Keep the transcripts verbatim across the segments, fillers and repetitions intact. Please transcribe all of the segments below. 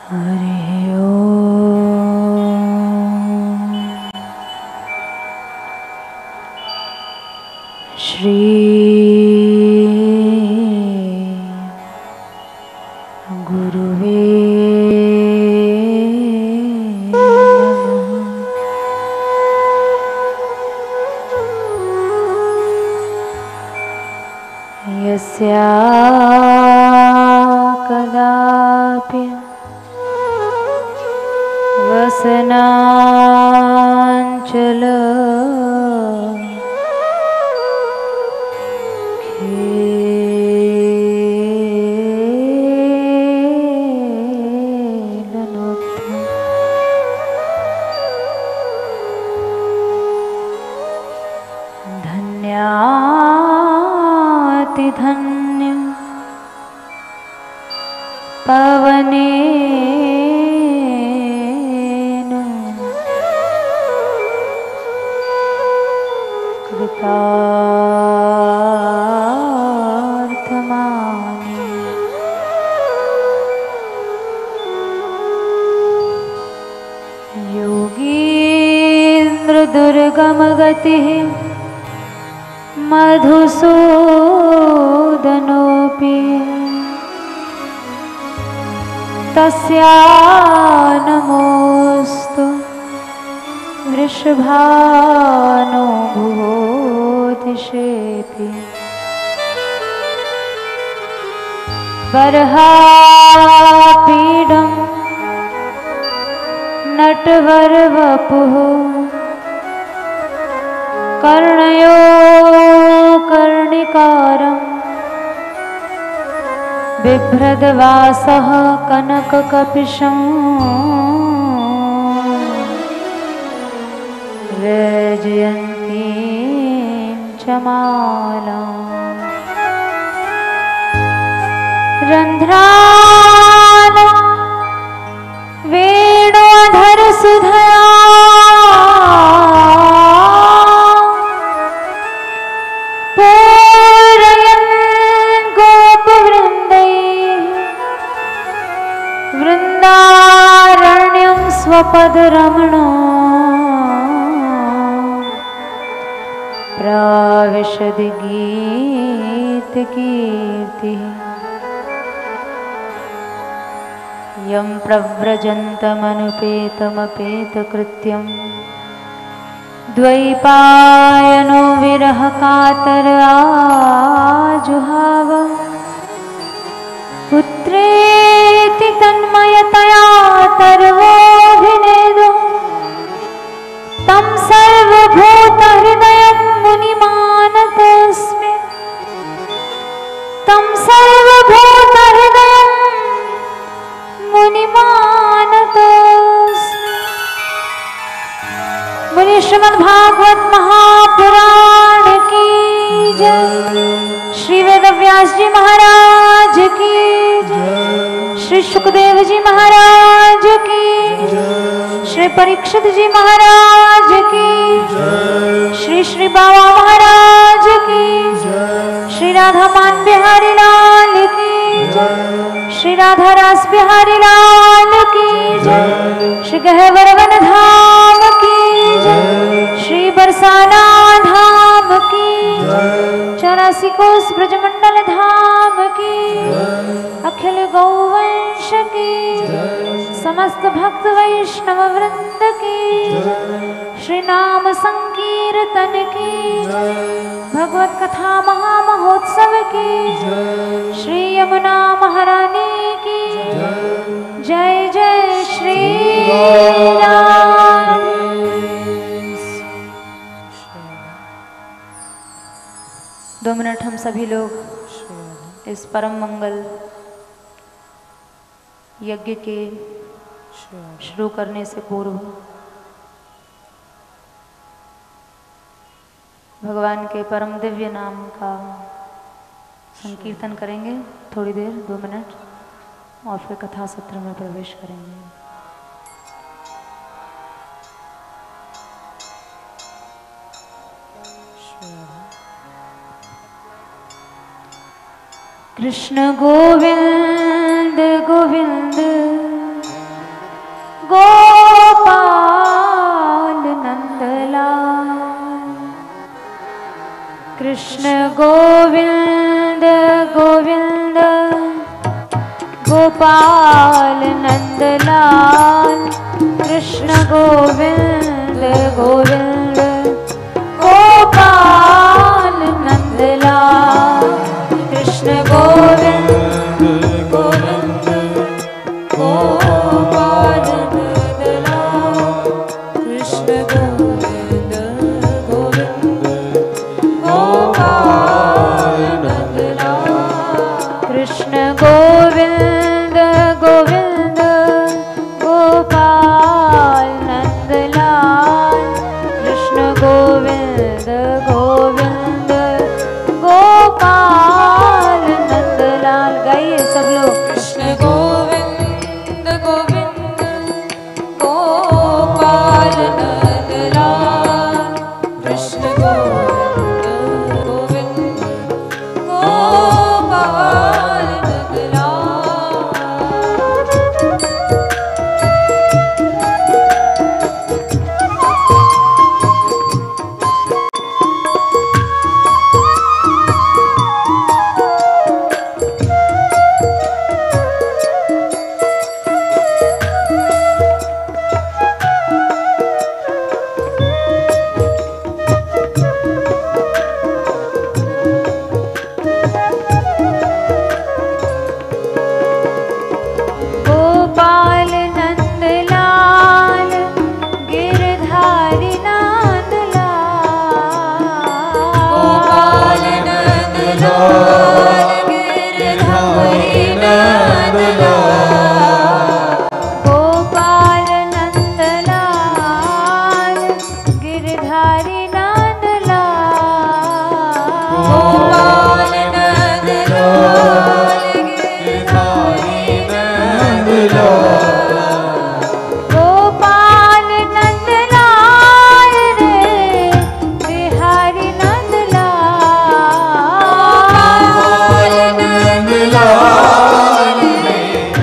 हरि ओम। श्री गुरुवे नमः। यस्या कदापि वसनांचल धन्याति धन्यं पवनेन कृतार्थमानि। योगीन्द्र दुर्गम गतिः मधुसूदनोऽपि तस्या नमोऽस्तु वृषभानो भूतिशेऽपि। बर्हापीडं नटवरवपुः कर्णयो कर्णिकारं बिभ्रद्वासः कनककपिशं वैजयन्तीं च मालाम्। रन्ध्रान् वेणोधरसुधया पूरयन् गोपवृन्दैः वृन्दारण्यं स्वपदरमणो प्राविशदि गीतकीर्तिः। यं प्रव्रजन्तमनुपेतमपेतकृत्यं द्वैपायनो विरहकातर आजुहाव। पुत्रेति तन्मयतया तर्वोऽभिनेदो तं सर्वभूतहृदयं मुनिमानतोऽस्मि। तं सर्वभूतहृदयं मुनिमानतोऽस्मि। बोलिए श्रीमद्भागवत महापुराण की जय। श्री वेदव्यास जी महाराज की जय। श्री सुखदेव जी महाराज की जय। श्री परीक्षित जी महाराज की जय। श्री श्री बाबा महाराज की जय। श्री राधा मान बिहारी लाल की जय। श्री राधा रास बिहारी लाल की जय। श्री गहवर वन धाम की जय। श्री बरसाना धाम की जय। चौरासी कोस ब्रजमंडल धाम की जय। अखिल गौवंश की जय। समस्त भक्त वैष्णव वृंद की जय। श्री नाम संकीर्तन की जय। भगवत कथा महामहोत्सव की जय। श्री यमुना महारानी की जय। जय जय श्री राम। दो मिनट हम सभी लोग इस परम मंगल यज्ञ के शुरू करने से पूर्व भगवान के परम दिव्य नाम का संकीर्तन करेंगे थोड़ी देर, दो मिनट, और फिर कथा सत्र में प्रवेश करेंगे। कृष्ण गोविंद गोविंद गोविंद गोविंद गोपाल नंदलाल कृष्ण गोविंद गोविंद गोपाल नंदलाल कृष्ण गोविंद गोविंद गोपाल नंदलाल कृष्ण गोविंद गोविंद गोपाल नंदलाल कृष्ण गोविंद गोविंद गोपाल नंदलाल कृष्ण गोविंद गोविंद गोपाल नंदलाल। गाइए सब लोग। कृष्ण गोविंद गोविंद गोपाल नंदलाल कृष्ण गोविंद गोविंद गोपाल नंदलाल। गोपाल नंदलाल गिरधारी नंदलाल गोपाल नंदलाल गिरधारी नंदलाल गोपाल नंदलाल गिरधारी नंदलाल गोपाल नंदलाल गिरधारी गोपाल नंदलाल रे बिहारी नंदलाल गोपाल नंदलाल रे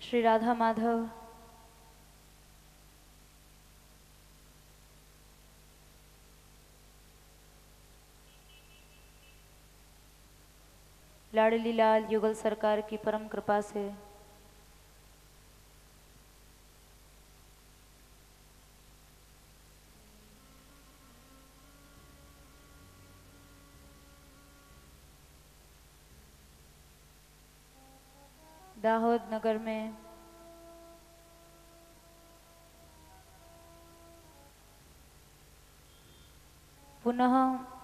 श्री राधा माधव लाडली लाल युगल सरकार की परम कृपा से दाहोद नगर में पुनः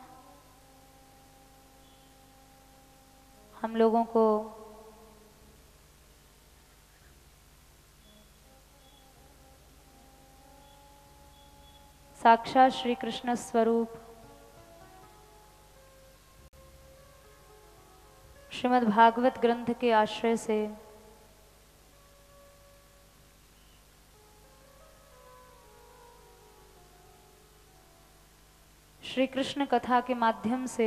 हम लोगों को साक्षात श्री कृष्ण स्वरूप श्रीमद् भागवत ग्रंथ के आश्रय से श्री कृष्ण कथा के माध्यम से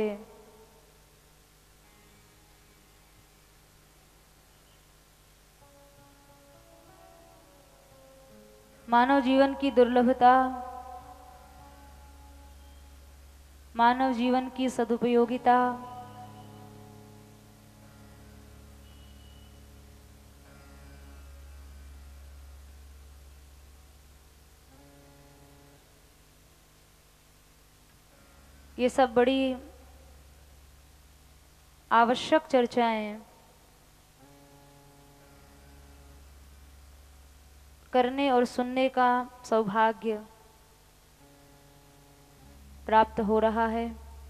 मानव जीवन की दुर्लभता, मानव जीवन की सदुपयोगिता, ये सब बड़ी आवश्यक चर्चाएं करने और सुनने का सौभाग्य प्राप्त हो रहा है।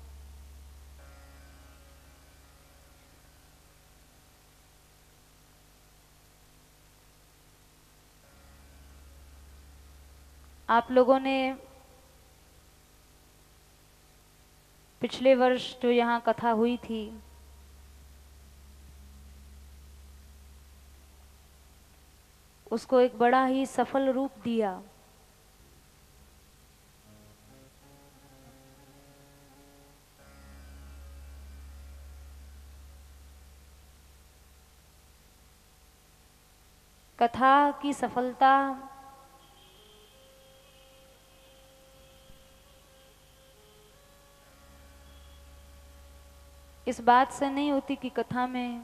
आप लोगों ने पिछले वर्ष जो यहाँ कथा हुई थी उसको एक बड़ा ही सफल रूप दिया। कथा की सफलता इस बात से नहीं होती कि कथा में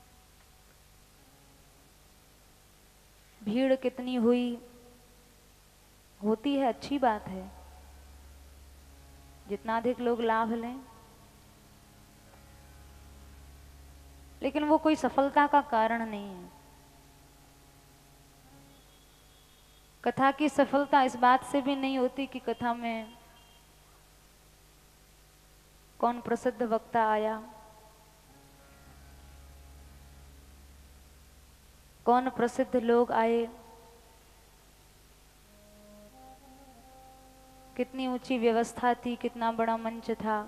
भीड़ कितनी हुई, होती है, अच्छी बात है, जितना अधिक लोग लाभ लें, लेकिन वो कोई सफलता का कारण नहीं है। कथा की सफलता इस बात से भी नहीं होती कि कथा में कौन प्रसिद्ध वक्ता आया, कौन प्रसिद्ध लोग आए, कितनी ऊंची व्यवस्था थी, कितना बड़ा मंच था।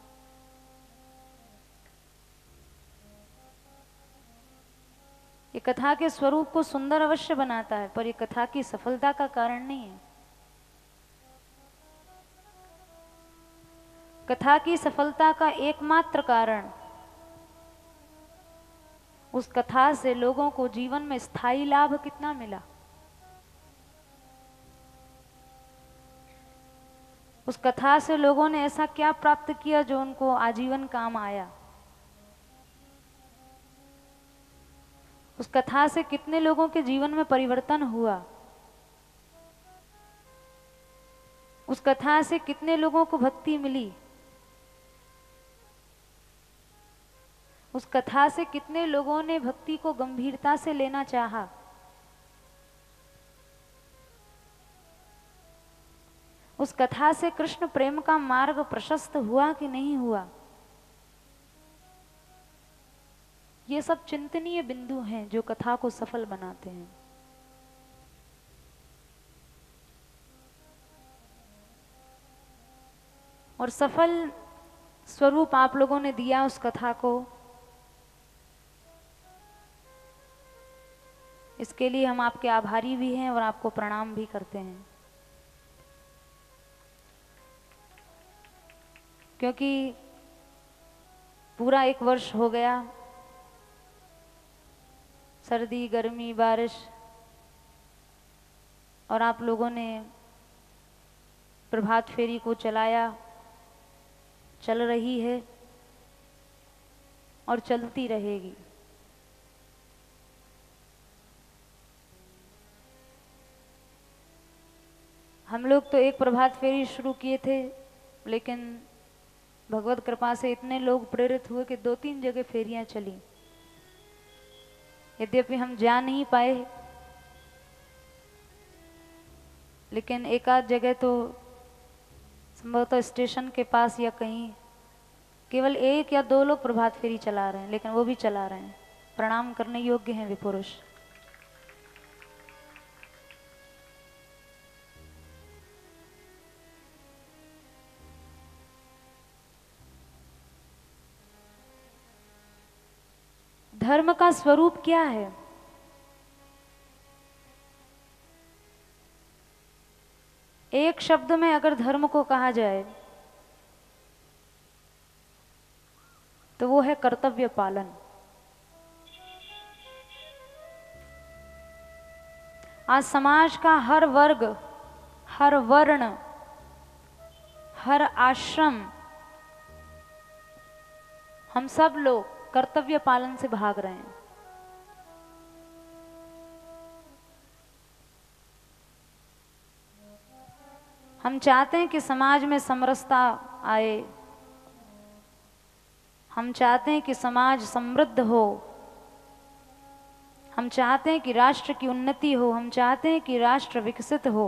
ये कथा के स्वरूप को सुंदर अवश्य बनाता है, पर ये कथा की सफलता का कारण नहीं है। कथा की सफलता का एकमात्र कारण उस कथा से लोगों को जीवन में स्थायी लाभ कितना मिला, उस कथा से लोगों ने ऐसा क्या प्राप्त किया जो उनको आजीवन काम आया, उस कथा से कितने लोगों के जीवन में परिवर्तन हुआ, उस कथा से कितने लोगों को भक्ति मिली, उस कथा से कितने लोगों ने भक्ति को गंभीरता से लेना चाहा। उस कथा से कृष्ण प्रेम का मार्ग प्रशस्त हुआ कि नहीं हुआ। ये सब चिंतनीय बिंदु हैं जो कथा को सफल बनाते हैं। और सफल स्वरूप आप लोगों ने दिया उस कथा को, इसके लिए हम आपके आभारी भी हैं और आपको प्रणाम भी करते हैं, क्योंकि पूरा एक वर्ष हो गया सर्दी गर्मी बारिश, और आप लोगों ने प्रभात फेरी को चलाया, चल रही है और चलती रहेगी। हम लोग तो एक प्रभात फेरी शुरू किए थे, लेकिन भगवत कृपा से इतने लोग प्रेरित हुए कि दो तीन जगह फेरियां चली। यद्यपि हम जा नहीं पाए, लेकिन एक आध जगह तो संभवतः स्टेशन के पास या कहीं केवल एक या दो लोग प्रभात फेरी चला रहे हैं, लेकिन वो भी चला रहे हैं। प्रणाम करने योग्य हैं वे पुरुष। धर्म का स्वरूप क्या है? एक शब्द में अगर धर्म को कहा जाए तो वो है कर्तव्य पालन। आज समाज का हर वर्ग, हर वर्ण, हर आश्रम, हम सब लोग कर्तव्य पालन से भाग रहे हैं। हम चाहते हैं कि समाज में समरसता आए, हम चाहते हैं कि समाज समृद्ध हो, हम चाहते हैं कि राष्ट्र की उन्नति हो, हम चाहते हैं कि राष्ट्र विकसित हो।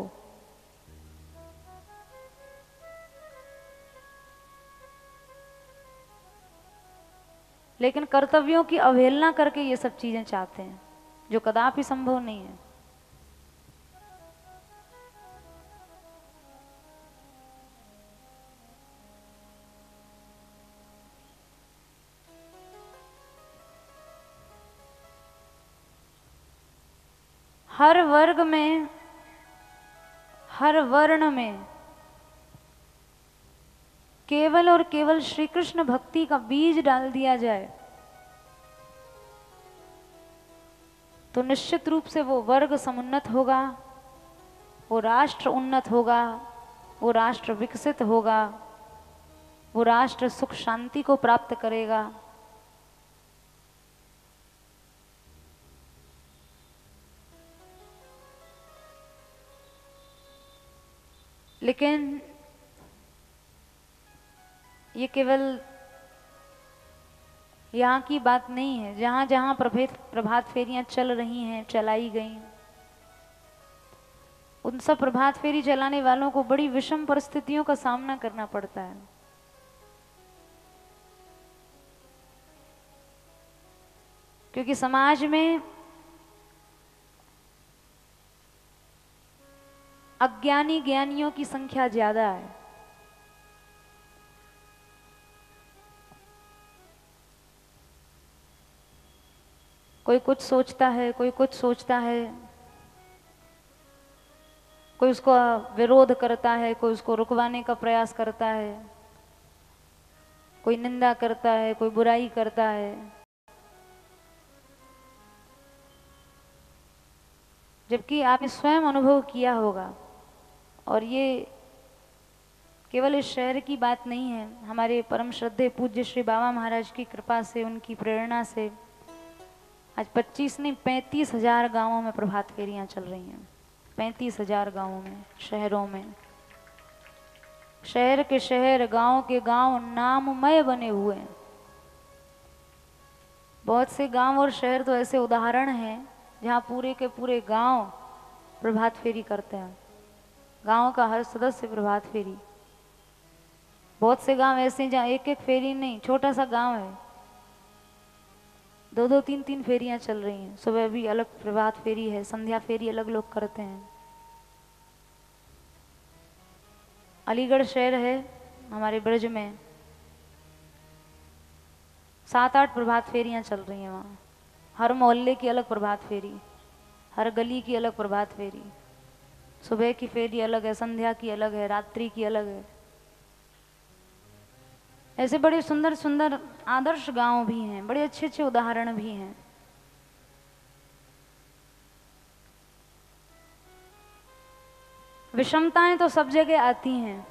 लेकिन कर्तव्यों की अवहेलना करके ये सब चीजें चाहते हैं, जो कदापि संभव नहीं है। हर वर्ग में, हर वर्ण में केवल और केवल श्री कृष्ण भक्ति का बीज डाल दिया जाए तो निश्चित रूप से वो वर्ग समुन्नत होगा, वो राष्ट्र उन्नत होगा, वो राष्ट्र विकसित होगा, वो राष्ट्र सुख शांति को प्राप्त करेगा। लेकिन ये केवल यहाँ की बात नहीं है। जहाँ जहाँ प्रभेद प्रभात फेरियां चल रही हैं, चलाई गई, उन सब प्रभात फेरी चलाने वालों को बड़ी विषम परिस्थितियों का सामना करना पड़ता है। क्योंकि समाज में अज्ञानी ज्ञानियों की संख्या ज्यादा है। कोई कुछ सोचता है, कोई कुछ सोचता है, कोई उसको विरोध करता है, कोई उसको रुकवाने का प्रयास करता है, कोई निंदा करता है, कोई बुराई करता है। जबकि आपने स्वयं अनुभव किया होगा, और ये केवल इस शहर की बात नहीं है। हमारे परम श्रद्धेय पूज्य श्री बाबा महाराज की कृपा से, उनकी प्रेरणा से आज पच्चीस नहीं पैंतीस हजार गाँवों में प्रभात फेरियां चल रही हैं। पैंतीस हजार गाँवों में, शहरों में, शहर के शहर, गांव के गांव नाममय बने हुए हैं। बहुत से गांव और शहर तो ऐसे उदाहरण हैं जहां पूरे के पूरे गांव प्रभात फेरी करते हैं। गांव का हर सदस्य प्रभात फेरी। बहुत से गांव ऐसे जहां एक एक फेरी नहीं, छोटा सा गांव है, दो दो तीन तीन फेरियां चल रही हैं। सुबह भी अलग प्रभात फेरी है, संध्या फेरी अलग लोग करते हैं। अलीगढ़ शहर है हमारे ब्रज में, सात आठ प्रभात फेरियां चल रही हैं वहाँ। हर मोहल्ले की अलग प्रभात फेरी, हर गली की अलग प्रभात फेरी। सुबह की फेरी अलग है, संध्या की अलग है, रात्रि की अलग है। ऐसे बड़े सुंदर सुंदर आदर्श गांव भी हैं, बड़े अच्छे अच्छे उदाहरण भी हैं। विषमताएं तो सब जगह आती हैं,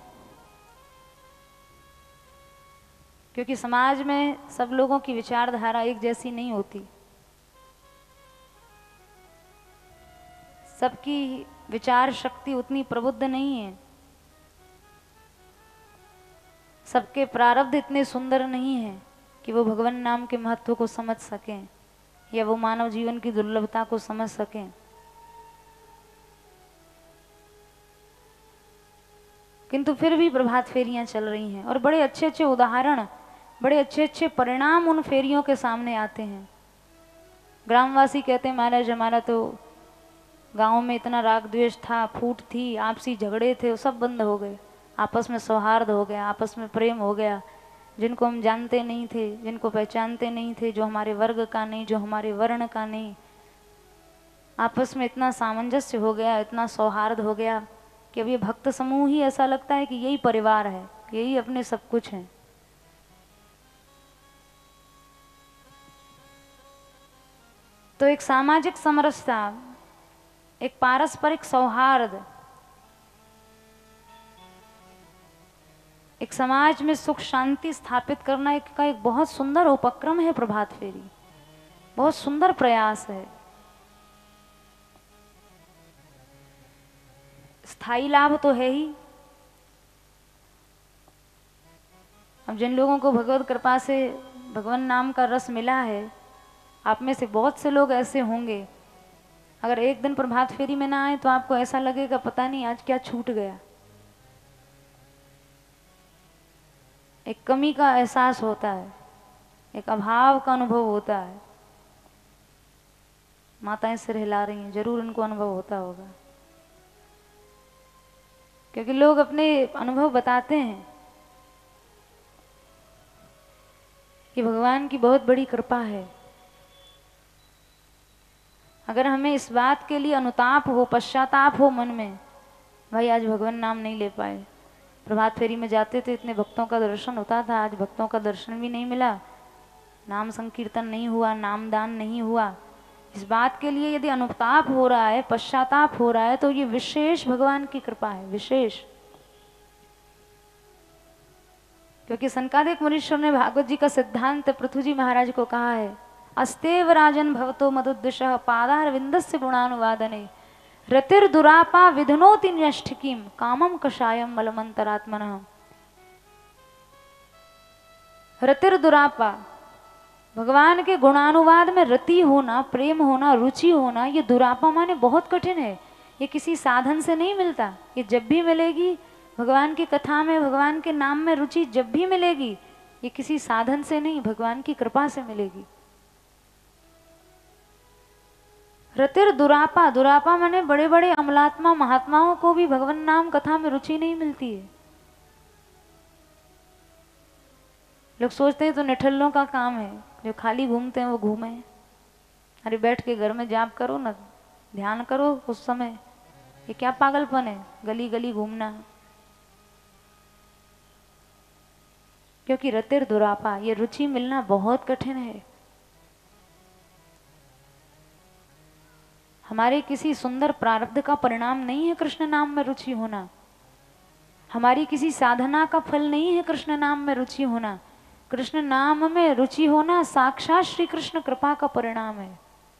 क्योंकि समाज में सब लोगों की विचारधारा एक जैसी नहीं होती। सबकी विचार शक्ति उतनी प्रबुद्ध नहीं है, सबके प्रारब्ध इतने सुंदर नहीं है कि वो भगवान नाम के महत्व को समझ सकें या वो मानव जीवन की दुर्लभता को समझ सकें। किंतु फिर भी प्रभात फेरियां चल रही हैं और बड़े अच्छे अच्छे उदाहरण, बड़े अच्छे अच्छे परिणाम उन फेरियों के सामने आते हैं। ग्रामवासी कहते हैं महाराज हमारा तो गांव में इतना राग द्वेष था, फूट थी, आपसी झगड़े थे, वो सब बंद हो गए, आपस में सौहार्द हो गया, आपस में प्रेम हो गया। जिनको हम जानते नहीं थे, जिनको पहचानते नहीं थे, जो हमारे वर्ग का नहीं, जो हमारे वर्ण का नहीं, आपस में इतना सामंजस्य हो गया, इतना सौहार्द हो गया कि अब ये भक्त समूह ही ऐसा लगता है कि यही परिवार है, यही अपने सब कुछ है। तो एक सामाजिक समरसता, एक पारस्परिक सौहार्द, एक समाज में सुख शांति स्थापित करना एक का एक बहुत सुंदर उपक्रम है प्रभात फेरी, बहुत सुंदर प्रयास है। स्थायी लाभ तो है ही। अब जिन लोगों को भगवत कृपा से भगवान नाम का रस मिला है, आप में से बहुत से लोग ऐसे होंगे, अगर एक दिन प्रभात फेरी में ना आए तो आपको ऐसा लगेगा पता नहीं आज क्या छूट गया। एक कमी का एहसास होता है, एक अभाव का अनुभव होता है। माताएं सिर हिला रही हैं, जरूर उनको अनुभव होता होगा, क्योंकि लोग अपने अनुभव बताते हैं कि भगवान की बहुत बड़ी कृपा है। अगर हमें इस बात के लिए अनुताप हो, पश्चाताप हो मन में, भाई आज भगवान नाम नहीं ले पाए, प्रभात फेरी में जाते थे इतने भक्तों का दर्शन होता था, आज भक्तों का दर्शन भी नहीं मिला, नाम संकीर्तन नहीं हुआ, नामदान नहीं हुआ, इस बात के लिए यदि अनुताप हो रहा है, पश्चाताप हो रहा है, तो ये विशेष भगवान की कृपा है, विशेष। क्योंकि सनकादिक मुनीश्वर ने भागवत जी का सिद्धांत पृथु जी महाराज को कहा है, अस्तेव राजन भवतो मदुद्दिशः पादारविंदस्य गुणानुवादने रतिर्दुरापा विधनोति न्यष्ठिकीम कामम कषायम मलमंतरात्मनः। रतिर्दुरापा, भगवान के गुणानुवाद में रति होना, प्रेम होना, रुचि होना, ये दुरापा माने बहुत कठिन है। ये किसी साधन से नहीं मिलता। ये जब भी मिलेगी भगवान की कथा में, भगवान के नाम में रुचि जब भी मिलेगी, ये किसी साधन से नहीं, भगवान की कृपा से मिलेगी। रतिर दुरापा, दुरापा माने बड़े बड़े अमलात्मा महात्माओं को भी भगवान नाम कथा में रुचि नहीं मिलती है। लोग सोचते हैं तो निठल्लों का काम है, जो खाली घूमते हैं वो घूमे। अरे बैठ के घर में जाप करो ना, ध्यान करो उस समय, ये क्या पागलपन है गली गली घूमना। क्योंकि रतिर दुरापा, ये रुचि मिलना बहुत कठिन है। हमारे किसी सुंदर प्रारब्ध का परिणाम नहीं है कृष्ण नाम में रुचि होना, हमारी किसी साधना का फल नहीं है कृष्ण नाम में रुचि होना। कृष्ण नाम में रुचि होना साक्षात श्री कृष्ण कृपा का परिणाम है।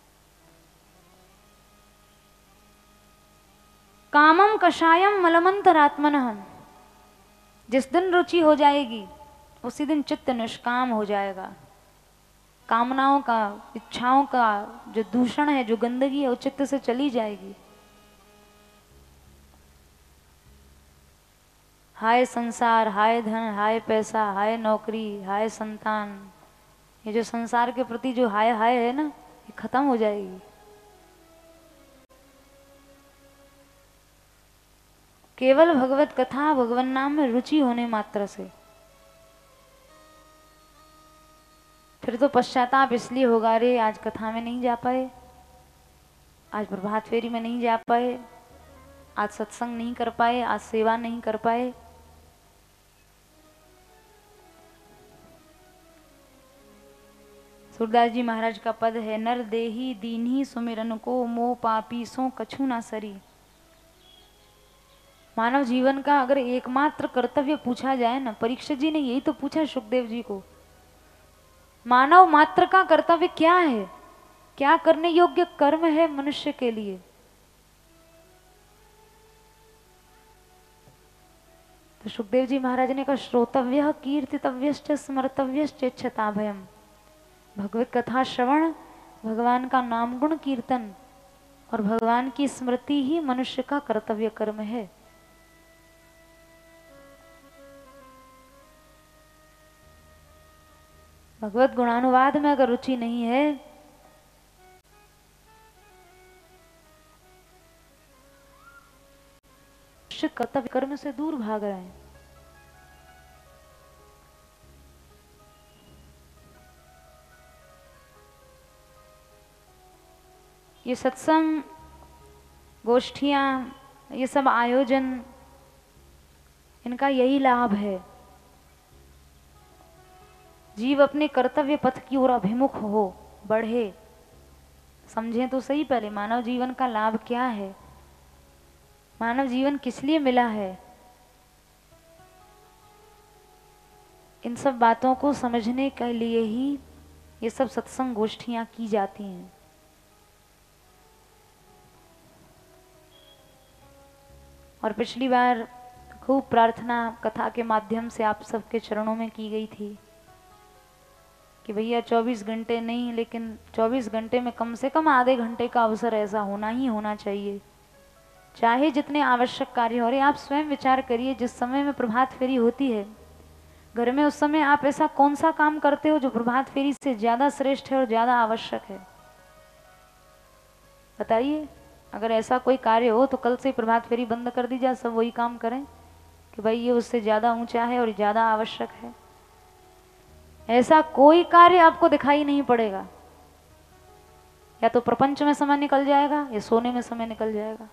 कामम कषायम मलमंतरात्मनः, जिस दिन रुचि हो जाएगी उसी दिन चित्त निष्काम हो जाएगा। कामनाओं का, इच्छाओं का जो दूषण है, जो गंदगी है, वो चित्त से चली जाएगी। हाय संसार, हाय धन, हाय पैसा, हाय नौकरी, हाय संतान, ये जो संसार के प्रति जो हाय हाय है ना, ये खत्म हो जाएगी। केवल भगवत कथा, भगवान नाम में रुचि होने मात्र से। फिर तो पश्चाताप इसलिए होगा, रे आज कथा में नहीं जा पाए, आज प्रभात फेरी में नहीं जा पाए, आज सत्संग नहीं कर पाए, आज सेवा नहीं कर पाए। सूरदास जी महाराज का पद है, नर देही दीन्ही सुमिरन को, मोह पापी सो कछु ना सरी। मानव जीवन का अगर एकमात्र कर्तव्य पूछा जाए ना, परीक्षित जी ने यही तो पूछा सुखदेव जी को, मानव मात्र का कर्तव्य क्या है, क्या करने योग्य कर्म है मनुष्य के लिए। तो सुखदेव जी महाराज ने कहा श्रोतव्य कीर्तितव्यश्च स्मर्तव्यश्च इच्छता भयम। भगवत कथा श्रवण, भगवान का नाम गुण कीर्तन और भगवान की स्मृति ही मनुष्य का कर्तव्य कर्म है। भगवत गुणानुवाद में अगर रुचि नहीं है कर्तव्य कर्म से दूर भाग रहे हैं। ये सत्संग, गोष्ठियां, ये सब आयोजन, इनका यही लाभ है। जीव अपने कर्तव्य पथ की ओर अभिमुख हो, बढ़े। समझें तो सही पहले मानव जीवन का लाभ क्या है, मानव जीवन किस लिए मिला है। इन सब बातों को समझने के लिए ही ये सब सत्संग गोष्ठियां की जाती हैं। और पिछली बार खूब प्रार्थना कथा के माध्यम से आप सबके चरणों में की गई थी कि भैया चौबीस घंटे नहीं, लेकिन चौबीस घंटे में कम से कम आधे घंटे का अवसर ऐसा होना ही होना चाहिए, चाहे जितने आवश्यक कार्य हो रहे। आप स्वयं विचार करिए, जिस समय में प्रभात फेरी होती है घर में, उस समय आप ऐसा कौन सा काम करते हो जो प्रभात फेरी से ज्यादा श्रेष्ठ है और ज्यादा आवश्यक है? बताइए। अगर ऐसा कोई कार्य हो तो कल से प्रभात फेरी बंद कर दी जाए, सब वही काम करें कि भाई ये उससे ज्यादा ऊंचा है और ज्यादा आवश्यक है। ऐसा कोई कार्य आपको दिखाई नहीं पड़ेगा। या तो प्रपंच में समय निकल जाएगा या सोने में समय निकल जाएगा।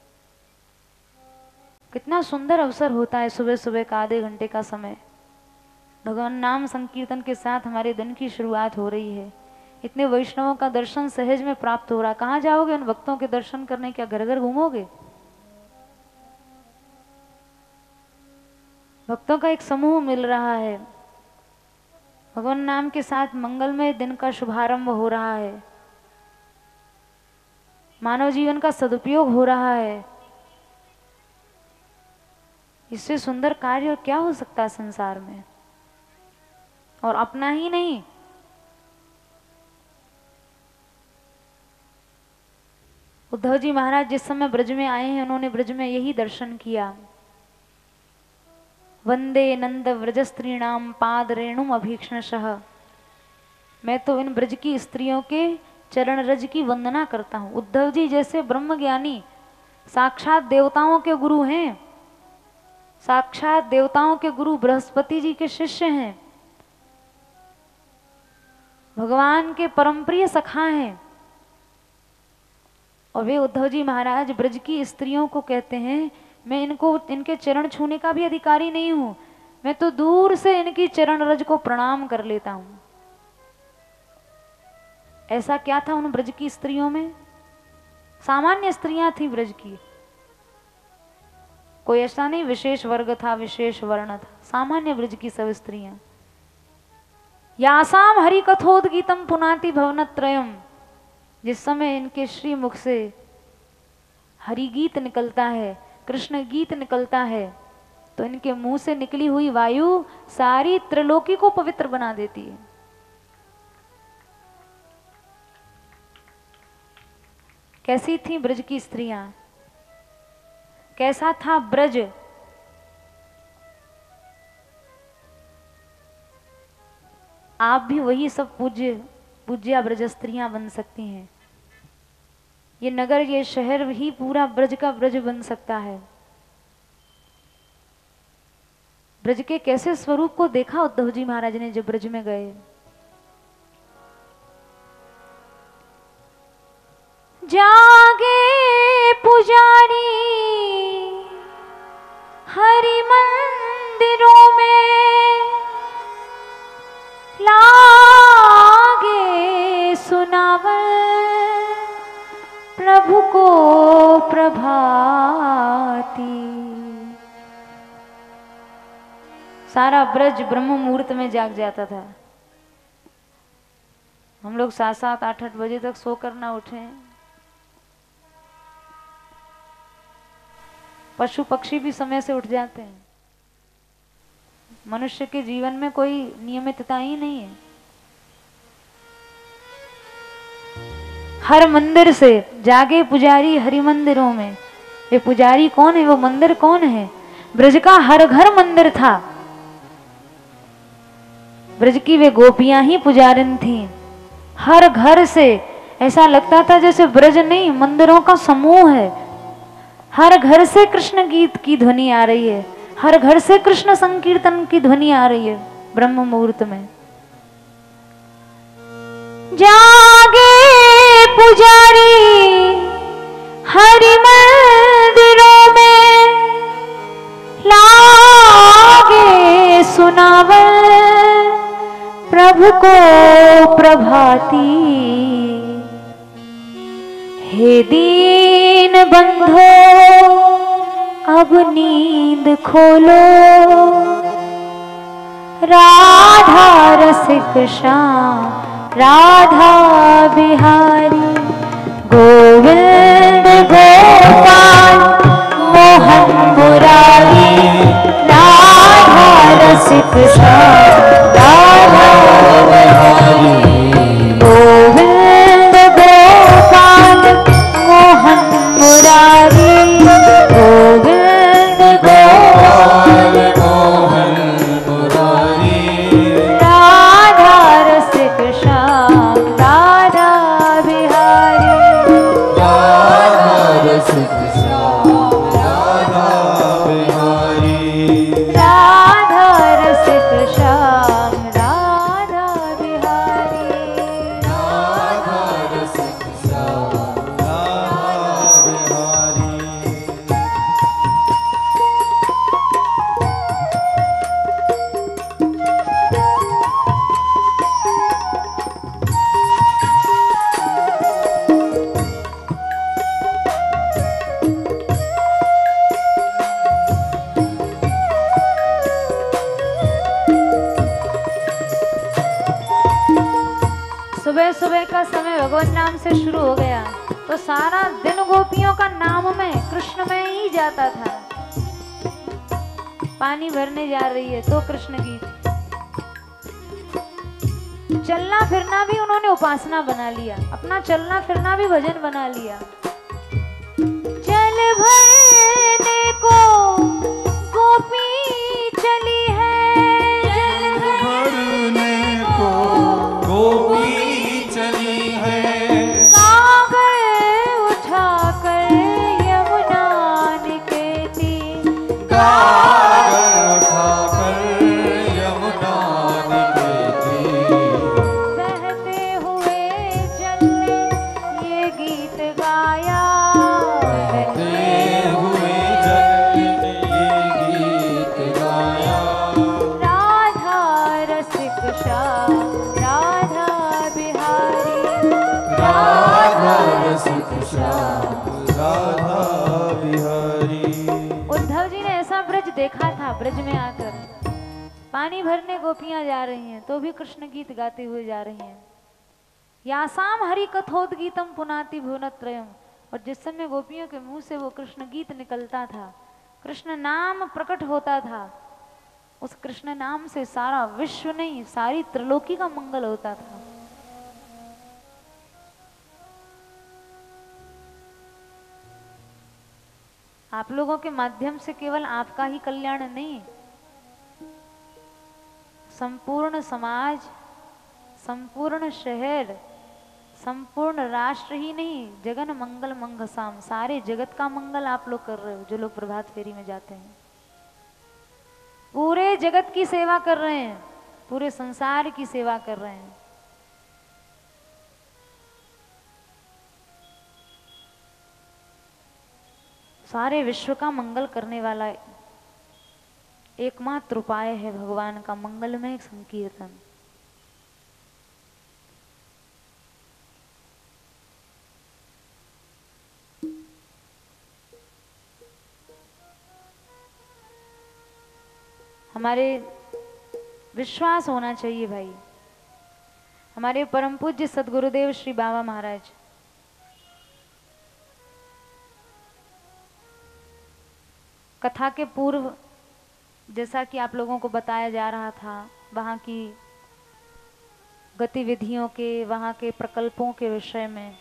कितना सुंदर अवसर होता है सुबह सुबह का आधे घंटे का समय, भगवान नाम संकीर्तन के साथ हमारे दिन की शुरुआत हो रही है। इतने वैष्णवों का दर्शन सहज में प्राप्त हो रहा। कहाँ जाओगे उन भक्तों के दर्शन करने? क्या घर घर घूमोगे? भक्तों का एक समूह मिल रहा है, भगवान नाम के साथ मंगलमय दिन का शुभारंभ हो रहा है, मानव जीवन का सदुपयोग हो रहा है। इससे सुंदर कार्य क्या हो सकता है संसार में? और अपना ही नहीं, उद्धव जी महाराज जिस समय ब्रज में आए हैं, उन्होंने ब्रज में यही दर्शन किया। वंदे नंद व्रज स्त्रीणाम पाद रेणुम अभीक्षणशः। मैं तो इन ब्रज की स्त्रियों के चरण रज की वंदना करता हूँ। उद्धव जी जैसे ब्रह्मज्ञानी, साक्षात देवताओं के गुरु हैं, साक्षात देवताओं के गुरु बृहस्पति जी के शिष्य हैं, भगवान के परम प्रिय सखा हैं, और वे उद्धव जी महाराज ब्रज की स्त्रियों को कहते हैं मैं इनको इनके चरण छूने का भी अधिकारी नहीं हूं, मैं तो दूर से इनकी चरण रज को प्रणाम कर लेता हूं। ऐसा क्या था उन ब्रज की स्त्रियों में? सामान्य स्त्रियां थी ब्रज की, कोई ऐसा नहीं विशेष वर्ग था, विशेष वर्ण था, सामान्य ब्रज की सब स्त्रियां। यासाम हरि कथोदगीतम पुनाति भवनत्रयम। जिस समय इनके श्री मुख से हरि गीत निकलता है, कृष्ण गीत निकलता है, तो इनके मुंह से निकली हुई वायु सारी त्रिलोकी को पवित्र बना देती है। कैसी थी ब्रज की स्त्रियां? कैसा था ब्रज? आप भी वही सब पूज्य पूज्या ब्रज स्त्रियां बन सकती हैं। ये नगर, ये शहर ही पूरा ब्रज का ब्रज बन सकता है। ब्रज के कैसे स्वरूप को देखा उद्धव जी महाराज ने जब ब्रज में गए। जागे पुजारी हरि मंदिरों में, लागे सुनावल प्रभु को प्रभाती। सारा ब्रज ब्रह्म मुहूर्त में जाग जाता था। हम लोग सात सात आठ आठ बजे तक सोकर ना उठे। पशु पक्षी भी समय से उठ जाते हैं। मनुष्य के जीवन में कोई नियमितता ही नहीं है। हर मंदिर से जागे पुजारी हरि मंदिरों में। ये पुजारी कौन है? वो मंदिर कौन है? ब्रज का हर घर मंदिर था। ब्रज की वे गोपियां ही पुजारिन थीं। हर घर से ऐसा लगता था जैसे ब्रज नहीं मंदिरों का समूह है। हर घर से कृष्ण गीत की ध्वनि आ रही है। हर घर से कृष्ण संकीर्तन की ध्वनि आ रही है ब्रह्म मुहूर्त में। जागे पुजारी हरि मंदिरों में, लागे सुनावन प्रभु को प्रभाती। हे दीन बंधो अब नींद खोलो, राधा रसिक श्याम राधा बिहारी। गोविंद गोपाल मोहन मुरारी, राधा रसिक श्याम राधा बिहारी। गोविंद गोपाल मोहन मुरारी, गोविंद गोपाल मोहन मुरारी। राधा रसिक श्याम राधा बिहारी, राधा रसिक श्याम राधा बिहारी। राधा रसिक श्याम राधा बिहारी, राधा रसिक श्याम राधा बिहारी। सुबह सुबह का समय भगवान नाम से शुरू हो गया तो सारा दिन गोपियों का नाम में कृष्ण में ही जाता था। पानी भरने जा रही है तो कृष्ण गीत। चलना फिरना भी उन्होंने उपासना बना लिया। अपना चलना फिरना भी भजन बना लिया। चल भरने को गोपी चली है, भरने को गोपी चली है। कांवर उठाकर यमुना निकेती, कांवर उठाकर यमुना निकेती। बहते हुए जल ने ये गीत गाया, बहते हुए जल ने ये गीत गाया। राधा रसिक श्याम राधा बिहारी, राधा रसिक श्याम राधा बिहारी। उद्धव जी ने ऐसा ब्रज देखा था। ब्रज में आकर पानी भरने गोपियां जा रही हैं तो भी कृष्ण गीत गाते हुए जा रही हैं। यासाम हरि कथोद गीतम पुनाति भुवनत्रयम। और जिस समय गोपियों के मुंह से वो कृष्ण गीत निकलता था, कृष्ण नाम प्रकट होता था, उस कृष्ण नाम से सारा विश्व नहीं सारी त्रिलोकी का मंगल होता था। आप लोगों के माध्यम से केवल आपका ही कल्याण नहीं, संपूर्ण समाज, संपूर्ण शहर, संपूर्ण राष्ट्र ही नहीं, जगन मंगल मंगसाम, सारे जगत का मंगल आप लोग कर रहे हो। जो लोग प्रभात फेरी में जाते हैं पूरे जगत की सेवा कर रहे हैं, पूरे संसार की सेवा कर रहे हैं। सारे विश्व का मंगल करने वाला एकमात्र उपाय है भगवान का मंगलमय संकीर्तन। हमारे विश्वास होना चाहिए भाई। हमारे परम पूज्य सदगुरुदेव श्री बाबा महाराज कथा के पूर्व, जैसा कि आप लोगों को बताया जा रहा था, वहाँ की गतिविधियों के, वहाँ के प्रकल्पों के विषय में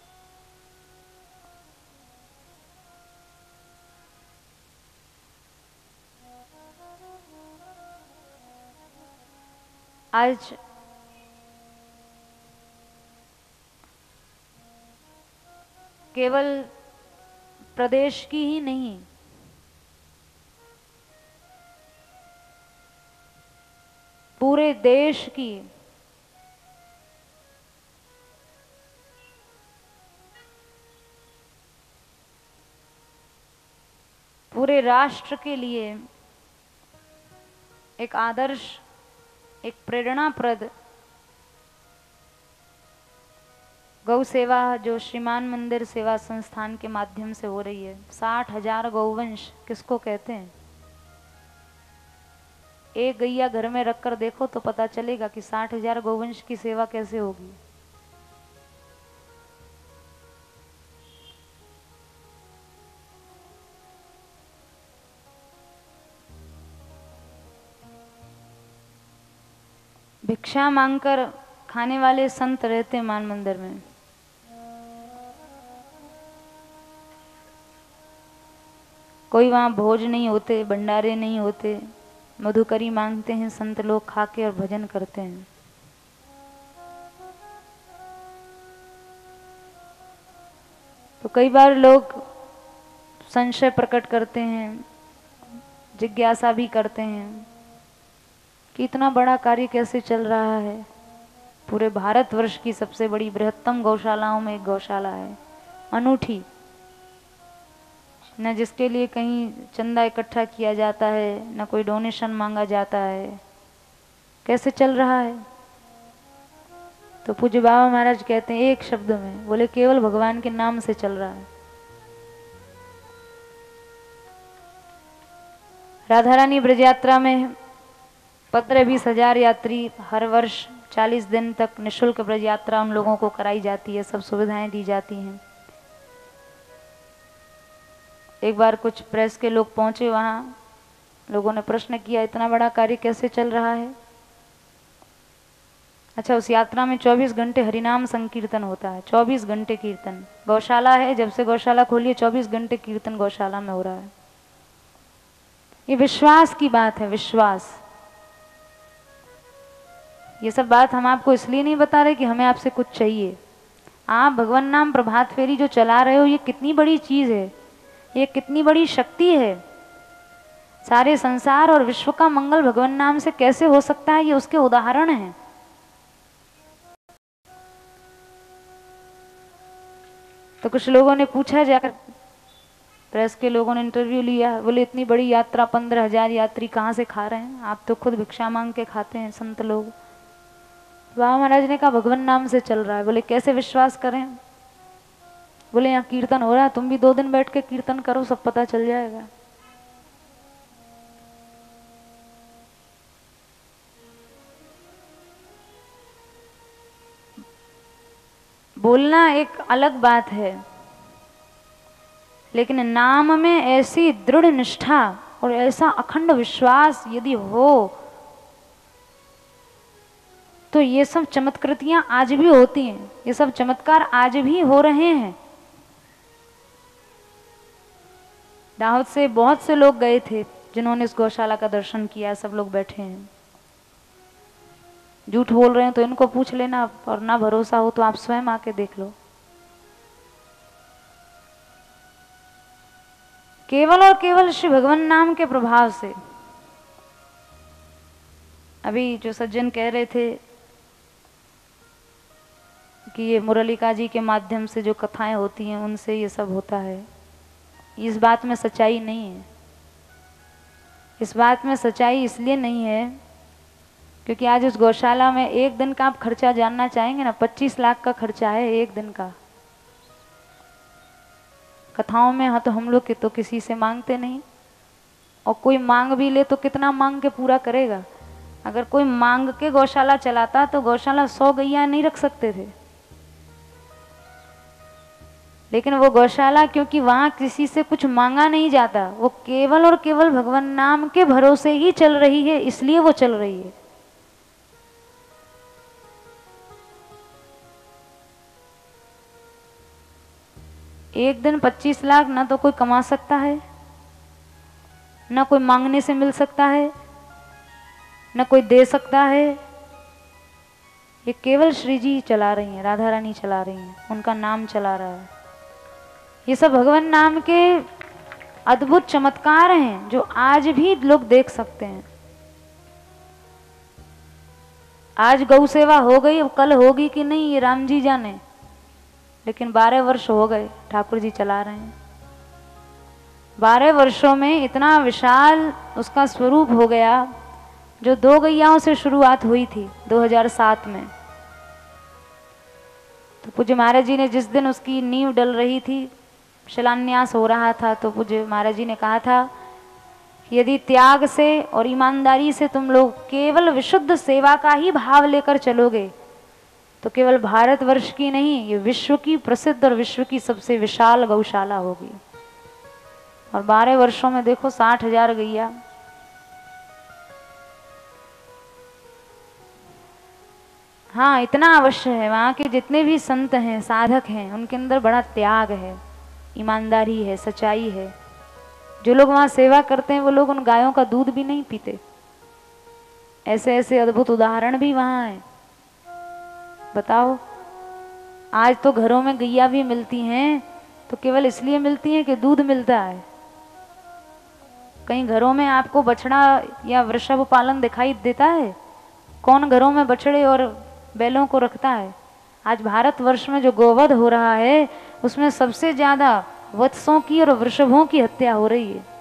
आज केवल प्रदेश की ही नहीं, पूरे देश की पूरे राष्ट्र के लिए एक आदर्श, एक प्रेरणाप्रद गौ सेवा जो श्रीमान मंदिर सेवा संस्थान के माध्यम से हो रही है। साठ हजार गौवंश किसको कहते हैं? एक गैया घर में रखकर देखो तो पता चलेगा कि साठ हजार गौवंश की सेवा कैसे होगी। भिक्षा मांगकर खाने वाले संत रहते मान मंदिर में। कोई वहां भोज नहीं होते, भंडारे नहीं होते, मधुकरी मांगते हैं संत लोग, खा के और भजन करते हैं। तो कई बार लोग संशय प्रकट करते हैं, जिज्ञासा भी करते हैं कि इतना बड़ा कार्य कैसे चल रहा है। पूरे भारतवर्ष की सबसे बड़ी बृहत्तम गौशालाओं में एक गौशाला है, अनूठी, न जिसके लिए कहीं चंदा इकट्ठा किया जाता है, न कोई डोनेशन मांगा जाता है। कैसे चल रहा है? तो पूज्य बाबा महाराज कहते हैं एक शब्द में, बोले केवल भगवान के नाम से चल रहा है। राधा रानी ब्रज यात्रा में पंद्रह बीस हजार यात्री हर वर्ष चालीस दिन तक निःशुल्क ब्रज यात्रा उन लोगों को कराई जाती है, सब सुविधाएं दी जाती हैं। एक बार कुछ प्रेस के लोग पहुंचे वहां, लोगों ने प्रश्न किया इतना बड़ा कार्य कैसे चल रहा है? अच्छा, उस यात्रा में चौबीस घंटे हरिनाम संकीर्तन होता है, चौबीस घंटे कीर्तन। गौशाला है, जब से गौशाला खोली है चौबीस घंटे कीर्तन गौशाला में हो रहा है। ये विश्वास की बात है, विश्वास। ये सब बात हम आपको इसलिए नहीं बता रहे कि हमें आपसे कुछ चाहिए। आप भगवान नाम प्रभात फेरी जो चला रहे हो, ये कितनी बड़ी चीज है, ये कितनी बड़ी शक्ति है। सारे संसार और विश्व का मंगल भगवान नाम से कैसे हो सकता है, ये उसके उदाहरण हैं। तो कुछ लोगों ने पूछा, जाकर प्रेस के लोगों ने इंटरव्यू लिया, बोले इतनी बड़ी यात्रा पंद्रह हजार यात्री कहाँ से खा रहे हैं? आप तो खुद भिक्षा मांग के खाते हैं संत लोग। बाबा महाराज ने कहा भगवान नाम से चल रहा है। बोले कैसे विश्वास करें? बोले यहाँ कीर्तन हो रहा है, तुम भी दो दिन बैठ के कीर्तन करो, सब पता चल जाएगा। बोलना एक अलग बात है, लेकिन नाम में ऐसी दृढ़ निष्ठा और ऐसा अखंड विश्वास यदि हो तो ये सब चमत्कृतियां आज भी होती हैं, ये सब चमत्कार आज भी हो रहे हैं। दाहोद से बहुत से लोग गए थे जिन्होंने इस गौशाला का दर्शन किया, सब लोग बैठे हैं। झूठ बोल रहे हैं तो इनको पूछ लेना, और ना भरोसा हो तो आप स्वयं आके देख लो। केवल और केवल श्री भगवान नाम के प्रभाव से। अभी जो सज्जन कह रहे थे कि ये मुरलिका जी के माध्यम से जो कथाएं होती हैं उनसे ये सब होता है, इस बात में सच्चाई नहीं है। इस बात में सच्चाई इसलिए नहीं है क्योंकि आज उस गौशाला में एक दिन का आप खर्चा जानना चाहेंगे ना, पच्चीस लाख का खर्चा है एक दिन का। कथाओं में हाँ तो हम लोग के तो किसी से मांगते नहीं, और कोई मांग भी ले तो कितना मांग के पूरा करेगा। अगर कोई मांग के गौशाला चलाता तो गौशाला सौ गैया नहीं रख सकते थे, लेकिन वो गौशाला क्योंकि वहां किसी से कुछ मांगा नहीं जाता, वो केवल और केवल भगवान नाम के भरोसे ही चल रही है, इसलिए वो चल रही है। एक दिन पच्चीस लाख ना तो कोई कमा सकता है, ना कोई मांगने से मिल सकता है, ना कोई दे सकता है। ये केवल श्री जी चला रही हैं, राधा रानी चला रही हैं, उनका नाम चला रहा है। ये सब भगवान नाम के अद्भुत चमत्कार हैं जो आज भी लोग देख सकते हैं। आज गौ सेवा हो गई, अब कल होगी कि नहीं ये राम जी जाने, लेकिन बारह वर्ष हो गए ठाकुर जी चला रहे हैं। बारह वर्षों में इतना विशाल उसका स्वरूप हो गया। जो दो गैयाओं से शुरुआत हुई थी दो हज़ार सात में, तो पूज्य महाराज जी ने जिस दिन उसकी नींव डल रही थी, शिलान्यास हो रहा था, तो पूज्य महाराज जी ने कहा था कि यदि त्याग से और ईमानदारी से तुम लोग केवल विशुद्ध सेवा का ही भाव लेकर चलोगे तो केवल भारतवर्ष की नहीं, ये विश्व की प्रसिद्ध और विश्व की सबसे विशाल गौशाला होगी। और बारह वर्षों में देखो साठ हजार गैया। हाँ, इतना अवश्य है, वहाँ के जितने भी संत हैं, साधक हैं, उनके अंदर बड़ा त्याग है, ईमानदारी है, सच्चाई है। जो लोग वहाँ सेवा करते हैं वो लोग उन गायों का दूध भी नहीं पीते। ऐसे ऐसे अद्भुत उदाहरण भी वहाँ हैं। बताओ, आज तो घरों में गैया भी मिलती हैं तो केवल इसलिए मिलती हैं कि दूध मिलता है। कहीं घरों में आपको बछड़ा या वृषभ पालन दिखाई देता है? कौन घरों में बछड़े और बैलों को रखता है? आज भारतवर्ष में जो गोवध हो रहा है उसमें सबसे ज्यादा वत्सों की और वृषभों की हत्या हो रही है।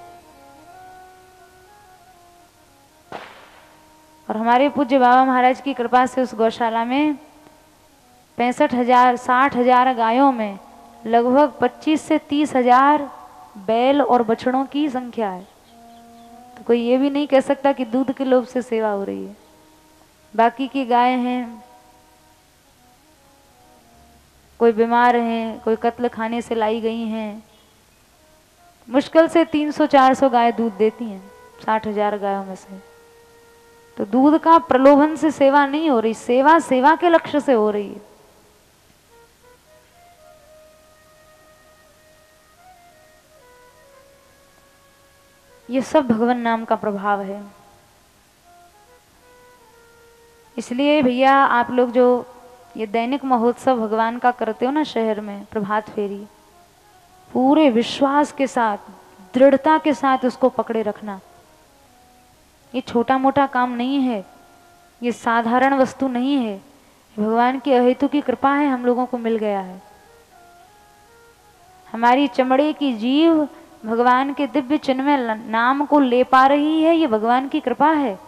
और हमारे पूज्य बाबा महाराज की कृपा से उस गौशाला में पैंसठ हजार साठ हजार गायों में लगभग पच्चीस से तीस हजार बैल और बछड़ों की संख्या है। तो कोई ये भी नहीं कह सकता कि दूध के लोभ से सेवा हो रही है। बाकी की गाय हैं, कोई बीमार हैं, कोई कत्ल खाने से लाई गई हैं। मुश्किल से तीन सौ चार सौ गाय दूध देती हैं साठ हजार गायों में से। तो दूध का प्रलोभन से सेवा नहीं हो रही, सेवा सेवा के लक्ष्य से हो रही है। ये सब भगवान नाम का प्रभाव है। इसलिए भैया आप लोग जो ये दैनिक महोत्सव भगवान का करते हो ना शहर में, प्रभात फेरी, पूरे विश्वास के साथ, दृढ़ता के साथ उसको पकड़े रखना। ये छोटा मोटा काम नहीं है, ये साधारण वस्तु नहीं है। भगवान की अहेतु की कृपा है, हम लोगों को मिल गया है। हमारी चमड़े की जीव भगवान के दिव्य चिन्ह में नाम को ले पा रही है, ये भगवान की कृपा है।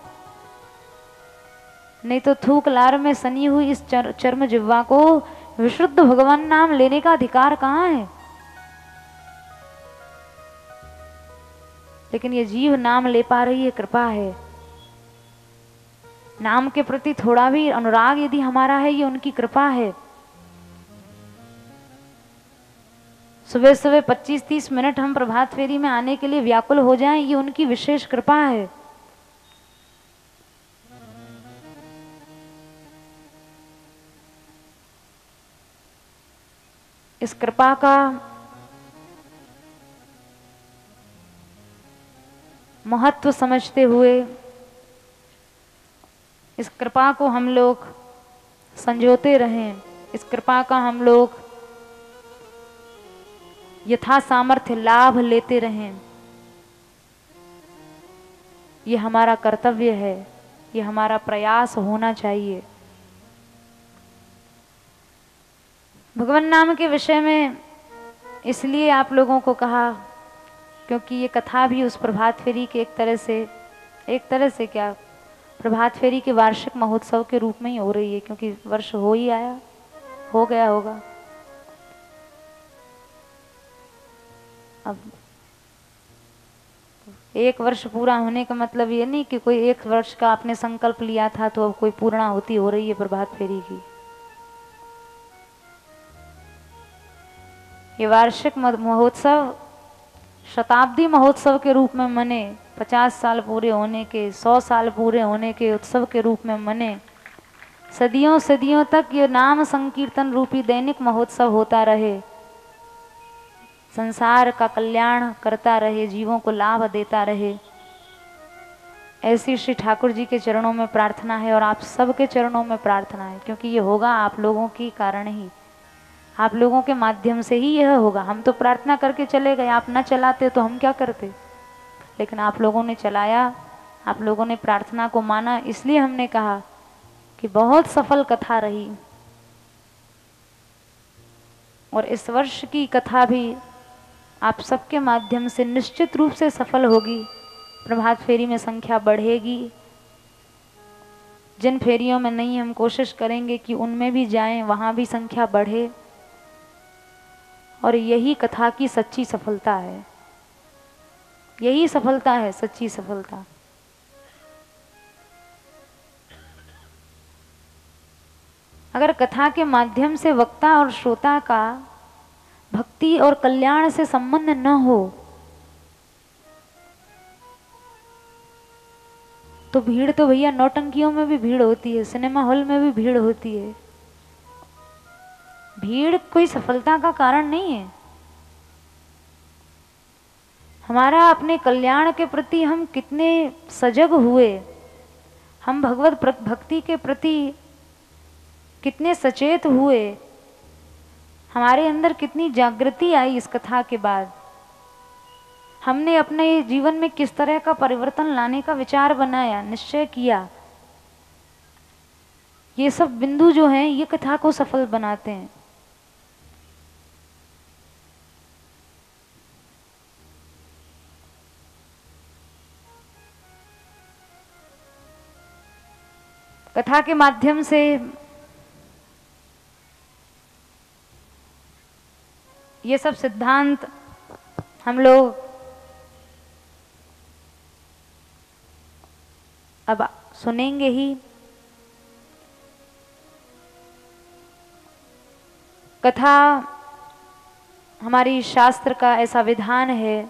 नहीं तो थूक लार में सनी हुई इस चर, चर्म जिह्वा को विशुद्ध भगवान नाम लेने का अधिकार कहाँ है? लेकिन ये जीव नाम ले पा रही है, कृपा है। नाम के प्रति थोड़ा भी अनुराग यदि हमारा है, ये उनकी कृपा है। सुबह सुबह पच्चीस तीस मिनट हम प्रभात फेरी में आने के लिए व्याकुल हो जाएं, ये उनकी विशेष कृपा है। इस कृपा का महत्व समझते हुए इस कृपा को हम लोग संजोते रहें, इस कृपा का हम लोग यथा सामर्थ्य लाभ लेते रहें। ये हमारा कर्तव्य है, ये हमारा प्रयास होना चाहिए। भगवान नाम के विषय में इसलिए आप लोगों को कहा क्योंकि ये कथा भी उस प्रभात फेरी के एक तरह से एक तरह से क्या प्रभात फेरी के वार्षिक महोत्सव के रूप में ही हो रही है, क्योंकि वर्ष हो ही आया हो गया होगा। अब एक वर्ष पूरा होने का मतलब ये नहीं कि कोई एक वर्ष का आपने संकल्प लिया था तो अब कोई पूर्णाहुति हो रही है प्रभात फेरी की। ये वार्षिक महोत्सव शताब्दी महोत्सव के रूप में मने, पचास साल पूरे होने के, सौ साल पूरे होने के उत्सव के रूप में मने, सदियों सदियों तक ये नाम संकीर्तन रूपी दैनिक महोत्सव होता रहे, संसार का कल्याण करता रहे, जीवों को लाभ देता रहे। ऐसी श्री ठाकुर जी के चरणों में प्रार्थना है और आप सबके चरणों में प्रार्थना है, क्योंकि ये होगा आप लोगों के कारण ही, आप लोगों के माध्यम से ही यह होगा। हम तो प्रार्थना करके चले गए, आप न चलाते तो हम क्या करते, लेकिन आप लोगों ने चलाया, आप लोगों ने प्रार्थना को माना, इसलिए हमने कहा कि बहुत सफल कथा रही। और इस वर्ष की कथा भी आप सबके माध्यम से निश्चित रूप से सफल होगी। प्रभात फेरी में संख्या बढ़ेगी। जिन फेरियों में नहीं, हम कोशिश करेंगे कि उनमें भी जाएं, वहां भी संख्या बढ़े। और यही कथा की सच्ची सफलता है, यही सफलता है, सच्ची सफलता। अगर कथा के माध्यम से वक्ता और श्रोता का भक्ति और कल्याण से संबंध न हो तो भीड़ तो भैया नौटंकियों में भी भीड़ होती है, सिनेमा हॉल में भी भीड़ होती है। भीड़ कोई सफलता का कारण नहीं है। हमारा अपने कल्याण के प्रति हम कितने सजग हुए, हम भगवत भक्ति के प्रति कितने सचेत हुए, हमारे अंदर कितनी जागृति आई इस कथा के बाद, हमने अपने जीवन में किस तरह का परिवर्तन लाने का विचार बनाया, निश्चय किया। ये सब बिंदु जो हैं ये कथा को सफल बनाते हैं। कथा के माध्यम से ये सब सिद्धांत हम लोग अब सुनेंगे ही। कथा हमारी शास्त्र का ऐसा विधान है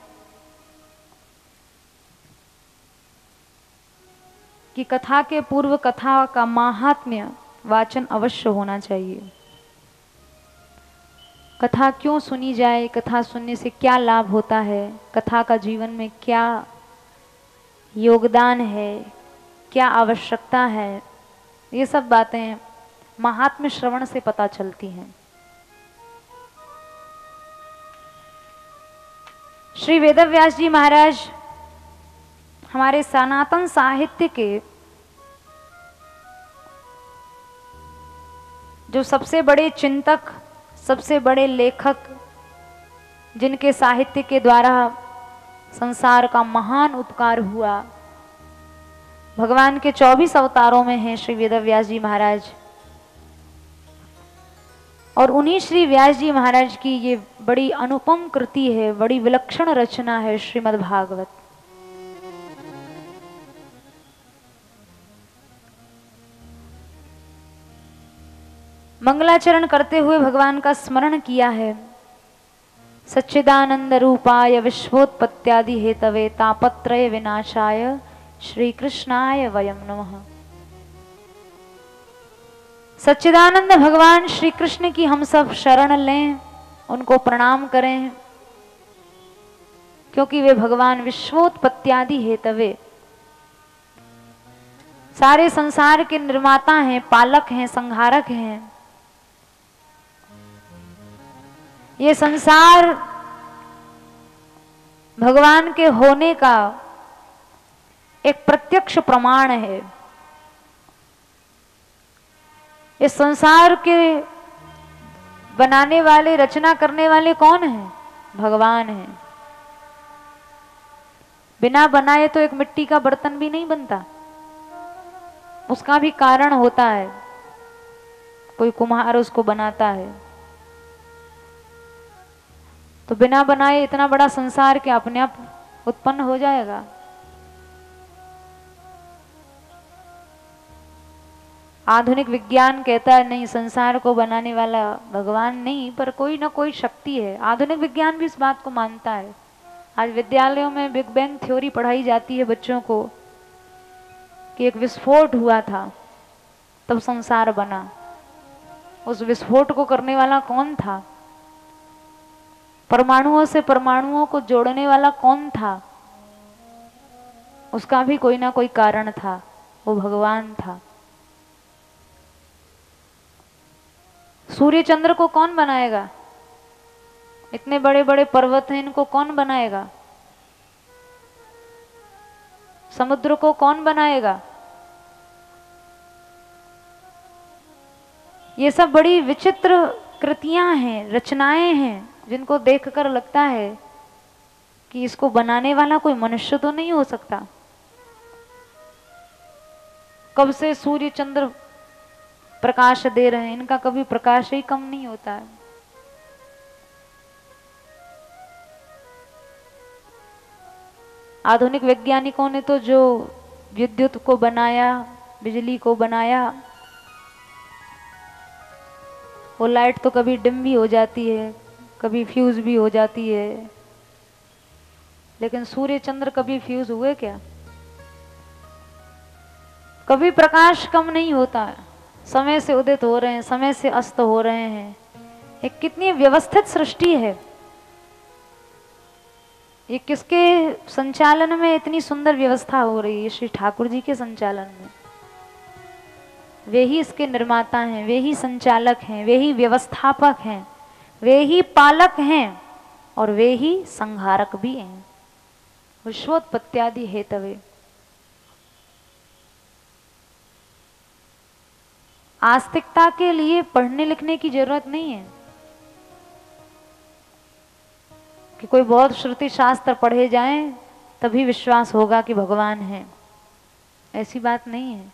कि कथा के पूर्व कथा का माहात्म्य वाचन अवश्य होना चाहिए। कथा क्यों सुनी जाए, कथा सुनने से क्या लाभ होता है, कथा का जीवन में क्या योगदान है, क्या आवश्यकता है, ये सब बातें महात्म्य श्रवण से पता चलती हैं। श्री वेदव्यास जी महाराज हमारे सनातन साहित्य के जो सबसे बड़े चिंतक, सबसे बड़े लेखक, जिनके साहित्य के द्वारा संसार का महान उपकार हुआ, भगवान के चौबीस अवतारों में हैं श्री वेदव्यास जी महाराज। और उन्हीं श्री व्यास जी महाराज की ये बड़ी अनुपम कृति है, बड़ी विलक्षण रचना है श्रीमद् भागवत। मंगलाचरण करते हुए भगवान का स्मरण किया है। सच्चिदानंद रूपाय विश्वोत्पत्त्यादि हेतवे तापत्रय विनाशाय श्री कृष्णाय वयम नमः। सच्चिदानंद भगवान श्री कृष्ण की हम सब शरण लें, उनको प्रणाम करें, क्योंकि वे भगवान विश्वोत्पत्त्यादि हेतवे सारे संसार के निर्माता हैं, पालक हैं, संहारक हैं। ये संसार भगवान के होने का एक प्रत्यक्ष प्रमाण है। इस संसार के बनाने वाले, रचना करने वाले कौन हैं? भगवान हैं। बिना बनाए तो एक मिट्टी का बर्तन भी नहीं बनता, उसका भी कारण होता है, कोई कुम्हार उसको बनाता है। तो बिना बनाए इतना बड़ा संसार क्या अपने आप उत्पन्न हो जाएगा। आधुनिक विज्ञान कहता है नहीं, संसार को बनाने वाला भगवान नहीं, पर कोई ना कोई शक्ति है। आधुनिक विज्ञान भी इस बात को मानता है। आज विद्यालयों में बिग बैंग थ्योरी पढ़ाई जाती है बच्चों को कि एक विस्फोट हुआ था तब संसार बना। उस विस्फोट को करने वाला कौन था? परमाणुओं से परमाणुओं को जोड़ने वाला कौन था? उसका भी कोई ना कोई कारण था, वो भगवान था। सूर्य चंद्र को कौन बनाएगा? इतने बड़े बड़े पर्वत हैं, इनको कौन बनाएगा? समुद्र को कौन बनाएगा? ये सब बड़ी विचित्र कृतियां हैं, रचनाएं हैं, जिनको देखकर लगता है कि इसको बनाने वाला कोई मनुष्य तो नहीं हो सकता। कब से सूर्य चंद्र प्रकाश दे रहे हैं, इनका कभी प्रकाश ही कम नहीं होता है। आधुनिक वैज्ञानिकों ने तो जो विद्युत को बनाया, बिजली को बनाया, वो लाइट तो कभी डिम भी हो जाती है, कभी फ्यूज भी हो जाती है, लेकिन सूर्य चंद्र कभी फ्यूज हुए क्या? कभी प्रकाश कम नहीं होता है। समय से उदित हो रहे हैं, समय से अस्त हो रहे हैं। एक कितनी व्यवस्थित सृष्टि है। ये किसके संचालन में इतनी सुंदर व्यवस्था हो रही है? श्री ठाकुर जी के संचालन में। वे ही इसके निर्माता हैं, वे ही संचालक हैं, वे ही व्यवस्थापक हैं, वे ही पालक हैं और वे ही संहारक भी हैं। विश्वोत्पत्त्यादि हेतवे। आस्तिकता के लिए पढ़ने लिखने की जरूरत नहीं है कि कोई बहुत श्रुति शास्त्र पढ़े जाएं तभी विश्वास होगा कि भगवान है। ऐसी बात नहीं है।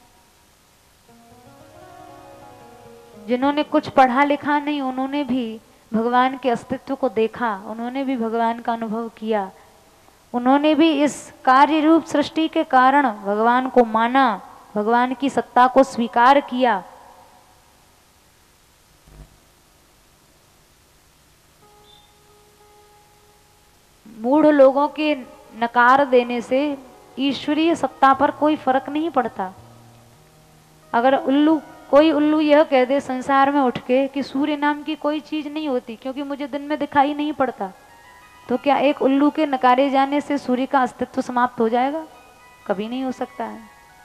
जिन्होंने कुछ पढ़ा लिखा नहीं, उन्होंने भी भगवान के अस्तित्व को देखा, उन्होंने भी भगवान का अनुभव किया, उन्होंने भी इस कार्य रूप सृष्टि के कारण भगवान को माना, भगवान की सत्ता को स्वीकार किया। मूढ़ लोगों के नकार देने से ईश्वरीय सत्ता पर कोई फर्क नहीं पड़ता। अगर उल्लू कोई उल्लू यह कह दे संसार में उठ के कि सूर्य नाम की कोई चीज नहीं होती क्योंकि मुझे दिन में दिखाई नहीं पड़ता, तो क्या एक उल्लू के नकारे जाने से सूर्य का अस्तित्व समाप्त हो जाएगा? कभी नहीं हो सकता है।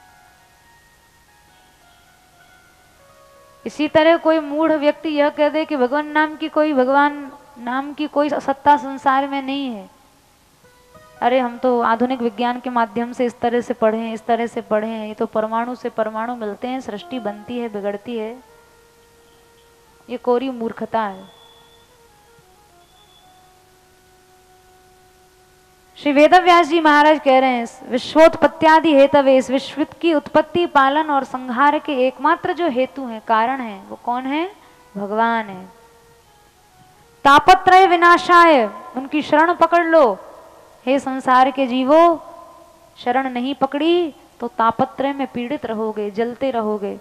इसी तरह कोई मूढ़ व्यक्ति यह कह दे कि भगवान नाम की कोई भगवान नाम की कोई सत्ता संसार में नहीं है। अरे हम तो आधुनिक विज्ञान के माध्यम से इस तरह से पढ़े हैं, इस तरह से पढ़े हैं, ये तो परमाणु से परमाणु मिलते हैं, सृष्टि बनती है, बिगड़ती है। ये कोरी मूर्खता है। श्री वेदव्यास जी महाराज कह रहे हैं विश्वोत्पत्त्यादि हेतवे, इस विश्व की उत्पत्ति, पालन और संहार के एकमात्र जो हेतु हैं, कारण हैं, वो कौन है? भगवान है। तापत्रय विनाशाय, उनकी शरण पकड़ लो। हे संसार के जीवो, शरण नहीं पकड़ी तो तापत्रय में पीड़ित रहोगे, जलते रहोगे।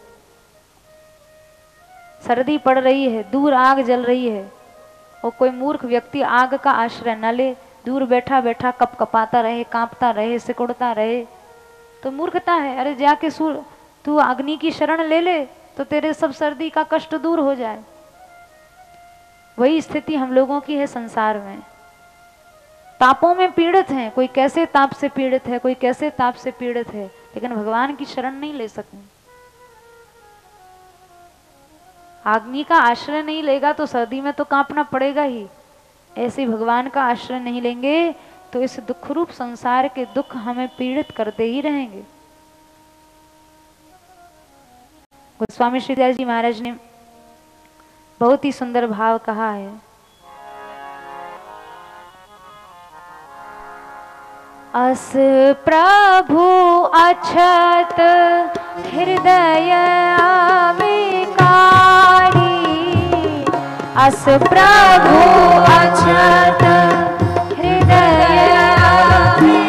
सर्दी पड़ रही है, दूर आग जल रही है, और कोई मूर्ख व्यक्ति आग का आश्रय न ले, दूर बैठा बैठा कप कपाता रहे, कांपता रहे, सिकुड़ता रहे, तो मूर्खता है। अरे जाके सूर तू अग्नि की शरण ले ले तो तेरे सब सर्दी का कष्ट दूर हो जाए। वही स्थिति हम लोगों की है संसार में। तापों में पीड़ित हैं, कोई कैसे ताप से पीड़ित है, कोई कैसे ताप से पीड़ित है, लेकिन भगवान की शरण नहीं ले सकते। अग्नि का आश्रय नहीं लेगा तो सर्दी में तो कांपना पड़ेगा ही। ऐसे भगवान का आश्रय नहीं लेंगे तो इस दुख रूप संसार के दुख हमें पीड़ित करते ही रहेंगे। गोस्वामी श्रीदास जी महाराज ने बहुत ही सुंदर भाव कहा है। अस प्रभु अछत हृदय विकारी, अस प्रभु अछत हृदय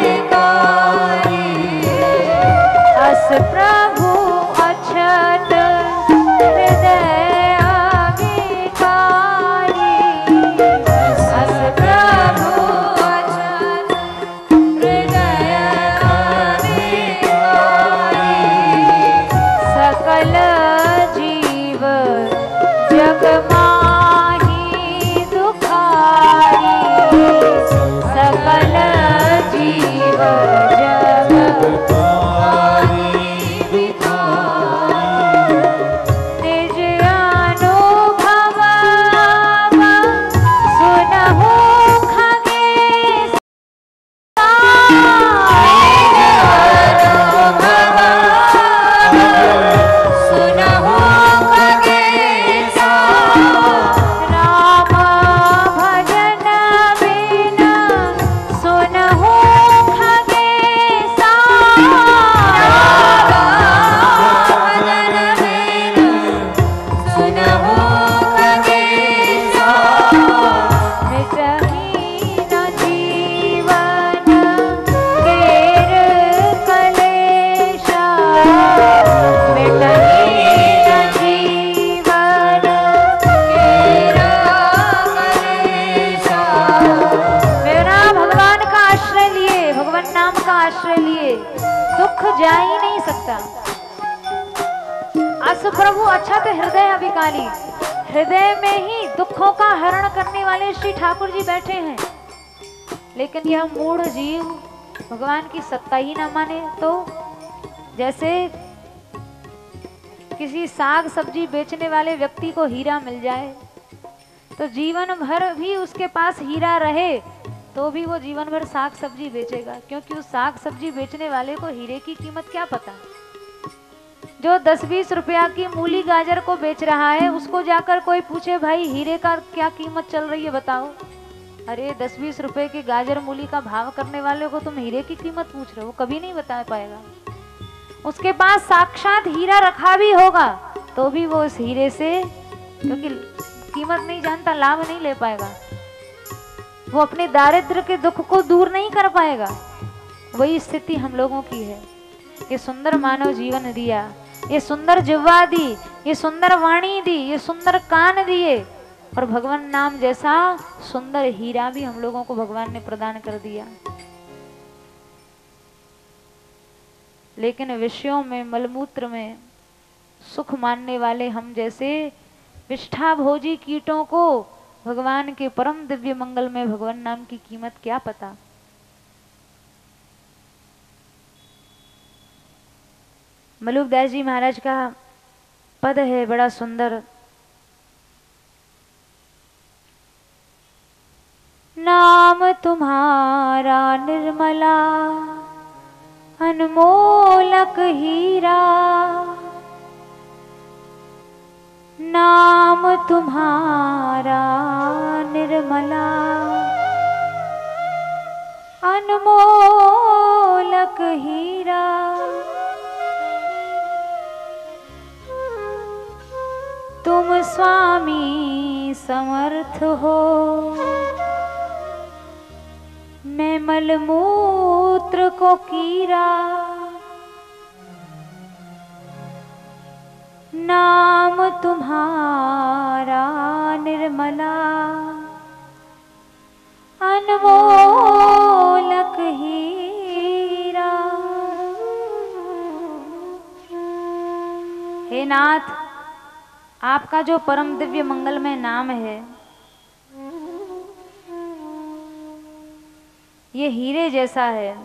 जा ही नहीं सकता। अस प्रभु अच्छा तो हृदय अभिकाली, हृदय में ही दुखों का हरण करने वाले श्री ठाकुर जी बैठे हैं। लेकिन यह मूढ़ जीव भगवान की सत्ता ही ना माने तो जैसे किसी साग सब्जी बेचने वाले व्यक्ति को हीरा मिल जाए तो जीवन भर भी उसके पास हीरा रहे तो भी वो जीवन भर साग सब्जी बेचेगा, क्योंकि उस साग सब्जी बेचने वाले को हीरे की कीमत क्या पता। जो दस बीस रुपया की मूली गाजर को बेच रहा है उसको जाकर कोई पूछे भाई हीरे का क्या कीमत चल रही है बताओ, अरे दस बीस रुपए के गाजर मूली का भाव करने वाले को तुम हीरे की कीमत पूछ रहे हो, कभी नहीं बता पाएगा। उसके पास साक्षात हीरा रखा भी होगा तो भी वो उस हीरे से, क्योंकि कीमत नहीं जानता, लाभ नहीं ले पाएगा, वो अपने दारिद्र्य के दुख को दूर नहीं कर पाएगा। वही स्थिति हम लोगों की है। ये सुंदर मानव जीवन दिया, ये सुंदर जिह्वा दी, ये सुंदर वाणी दी, ये सुंदर कान दिए और भगवान नाम जैसा सुंदर हीरा भी हम लोगों को भगवान ने प्रदान कर दिया। लेकिन विषयों में, मलमूत्र में सुख मानने वाले हम जैसे विष्ठा भोजी कीटों को भगवान के परम दिव्य मंगल में भगवान नाम की कीमत क्या पता। मलुकदास जी महाराज का पद है बड़ा सुंदर। नाम तुम्हारा निर्मला अनमोलक हीरा, नाम तुम्हारा निर्मला अनमोलक हीरा, तुम स्वामी समर्थ हो, मैं मलमूत्र को कीरा, नाम तुम्हारा निर्मला अनमोलक हीरा। हे नाथ, आपका जो परम दिव्य मंगलमय नाम है ये हीरे जैसा है,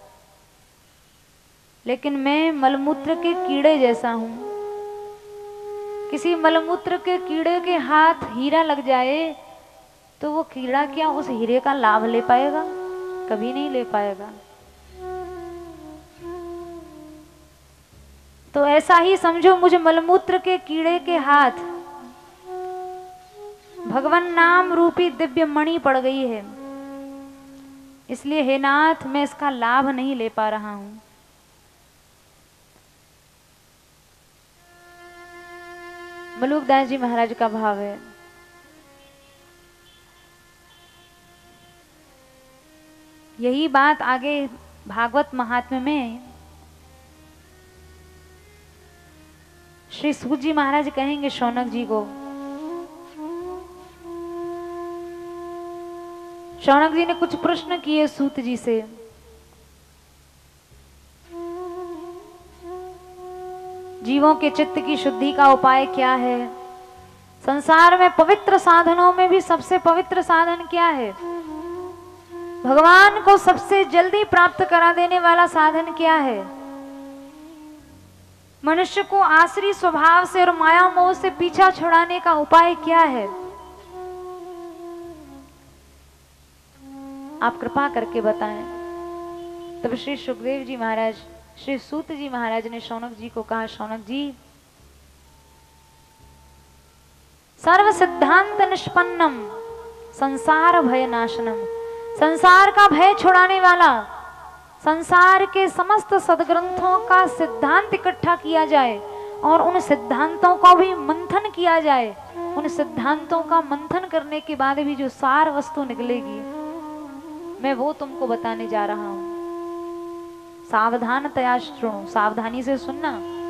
लेकिन मैं मलमूत्र के कीड़े जैसा हूं। किसी मलमूत्र के कीड़े के हाथ हीरा लग जाए तो वो कीड़ा क्या उस हीरे का लाभ ले पाएगा? कभी नहीं ले पाएगा। तो ऐसा ही समझो, मुझे मलमूत्र के कीड़े के हाथ भगवान नाम रूपी दिव्य मणि पड़ गई है, इसलिए हे नाथ मैं इसका लाभ नहीं ले पा रहा हूं। मलुकदास जी महाराज का भाव है, यही बात आगे भागवत महात्म्य में श्री सूत जी महाराज कहेंगे शौनक जी को। शौनक जी ने कुछ प्रश्न किए सूत जी से। जीवों के चित्त की शुद्धि का उपाय क्या है? संसार में पवित्र साधनों में भी सबसे पवित्र साधन क्या है? भगवान को सबसे जल्दी प्राप्त करा देने वाला साधन क्या है? मनुष्य को आसुरी स्वभाव से और माया मोह से पीछा छुड़ाने का उपाय क्या है? आप कृपा करके बताएं। तब श्री सुखदेव जी महाराज, श्री सूत जी महाराज ने शौनक जी को कहा, शौनक जी, सर्व सिद्धांत निष्पन्नम संसार भय नाशनम, संसार का भय छुड़ाने वाला, संसार के समस्त सदग्रंथों का सिद्धांत इकट्ठा किया जाए और उन सिद्धांतों को भी मंथन किया जाए। उन सिद्धांतों का मंथन करने के बाद भी जो सार वस्तु निकलेगी, मैं वो तुमको बताने जा रहा हूं। सावधानतया श्रृणु, सावधानी से सुनना।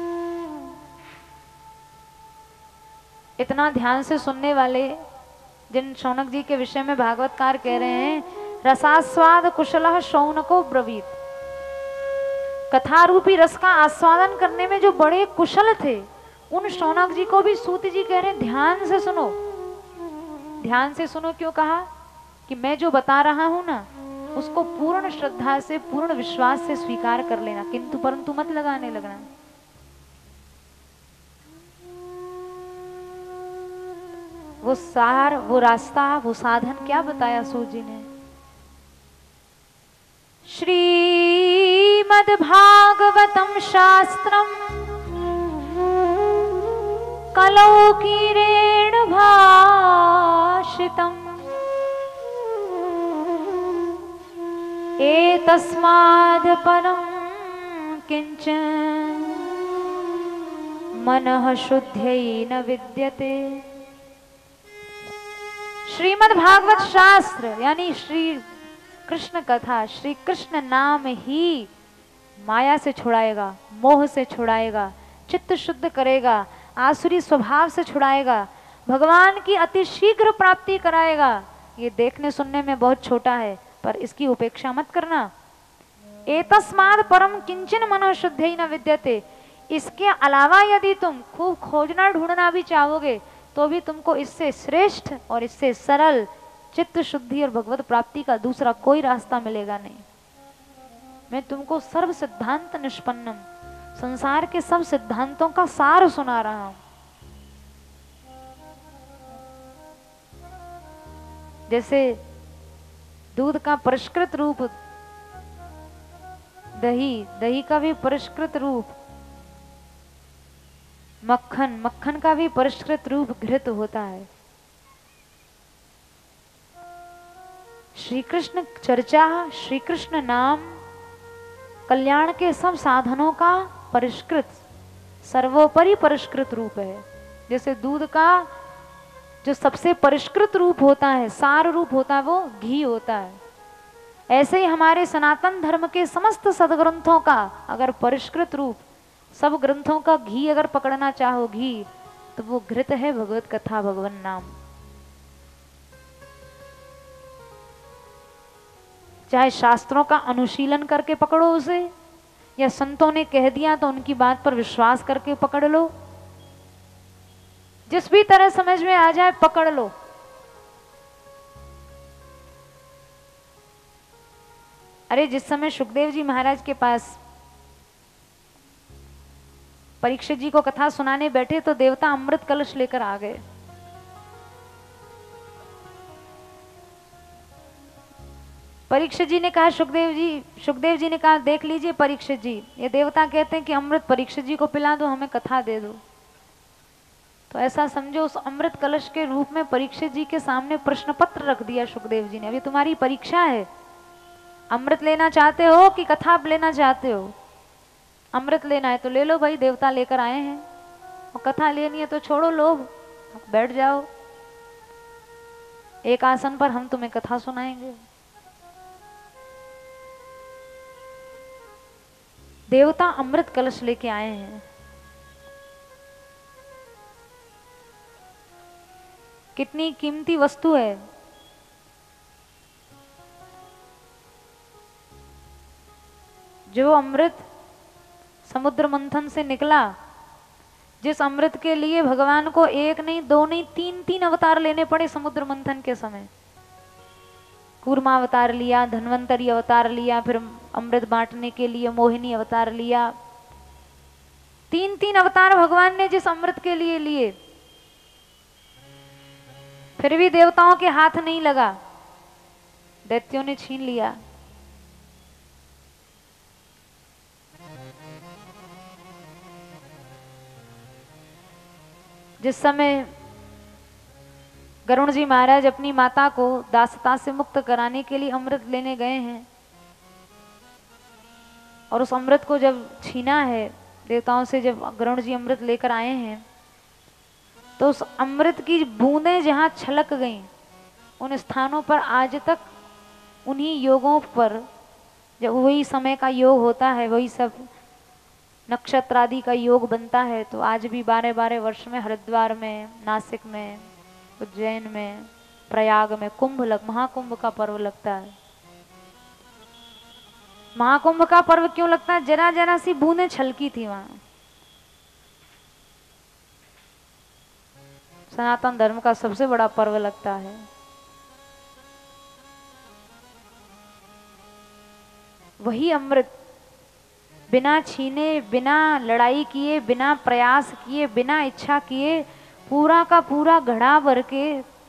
इतना ध्यान से सुनने वाले जिन शौनक जी के विषय में भागवतकार कह रहे हैं, रसास्वाद कुशलः शौनको ब्रवीत, कथा रूपी रस का आस्वादन करने में जो बड़े कुशल थे, उन शौनक जी को भी सूत जी कह रहे हैं ध्यान से सुनो। ध्यान से सुनो क्यों कहा? कि मैं जो बता रहा हूं ना, उसको पूर्ण श्रद्धा से, पूर्ण विश्वास से स्वीकार कर लेना, किंतु परंतु मत लगाने लगना। वो सार, वो रास्ता, वो साधन क्या बताया सूत जी ने? श्रीमद्भागवतम शास्त्रम कलौकीरेण भाषितम् एतस्माद् परं किंचन मनः शुद्ध्यै न विद्यते। श्रीमद् भागवत शास्त्र यानी श्री कृष्ण कथा, श्री कृष्ण नाम ही माया से छुड़ाएगा, मोह से छुड़ाएगा, चित्त शुद्ध करेगा, आसुरी स्वभाव से छुड़ाएगा, भगवान की अति शीघ्र प्राप्ति कराएगा। ये देखने सुनने में बहुत छोटा है, पर इसकी उपेक्षा मत करना। एतस्माद् परम किंचन मनः शुद्धै न विद्यते। इसके अलावा यदि तुम खूब खोजना ढूंढना भी चाहोगे तो भी तुमको इससे श्रेष्ठ और इससे सरल चित्त शुद्धि और भगवत प्राप्ति का दूसरा कोई रास्ता मिलेगा नहीं। मैं तुमको सर्व सिद्धांत निष्पन्नम, संसार के सब सिद्धांतों का सार सुना रहा हूं। जैसे दूध का परिष्कृत रूप दही, दही का भी परिष्कृत रूप मक्खन, मक्खन का भी परिष्कृत रूप घृत होता है। श्री कृष्ण चर्चा, श्री कृष्ण नाम कल्याण के सब साधनों का परिष्कृत, सर्वोपरि परिष्कृत रूप है। जैसे दूध का जो सबसे परिष्कृत रूप होता है, सार रूप होता है, वो घी होता है। ऐसे ही हमारे सनातन धर्म के समस्त सदग्रंथों का अगर परिष्कृत रूप, सब ग्रंथों का घी अगर पकड़ना चाहो घी, तो वो घृत है भगवत कथा, भगवन नाम। चाहे शास्त्रों का अनुशीलन करके पकड़ो उसे, या संतों ने कह दिया तो उनकी बात पर विश्वास करके पकड़ लो, जिस भी तरह समझ में आ जाए पकड़ लो। अरे जिस समय सुखदेव जी महाराज के पास परीक्षित जी को कथा सुनाने बैठे तो देवता अमृत कलश लेकर आ गए। परीक्षित जी ने कहा, सुखदेव जी सुखदेव जी ने कहा, देख लीजिए परीक्षित जी, ये देवता कहते हैं कि अमृत परीक्षित जी को पिला दो, हमें कथा दे दो। तो ऐसा समझो उस अमृत कलश के रूप में परीक्षित जी के सामने प्रश्न पत्र रख दिया सुखदेव जी ने। अभी तुम्हारी परीक्षा है, अमृत लेना चाहते हो कि कथा लेना चाहते हो? अमृत लेना है तो ले लो भाई, देवता लेकर आए हैं, और कथा लेनी है तो छोड़ो लोभ, बैठ जाओ एक आसन पर, हम तुम्हें कथा सुनाएंगे। देवता अमृत कलश लेके आए हैं। कितनी कीमती वस्तु है। जो अमृत समुद्र मंथन से निकला, जिस अमृत के लिए भगवान को एक नहीं, दो नहीं, तीन तीन अवतार लेने पड़े समुद्र मंथन के समय, कूर्मा अवतार लिया, धन्वंतरी अवतार लिया, फिर अमृत बांटने के लिए मोहिनी अवतार लिया। तीन तीन अवतार भगवान ने जिस अमृत के लिए लिए, फिर भी देवताओं के हाथ नहीं लगा, दैत्यों ने छीन लिया। जिस समय गरुण जी महाराज अपनी माता को दासता से मुक्त कराने के लिए अमृत लेने गए हैं, और उस अमृत को जब छीना है देवताओं से, जब गरुण जी अमृत लेकर आए हैं, तो उस अमृत की बूंदें जहां छलक गईं, उन स्थानों पर आज तक उन्हीं योगों पर, जब वही समय का योग होता है, वही सब नक्षत्र आदि का योग बनता है, तो आज भी बारह बारह वर्ष में हरिद्वार में, नासिक में, उज्जैन में, प्रयाग में कुंभ लग महाकुंभ का पर्व लगता है। महाकुंभ का पर्व क्यों लगता है? जरा जरा सी बूंदें छलकी थी वहां। सनातन धर्म का सबसे बड़ा पर्व लगता है। वही अमृत बिना छीने, बिना लड़ाई किए, बिना प्रयास किए, बिना इच्छा किए, पूरा का पूरा घड़ा भर के,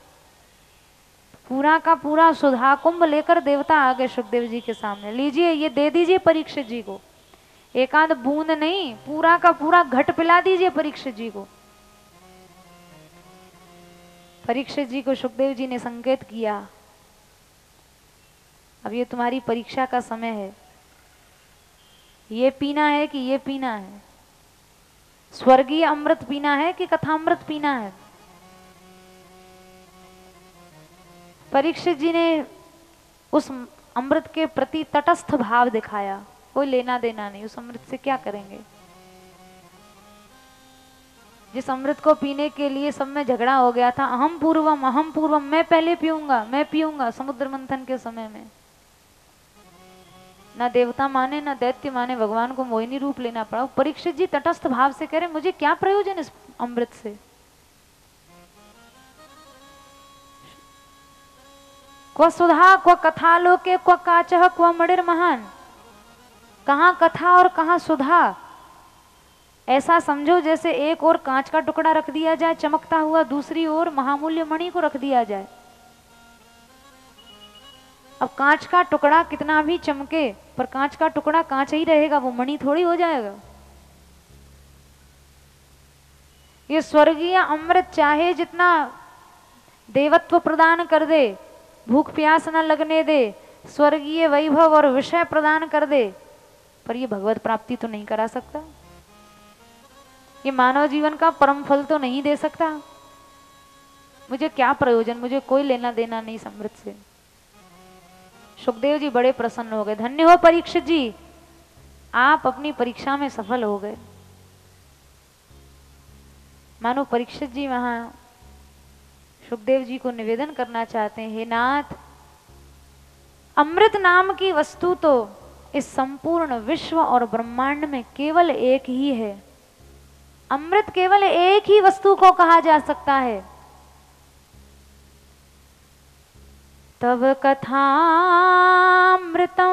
पूरा का पूरा सुधा कुंभ लेकर देवता आ गए सुखदेव जी के सामने। लीजिए, ये दे दीजिए परीक्षित जी को। एकांत बूंद नहीं, पूरा का पूरा घट पिला दीजिए परीक्षित जी को। परीक्षित जी को सुखदेव जी ने संकेत किया, अब ये तुम्हारी परीक्षा का समय है। ये पीना है कि ये पीना है? स्वर्गीय अमृत पीना है कि कथामृत पीना है? परीक्षित जी ने उस अमृत के प्रति तटस्थ भाव दिखाया, कोई लेना देना नहीं, उस अमृत से क्या करेंगे। जिस अमृत को पीने के लिए सब में झगड़ा हो गया था, अहम पूर्वम अहम पूर्वम, मैं पहले पीऊंगा मैं पीऊंगा, समुद्र मंथन के समय में ना देवता माने ना दैत्य माने, भगवान को मोहिनी रूप लेना पड़ा। परीक्षित जी तटस्थ भाव से कह रहे, मुझे क्या प्रयोजन इस अमृत से। क्व सुधा क्व कथा लोके क्व काचह क्व मणिर महान। कहाँ कथा और कहाँ सुधा। ऐसा समझो जैसे एक ओर कांच का टुकड़ा रख दिया जाए चमकता हुआ, दूसरी ओर महामूल्य मणि को रख दिया जाए। अब कांच का टुकड़ा कितना भी चमके, पर कांच का टुकड़ा कांच ही रहेगा, वो मणि थोड़ी हो जाएगा। ये स्वर्गीय अमृत चाहे जितना देवत्व प्रदान कर दे, भूख प्यास न लगने दे, स्वर्गीय वैभव और विषय प्रदान कर दे, पर ये भगवत प्राप्ति तो नहीं करा सकता। ये मानव जीवन का परम फल तो नहीं दे सकता। मुझे क्या प्रयोजन, मुझे कोई लेना देना नहीं इस अमृत से। सुखदेव जी बड़े प्रसन्न हो गए। धन्य हो परीक्षित जी, आप अपनी परीक्षा में सफल हो गए। मानो परीक्षित जी वहां सुखदेव जी को निवेदन करना चाहते हैं, हे नाथ, अमृत नाम की वस्तु तो इस संपूर्ण विश्व और ब्रह्मांड में केवल एक ही है। अमृत केवल एक ही वस्तु को कहा जा सकता है। तब कथामृतं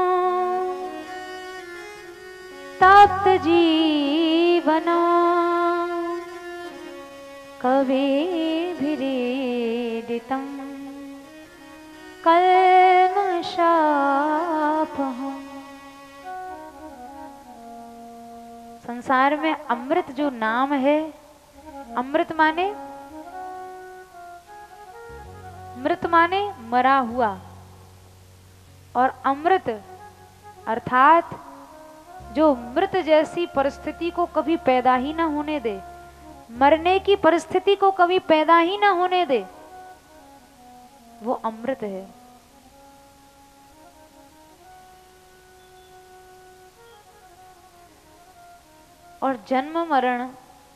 तप्त जीवनं कविभिरीडितं कल्मषापहम्। संसार में अमृत जो नाम है, अमृत माने मृत माने मरा हुआ, और अमृत अर्थात जो मृत जैसी परिस्थिति को कभी पैदा ही ना होने दे, मरने की परिस्थिति को कभी पैदा ही ना होने दे, वो अमृत है। और जन्म मरण,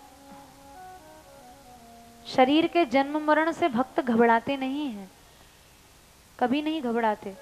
शरीर के जन्म मरण से भक्त घबराते नहीं हैं, कभी नहीं घबराते।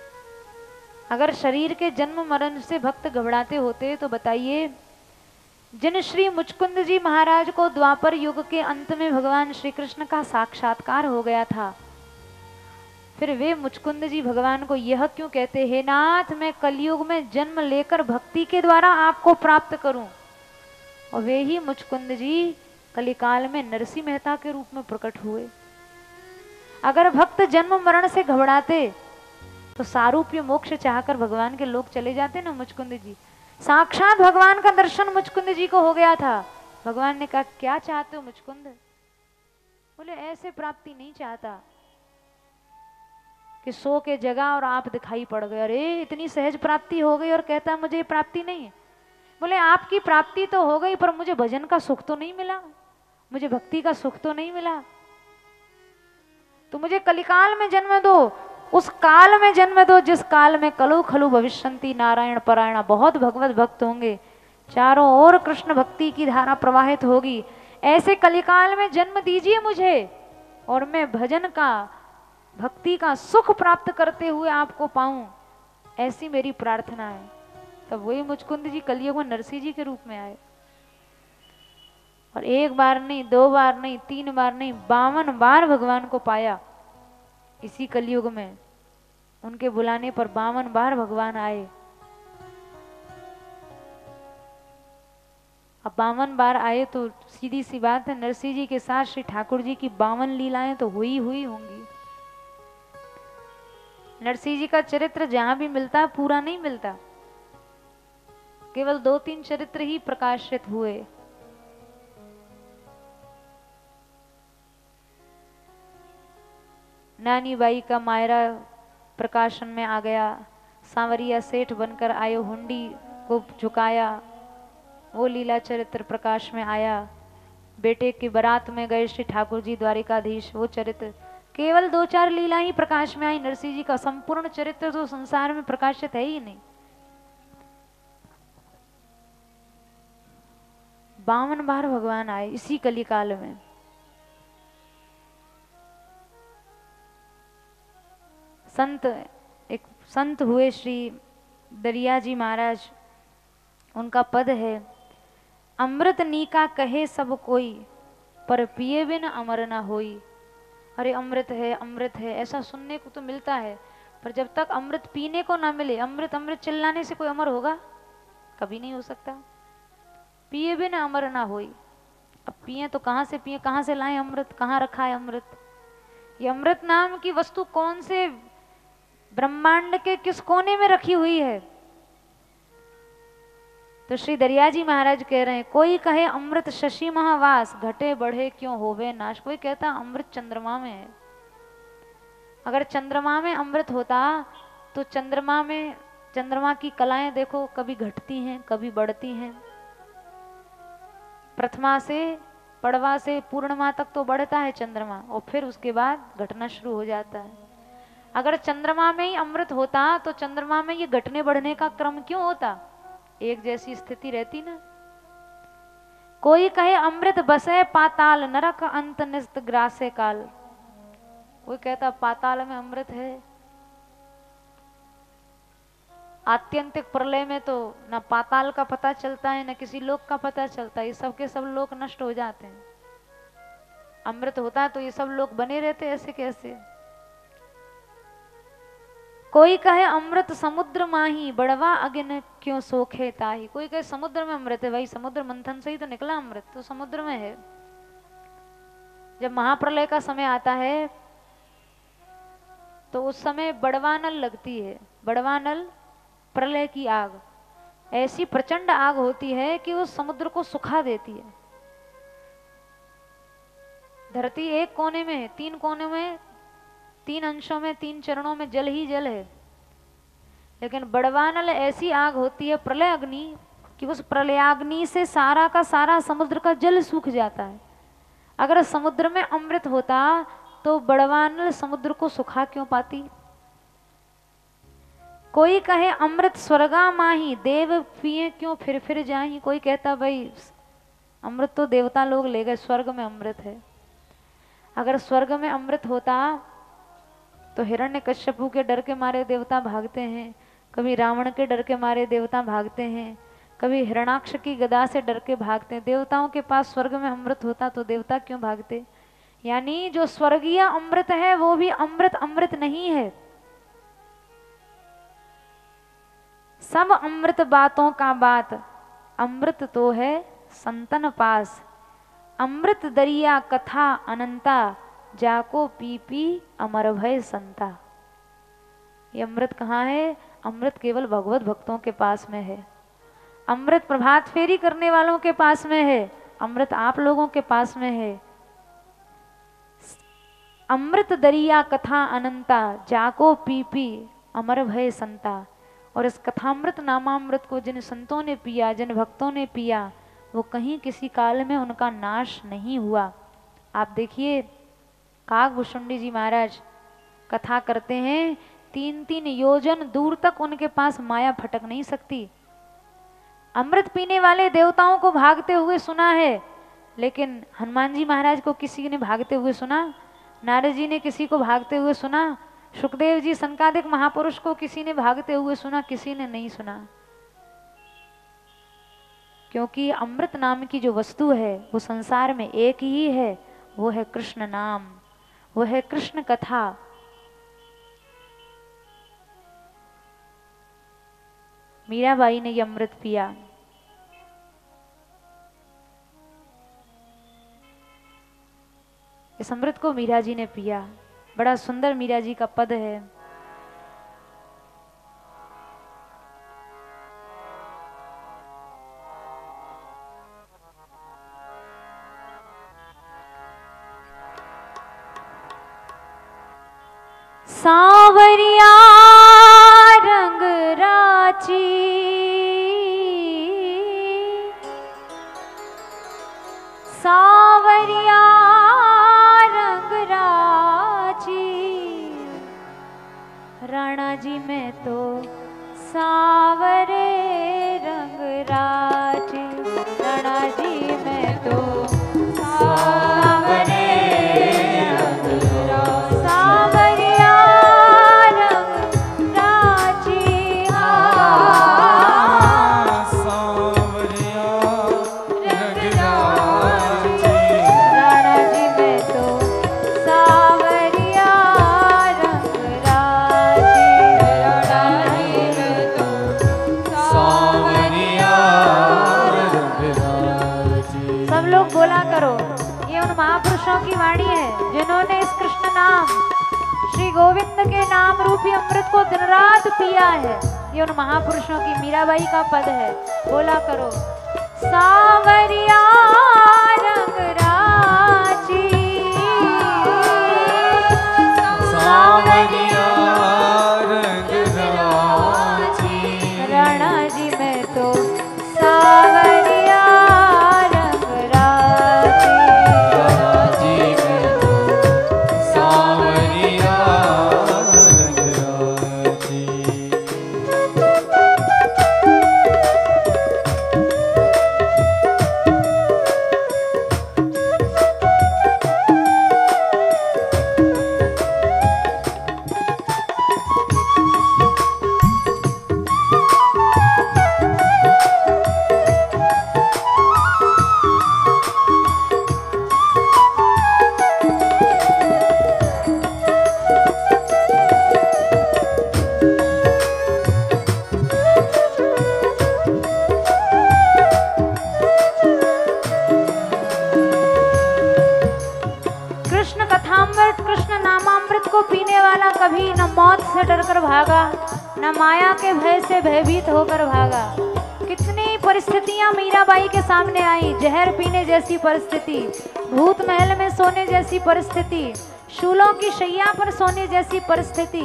अगर शरीर के जन्म मरण से भक्त घबराते होते तो बताइए जिन श्री मुचकुंद जी महाराज को द्वापर युग के अंत में भगवान श्री कृष्ण का साक्षात्कार हो गया था, फिर वे मुचकुंद जी भगवान को यह क्यों कहते, हे नाथ मैं कलयुग में जन्म लेकर भक्ति के द्वारा आपको प्राप्त करूं। और वे ही मुचकुंद जी कलिकाल में नरसिंह मेहता के रूप में प्रकट हुए। अगर भक्त जन्म मरण से घबराते तो सारूप्य मोक्ष चाहकर भगवान के लोग चले जाते ना। मुचकुंद जी साक्षात भगवान का दर्शन मुचकुंद जी को हो गया था। भगवान ने कहा क्या चाहते हो मुचकुंद? बोले ऐसे प्राप्ति नहीं चाहता कि सो के जगह और आप दिखाई पड़ गए। अरे इतनी सहज प्राप्ति हो गई और कहता मुझे प्राप्ति नहीं है। बोले आपकी प्राप्ति तो हो गई पर मुझे भजन का सुख तो नहीं मिला, मुझे भक्ति का सुख तो नहीं मिला। तो मुझे कलिकाल में जन्म दो, उस काल में जन्म दो जिस काल में कलु खलु भविष्यंती नारायण परायणा, बहुत भगवत भक्त होंगे, चारों ओर कृष्ण भक्ति की धारा प्रवाहित होगी। ऐसे कलिकाल में जन्म दीजिए मुझे और मैं भजन का भक्ति का सुख प्राप्त करते हुए आपको पाऊं, ऐसी मेरी प्रार्थना है। तब वही मुचकुंद जी कलयुग में नरसिंह जी के रूप में आए और एक बार नहीं, दो बार नहीं, तीन बार नहीं, बावन बार भगवान को पाया। इसी कलयुग में उनके बुलाने पर बावन बार भगवान आए। अब बावन बार आए तो सीधी सी बात है, नरसिंह जी के साथ श्री ठाकुर जी की बावन लीलाएं तो हुई हुई होंगी। नरसिंह जी का चरित्र जहां भी मिलता है पूरा नहीं मिलता, केवल दो तीन चरित्र ही प्रकाशित हुए। नानी बाई का मायरा प्रकाशन में आ गया, सांवरिया सेठ बनकर आयो हुंडी को झुकाया, वो लीला चरित्र प्रकाश में आया। बेटे की बारात में गए श्री ठाकुर जी द्वारिकाधीश, वो चरित्र, केवल दो चार लीला ही प्रकाश में आई। नरसिंह जी का संपूर्ण चरित्र तो संसार में प्रकाशित है ही नहीं। बावन बार भगवान आए इसी कलिकाल में। संत, एक संत हुए श्री दरिया जी महाराज, उनका पद है, अमृत नीका कहे सब कोई, पर पिए बिन अमर ना होई। अरे अमृत है अमृत है ऐसा सुनने को तो मिलता है, पर जब तक अमृत पीने को ना मिले, अमृत अमृत चिल्लाने से कोई अमर होगा? कभी नहीं हो सकता। पिए बिन अमर ना होई। अब पिए तो कहाँ से पिए, कहाँ से लाएं अमृत, कहाँ रखा है अमृत? ये अमृत नाम की वस्तु कौन से ब्रह्मांड के किस कोने में रखी हुई है? तो श्री दरिया जी महाराज कह रहे हैं, कोई कहे अमृत शशि महावास, घटे बढ़े क्यों होवे नाश। कोई कहता अमृत चंद्रमा में है। अगर चंद्रमा में अमृत होता तो चंद्रमा में, चंद्रमा की कलाएं देखो, कभी घटती हैं कभी बढ़ती हैं। प्रथमा से पड़वा से पूर्णिमा तक तो बढ़ता है चंद्रमा और फिर उसके बाद घटना शुरू हो जाता है। अगर चंद्रमा में ही अमृत होता तो चंद्रमा में ये घटने बढ़ने का क्रम क्यों होता? एक जैसी स्थिति रहती ना। कोई कहे अमृत बसे पाताल, नरक अंत निस्त ग्रासे काल। कोई कहता पाताल में अमृत है। आत्यंतिक प्रलय में तो ना पाताल का पता चलता है ना किसी लोक का पता चलता है, ये सब के सब लोग नष्ट हो जाते हैं। अमृत होता तो ये सब लोग बने रहते, ऐसे कैसे? कोई कहे अमृत समुद्र माही, बड़वा अगिन क्यों सोखे ताही। कोई कहे समुद्र में अमृत है। भाई समुद्र मंथन से ही तो निकला अमृत, तो समुद्र में है। जब महाप्रलय का समय आता है तो उस समय बड़वानल लगती है। बड़वानल प्रलय की आग, ऐसी प्रचंड आग होती है कि वो समुद्र को सुखा देती है। धरती एक कोने में है, तीन कोने में, तीन अंशों में, तीन चरणों में जल ही जल है, लेकिन बड़वानल ऐसी आग होती है प्रलय अग्नि कि उस प्रलयाग्नि से सारा का सारा समुद्र का जल सूख जाता है। अगर समुद्र में अमृत होता तो बड़वानल समुद्र को सुखा क्यों पाती? कोई कहे अमृत स्वर्गा माही, देव पिए क्यों फिर फिर जाही। कोई कहता भाई अमृत तो देवता लोग ले गए, स्वर्ग में अमृत है। अगर स्वर्ग में अमृत होता तो हिरण्यकश्यपु के डर के मारे देवता भागते हैं, कभी रावण के डर के मारे देवता भागते हैं, कभी हिरणाक्ष की गदा से डर के भागते। देवताओं के पास स्वर्ग में अमृत होता तो देवता क्यों भागते? यानी जो स्वर्गीय अमृत है वो भी अमृत अमृत नहीं है। सब अमृत बातों का बात, अमृत तो है संतन पास। अमृत दरिया कथा अनंता, जाको पी पी अमर भय संता। ये अमृत कहाँ है? अमृत केवल भगवत भक्तों के पास में है। अमृत प्रभात फेरी करने वालों के पास में है। अमृत आप लोगों के पास में है। अमृत दरिया कथा अनंता, जाको पी पी अमर भय संता। और इस कथामृत नामामृत को जिन संतों ने पिया, जिन भक्तों ने पिया, वो कहीं किसी काल में उनका नाश नहीं हुआ। आप देखिए काकभूषुंडी जी महाराज कथा करते हैं, तीन तीन योजन दूर तक उनके पास माया फटक नहीं सकती। अमृत पीने वाले देवताओं को भागते हुए सुना है, लेकिन हनुमान जी महाराज को किसी ने भागते हुए सुना? नारद जी ने किसी को भागते हुए सुना? सुखदेव जी सनकादिक महापुरुष को किसी ने भागते हुए सुना? किसी ने नहीं सुना। क्योंकि अमृत नाम की जो वस्तु है वो संसार में एक ही है, वो है कृष्ण नाम, वो है कृष्ण कथा। मीराबाई ने ये अमृत पिया। इस अमृत को मीरा जी ने पिया। बड़ा सुंदर मीरा जी का पद है। सांवरिया रंग राची, सांवरिया रंग राची, राणा जी में तो सांवरे रंग राची, राणा जी में तो सांवरे रंग राची, सांवरिया रंग राची, सांवरिया रंग राची, राणा जी में तो सांवरिया रंग राची, राणा जी में तो सांवरिया रंग राची। सब लोग बोला करो, ये उन महापुरुषों की वाणी है जिन्होंने इस कृष्ण नाम श्री गोविंद के नाम रूपी अमृत को दिन रात पिया है। ये उन महापुरुषों की, मीराबाई का पद है। बोला करो, सांवरिया रंग राची, सांवरिया रंग राची, राणा जी में तो सांवरिया रंग राची, राणा जी में तो सांवरिया रंग राची। कृष्ण कथामृत, कृष्ण नामामृत को पीने वाला कभी न मौत से डरकर भागा, न माया के भय से भयभीत होकर भागा। कितनी परिस्थितियां मीराबाई के सामने आई। जहर पीने जैसी परिस्थिति, भूत महल में सोने जैसी परिस्थिति, शूलों की शैया पर सोने जैसी परिस्थिति,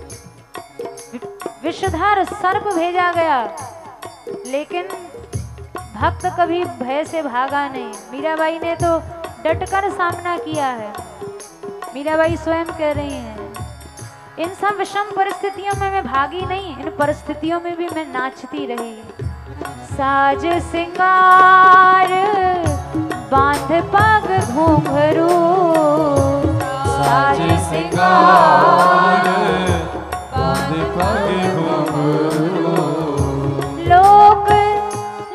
विषधर सर्प भेजा गया, लेकिन भक्त कभी भय से भागा नहीं। मीराबाई ने तो डटकर सामना किया है। मीराबाई स्वयं कह रही हैं, इन सब विषम परिस्थितियों में मैं भागी नहीं, इन परिस्थितियों में भी मैं नाचती रही। साज सिंगार बांध पग घुंघरू, साज सिंगार बांध पग घुंघरू, लोक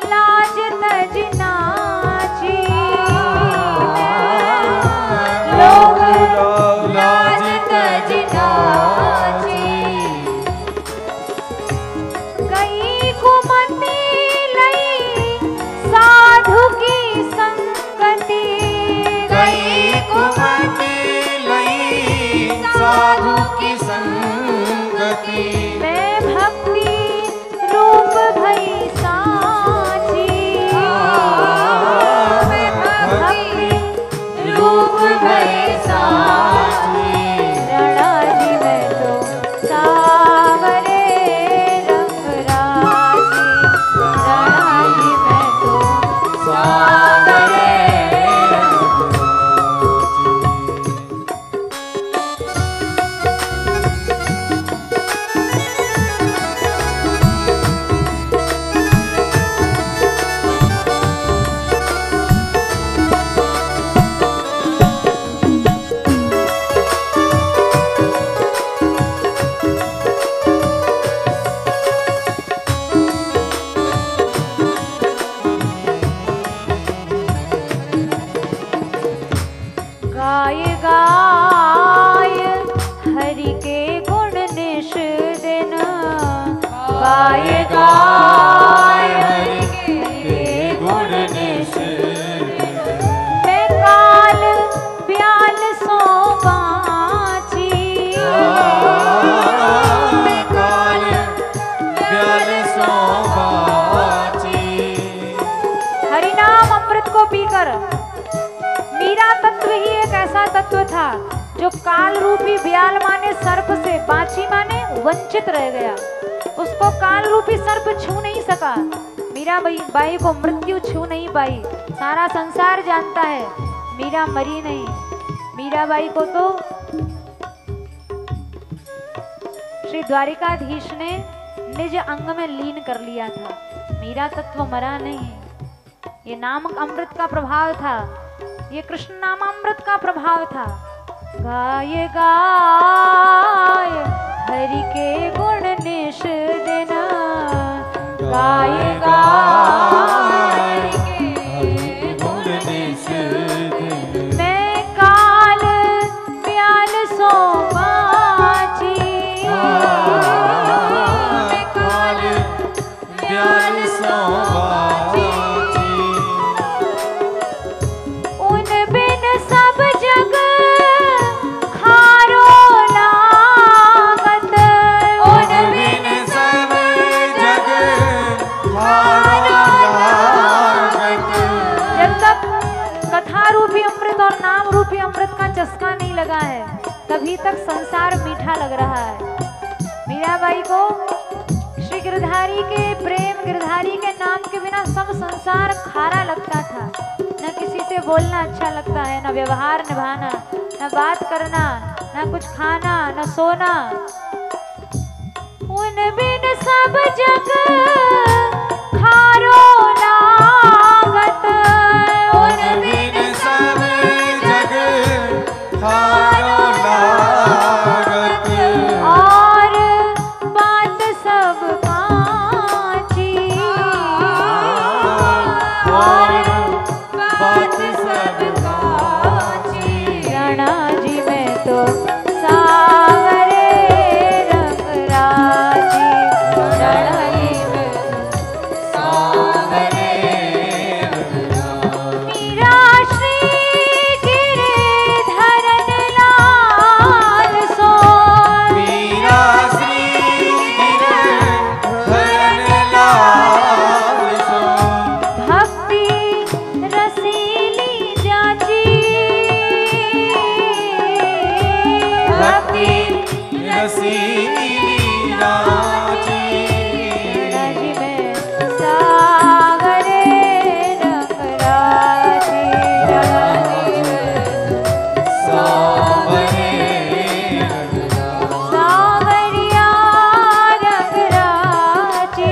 गाये गाय हरि के गुण निश मैं काल ब्याल सो बाची मैं काल ब्याल सो बाची। हरि नाम अमृत को पीकर मीरा तत्व ही एक ऐसा तत्व था जो काल रूपी ब्याल माने सर्प से, बाची माने वंचित रह गया। उसको काल रूपी सर्प छू नहीं सका। मीरा बाई को मृत्यु छू नहीं पाई। सारा संसार जानता है मीरा मरी नहीं। मीराबाई को तो श्री द्वारिकाधीश ने निज अंग में लीन कर लिया था। मीरा तत्व मरा नहीं। ये नाम अमृत का प्रभाव था, ये कृष्ण नाम अमृत का प्रभाव था। गाय गाय हरि के गुण निश दिन गाय गाय हरि गुण निश दिन मैं काल ब्याल सो बाची मैं काल ब्याल सो बाची। उन बिन सब जग खारो लागत उन बिन सब जग खारो लागत। जब तक कथा रूपी अमृत और नाम रूपी अमृत का चस्का नहीं लगा है तभी तक संसार मीठा लग रहा है। मीराबाई को श्री गिरधारी के प्रेम, गिरधारी के नाम के बिना सब संसार खारा लगता था। न किसी से बोलना अच्छा लगता है, न व्यवहार निभाना, न बात करना, न कुछ खाना, न सोना। उन बिन सब जग खारो लागत उन बिन सब जग खारो लागत। और बात सब कांची और बात सब कांची। राणा जी में तो सावरे रंग राजी राणा जी में सावरे रंग राजी। मीरा श्री गिरिधरन लाल सो मीरा श्री गिरधरन लाल सो भक्ति रसीली जाची भक्ति रसीली राजी। राजी में सावरे रंग राजी राजी में सावरे रंग राजी। सावरिया रंग राजी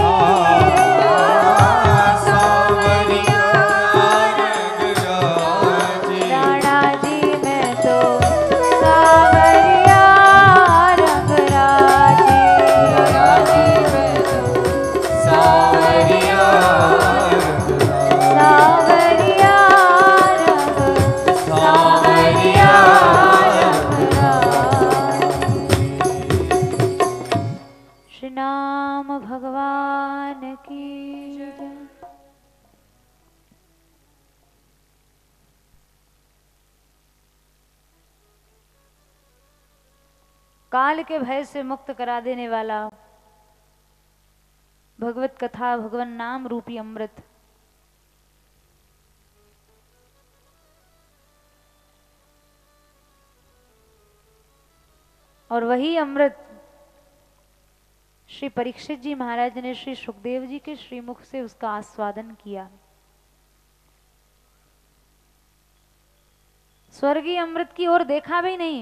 सावरिया रंग राजी। राणा जी में तो सावरिया रंग राजी राजी में तो सावरिया रंग राजी। सावरिया रंग सावरिया रंग राजी। श्री नाम भगवान की जय। काल के भय से मुक्त करा देने वाला भगवत कथा, भगवान नाम रूपी अमृत और वही अमृत श्री परीक्षित जी महाराज ने श्री सुखदेव जी के श्रीमुख से उसका आस्वादन किया। स्वर्गीय अमृत की ओर देखा भी नहीं।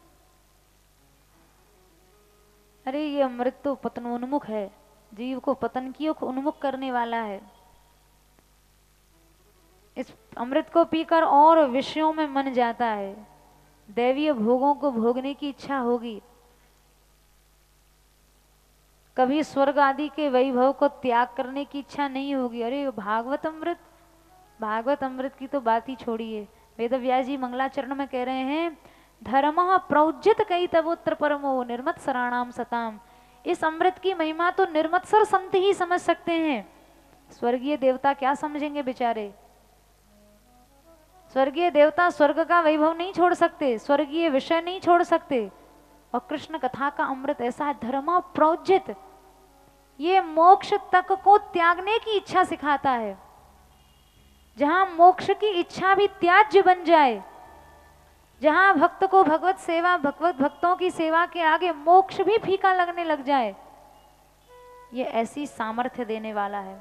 अरे ये अमृत तो पतनोन्मुख है, जीव को पतन की ओर उन्मुख करने वाला है। इस अमृत को पीकर और विषयों में मन जाता है, दैवीय भोगों को भोगने की इच्छा होगी, कभी स्वर्ग आदि के वैभव को त्याग करने की इच्छा नहीं होगी। अरे भागवत अमृत, भागवत अमृत की तो बात ही छोड़िए। वेदव्यास जी मंगलाचरण में कह रहे हैं, धर्म प्रौज्यत कई तवोत्र परमो निर्मत सराणाम सताम। इस अमृत की महिमा तो निर्मत्सर संत ही समझ सकते हैं। स्वर्गीय देवता क्या समझेंगे बेचारे। स्वर्गीय देवता स्वर्ग का वैभव नहीं छोड़ सकते, स्वर्गीय विषय नहीं छोड़ सकते। और कृष्ण कथा का अमृत ऐसा है, धर्म प्रोज्जित, ये मोक्ष तक को त्यागने की इच्छा सिखाता है। जहां मोक्ष की इच्छा भी त्याज्य बन जाए, जहां भक्त को भगवत सेवा, भगवत भक्तों की सेवा के आगे मोक्ष भी फीका लगने लग जाए, ये ऐसी सामर्थ्य देने वाला है।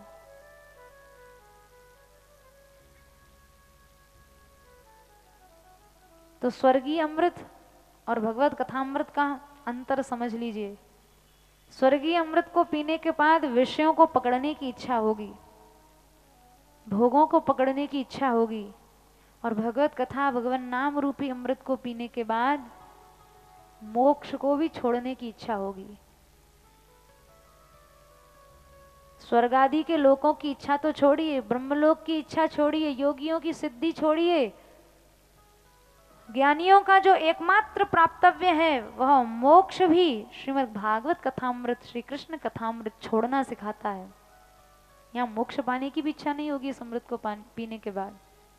तो स्वर्गीय अमृत और भगवत कथामृत का अंतर समझ लीजिए। स्वर्गीय अमृत को पीने के बाद विषयों को पकड़ने की इच्छा होगी, भोगों को पकड़ने की इच्छा होगी, और भगवत कथा भगवान नाम रूपी अमृत को पीने के बाद मोक्ष को भी छोड़ने की इच्छा होगी। स्वर्ग आदि के लोकों की इच्छा तो छोड़िए, ब्रह्मलोक की इच्छा छोड़िए, योगियों की सिद्धि छोड़िए, ज्ञानियों का जो एकमात्र प्राप्तव्य है वह मोक्ष भी श्रीमद् भागवत कथामृत, श्री कृष्ण कथामृत छोड़ना सिखाता है। यहाँ मोक्ष पाने की भी इच्छा नहीं होगी इस अमृत को पीने के बाद।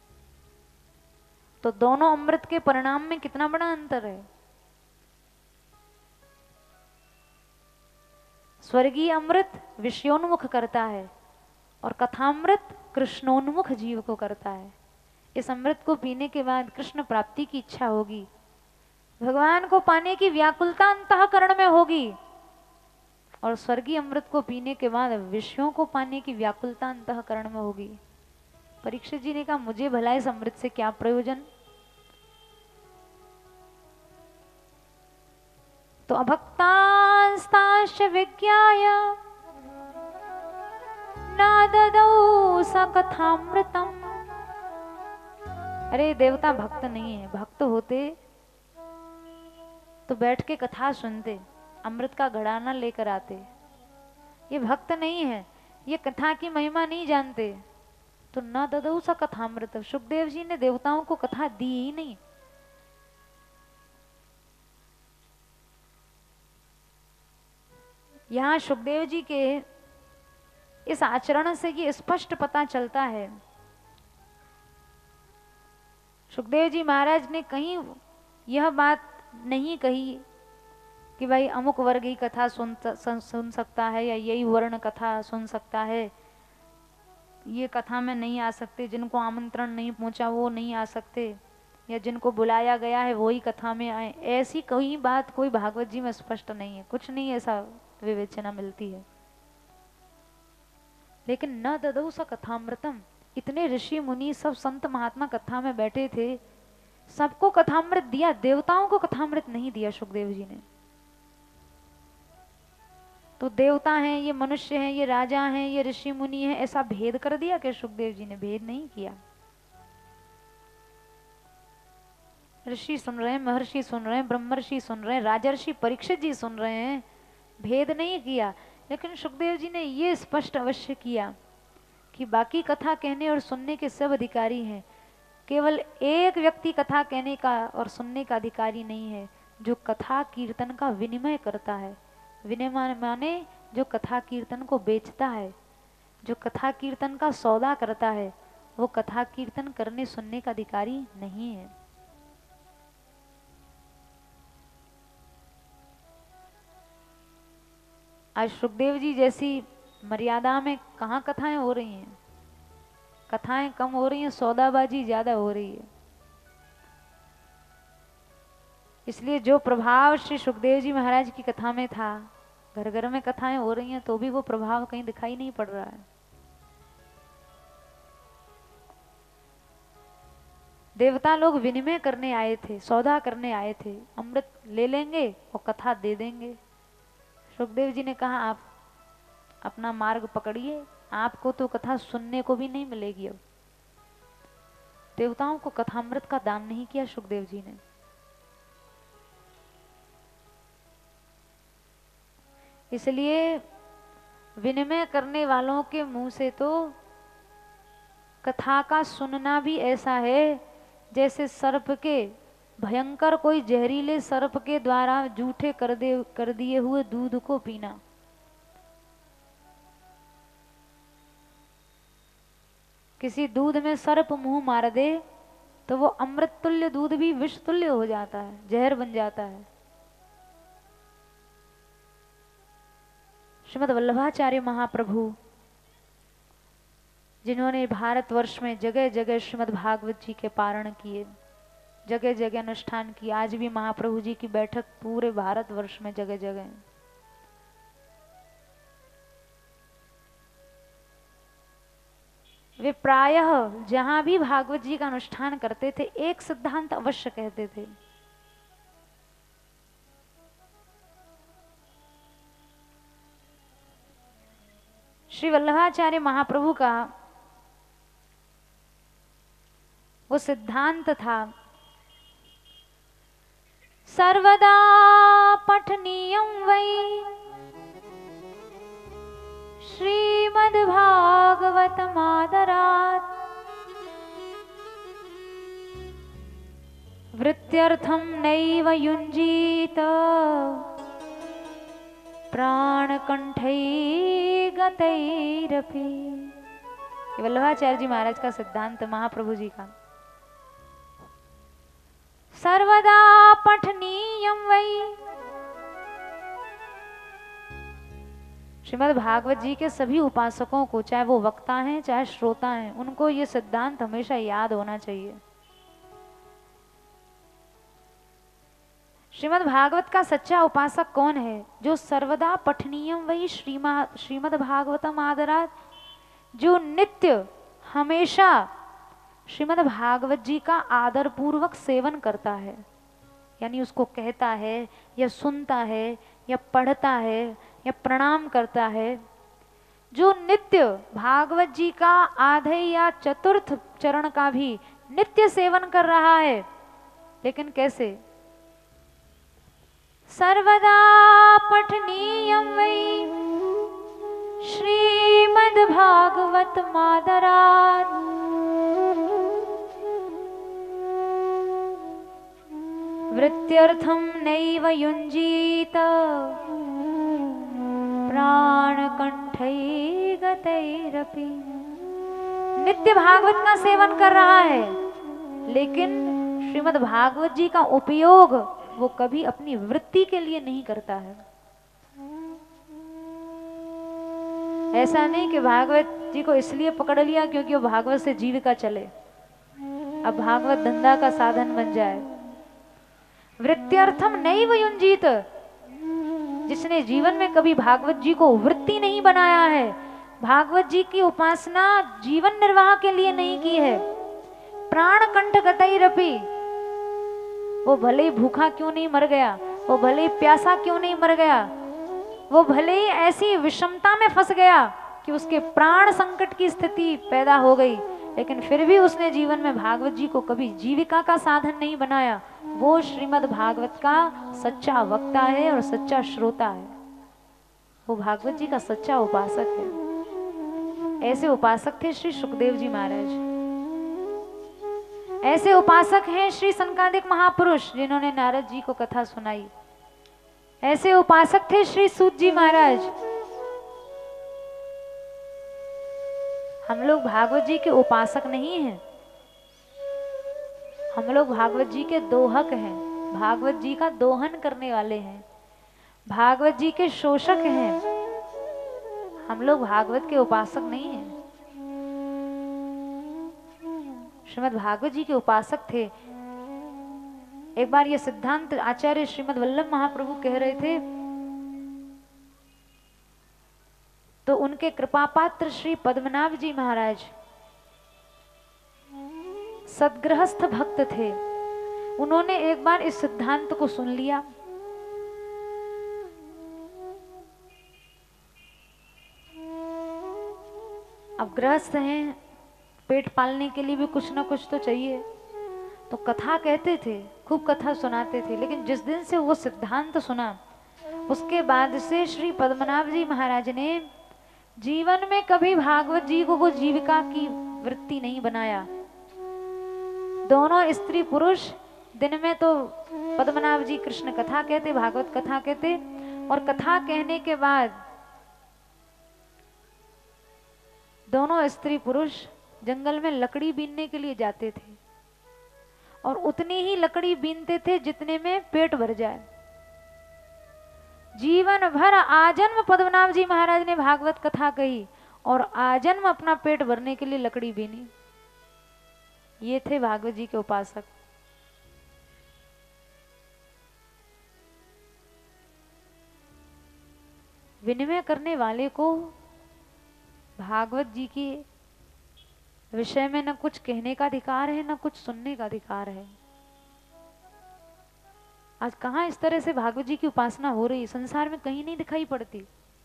तो दोनों अमृत के परिणाम में कितना बड़ा अंतर है। स्वर्गीय अमृत विषयोन्मुख करता है और कथामृत कृष्णोन्मुख जीव को करता है। इस अमृत को पीने के बाद कृष्ण प्राप्ति की इच्छा होगी, भगवान को पाने की व्याकुलता अंतःकरण में होगी, और स्वर्गीय अमृत को पीने के बाद विषयों को पाने की व्याकुलता अंतःकरण में होगी। परीक्षित जी ने कहा, मुझे भला इस अमृत से क्या प्रयोजन। तो अभक्तांस्तांश्च विज्ञाय न ददौ स कथामृतम्। अरे देवता भक्त नहीं है, भक्त होते तो बैठ के कथा सुनते, अमृत का घड़ा ना लेकर आते। ये भक्त नहीं है, ये कथा की महिमा नहीं जानते, तो न ददौ स कथामृत। सुखदेव जी ने देवताओं को कथा दी ही नहीं। यहाँ सुखदेव जी के इस आचरण से ये स्पष्ट पता चलता है, सुखदेव जी महाराज ने कहीं यह बात नहीं कही कि भाई अमुक वर्ग ही कथा सुन सुन सकता है या यही वर्ण कथा सुन सकता है, ये कथा में नहीं आ सकते, जिनको आमंत्रण नहीं पहुंचा वो नहीं आ सकते, या जिनको बुलाया गया है वही कथा में आए। ऐसी कोई बात कोई भागवत जी में स्पष्ट नहीं है, कुछ नहीं ऐसा विवेचना मिलती है। लेकिन न ददौ स कथामृतम, इतने ऋषि मुनि सब संत महात्मा कथा में बैठे थे, सबको कथामृत दिया, देवताओं को कथामृत नहीं दिया सुखदेव जी ने। तो देवता हैं, ये मनुष्य हैं, ये राजा हैं, ये ऋषि मुनि हैं, ऐसा भेद कर दिया कि सुखदेव जी ने भेद नहीं किया। ऋषि सुन रहे हैं, महर्षि सुन रहे हैं, ब्रह्मर्षि सुन रहे हैं, राजर्षि परीक्षित जी सुन रहे हैं, भेद नहीं किया। लेकिन सुखदेव जी ने ये स्पष्ट अवश्य किया कि बाकी कथा कहने और सुनने के सब अधिकारी हैं, केवल एक व्यक्ति कथा कहने का और सुनने का अधिकारी नहीं है, जो कथा कीर्तन का विनिमय करता है। विनिमय माने जो कथा कीर्तन को बेचता है, जो कथा कीर्तन का सौदा करता है, वो कथा कीर्तन करने सुनने का अधिकारी नहीं है। आज सुखदेव जी जैसी मर्यादा में कहाँ कथाएं हो रही हैं, कथाएं कम हो रही हैं, सौदाबाजी ज्यादा हो रही है। इसलिए जो प्रभाव श्री सुखदेव जी महाराज की कथा में था, घर घर में कथाएं हो रही हैं तो भी वो प्रभाव कहीं दिखाई नहीं पड़ रहा है। देवता लोग विनिमय करने आए थे, सौदा करने आए थे, अमृत ले लेंगे और कथा दे देंगे। सुखदेव जी ने कहा, आप अपना मार्ग पकड़िए, आपको तो कथा सुनने को भी नहीं मिलेगी। अब देवताओं को कथामृत का दान नहीं किया सुखदेव जी ने। इसलिए विनिमय करने वालों के मुंह से तो कथा का सुनना भी ऐसा है जैसे सर्प के भयंकर कोई जहरीले सर्प के द्वारा जूठे कर दे कर दिए हुए दूध को पीना। किसी दूध में सर्प मुंह मार दे तो वो अमृत तुल्य दूध भी विष तुल्य हो जाता है, जहर बन जाता है। श्रीमद् वल्लभाचार्य महाप्रभु जिन्होंने भारतवर्ष में जगह जगह श्रीमद् भागवत जी के पारण किए, जगह जगह अनुष्ठान किए, आज भी महाप्रभु जी की बैठक पूरे भारतवर्ष में जगह जगह है। वे प्रायः जहां भी भागवत जी का अनुष्ठान करते थे एक सिद्धांत अवश्य कहते थे। श्री वल्लभाचार्य महाप्रभु का वो सिद्धांत था, सर्वदा पठनीयं वै श्रीमद्भागवतमादरात् वृत्त्यर्थं नैव युञ्जीत प्राणकंठै गतैरपि। वल्लभाचार्य जी महाराज का सिद्धांत, महाप्रभु जी का, सर्वदा पठनीयं वै। श्रीमद् भागवत जी के सभी उपासकों को, चाहे वो वक्ता हैं चाहे श्रोता हैं, उनको ये सिद्धांत हमेशा याद होना चाहिए। श्रीमद् भागवत का सच्चा उपासक कौन है? जो सर्वदा पठनीयम वही श्रीमा श्रीमद् भागवतम आदरात, जो नित्य हमेशा श्रीमद् भागवत जी का आदर पूर्वक सेवन करता है, यानी उसको कहता है या सुनता है या पढ़ता है या प्रणाम करता है। जो नित्य भागवत जी का आधे या चतुर्थ चरण का भी नित्य सेवन कर रहा है, लेकिन कैसे? सर्वदा पठनीयं वै श्रीमद् भागवत मादरात् वृत्त्यर्थं नैव युञ्जीत प्राणकंठै गतैरपि। नित्य भागवत का सेवन कर रहा है, लेकिन श्रीमद् भागवत जी का उपयोग वो कभी अपनी वृत्ति के लिए नहीं करता है। ऐसा नहीं कि भागवत जी को इसलिए पकड़ लिया क्योंकि वो भागवत से जीविका चले, अब भागवत धंधा का साधन बन जाए। वृत्त्यर्थम नैव युञ्जीत, जिसने जीवन में कभी भागवत जी को वृत्ति नहीं बनाया है, भागवत जी की उपासना जीवन निर्वाह के लिए नहीं की है, प्राण कंठ गतैरपि, वो भले ही भूखा क्यों नहीं मर गया, वो भले ही प्यासा क्यों नहीं मर गया, वो भले ही ऐसी विषमता में फंस गया कि उसके प्राण संकट की स्थिति पैदा हो गई, लेकिन फिर भी उसने जीवन में भागवत जी को कभी जीविका का साधन नहीं बनाया। वो श्रीमद् भागवत का सच्चा वक्ता है और सच्चा श्रोता है, वो भागवत जी का सच्चा उपासक है। ऐसे उपासक थे श्री सुखदेव जी महाराज, ऐसे उपासक हैं श्री सनकादिक महापुरुष जिन्होंने नारद जी को कथा सुनाई, ऐसे उपासक थे श्री सूत जी महाराज। हम लोग भागवत जी के उपासक नहीं हैं, हम लोग भागवत जी के दोहक हैं, भागवत जी का दोहन करने वाले हैं, भागवत जी के शोषक हैं, हम लोग भागवत के उपासक नहीं हैं। श्रीमद् भागवत जी के उपासक थे। एक बार ये सिद्धांत आचार्य श्रीमद् वल्लभ महाप्रभु कह रहे थे, तो उनके कृपापात्र श्री पद्मनाभ जी महाराज सद्गृहस्थ भक्त थे। उन्होंने एक बार इस सिद्धांत को सुन लिया, अब गृहस्थ हैं, पेट पालने के लिए भी कुछ ना कुछ तो चाहिए, तो कथा कहते थे, खूब कथा सुनाते थे, लेकिन जिस दिन से वो सिद्धांत सुना उसके बाद से श्री पद्मनाभ जी महाराज ने जीवन में कभी भागवत जी को, को जीविका की वृत्ति नहीं बनाया। दोनों स्त्री पुरुष दिन में तो पद्मनाभ जी कृष्ण कथा कहते, भागवत कथा कहते, और कथा कहने के बाद दोनों स्त्री पुरुष जंगल में लकड़ी बीनने के लिए जाते थे और उतनी ही लकड़ी बीनते थे जितने में पेट भर जाए। जीवन भर आजन्म पद्मनाभ जी महाराज ने भागवत कथा कही और आजन्म अपना पेट भरने के लिए लकड़ी बीनी। ये थे भागवत जी के उपासक। विनिमय करने वाले को भागवत जी के विषय में न कुछ कहने का अधिकार है, न कुछ सुनने का अधिकार है। आज कहां इस तरह से भागवत जी की उपासना हो रही, संसार में कहीं नहीं दिखाई पड़ती।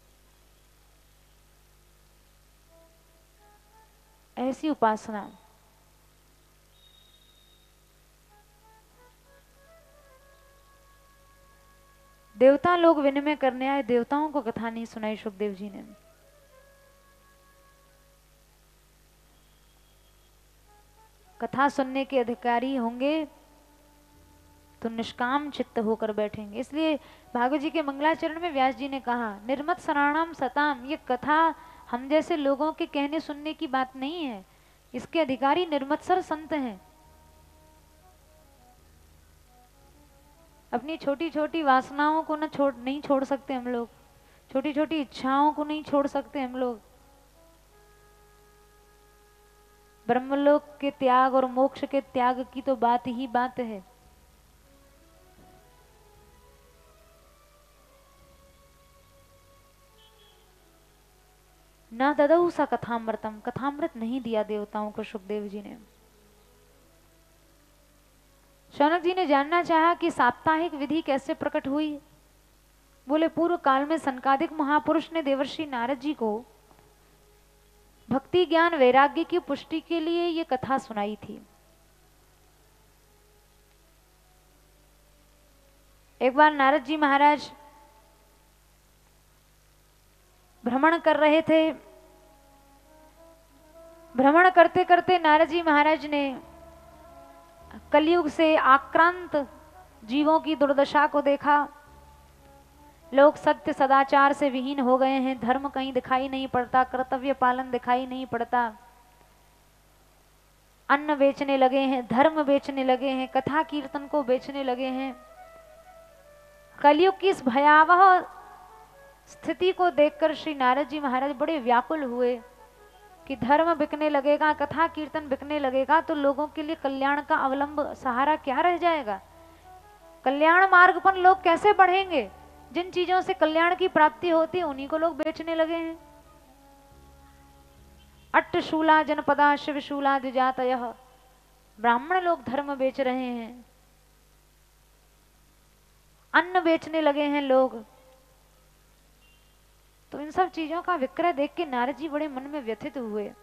ऐसी उपासना देवता लोग विनिमय करने आए, देवताओं को कथा नहीं सुनाई सुखदेव जी ने। कथा सुनने के अधिकारी होंगे तो निष्काम चित्त होकर बैठेंगे। इसलिए भागवत जी के मंगलाचरण में व्यास जी ने कहा, निर्मत सराणाम सताम, ये कथा हम जैसे लोगों के कहने सुनने की बात नहीं है, इसके अधिकारी निर्मत्सर संत हैं। अपनी छोटी छोटी वासनाओं को न छोड़ नहीं छोड़ सकते हम लोग, छोटी छोटी इच्छाओं को नहीं छोड़ सकते हम लोग। ब्रह्मलोक के त्याग और मोक्ष के त्याग की तो बात ही बात है। ना ददऊ सा कथामृतम, कथामृत नहीं दिया देवताओं को सुखदेव जी ने। शौनक जी ने जानना चाहा कि साप्ताहिक विधि कैसे प्रकट हुई। बोले, पूर्व काल में सनकादिक महापुरुष ने देवर्षि नारद जी को भक्ति ज्ञान वैराग्य की पुष्टि के लिए ये कथा सुनाई थी। एक बार नारद जी महाराज भ्रमण कर रहे थे। भ्रमण करते करते नारद जी महाराज ने कलयुग से आक्रांत जीवों की दुर्दशा को देखा। लोग सत्य सदाचार से विहीन हो गए हैं, धर्म कहीं दिखाई नहीं पड़ता, कर्तव्य पालन दिखाई नहीं पड़ता, अन्न बेचने लगे हैं, धर्म बेचने लगे हैं, कथा कीर्तन को बेचने लगे हैं। कलयुग की इस भयावह स्थिति को देखकर श्री नारद जी महाराज बड़े व्याकुल हुए कि धर्म बिकने लगेगा, कथा कीर्तन बिकने लगेगा तो लोगों के लिए कल्याण का अवलंब सहारा क्या रह जाएगा? कल्याण मार्ग पर लोग कैसे बढ़ेंगे? जिन चीजों से कल्याण की प्राप्ति होती है उन्हीं को लोग बेचने लगे हैं। अट्टशूला जनपदा शिवशूला द्विजातयः, ब्राह्मण लोग धर्म बेच रहे हैं, अन्न बेचने लगे हैं लोग। तो इन सब चीजों का विक्रय देख के नारद जी बड़े मन में व्यथित हुए।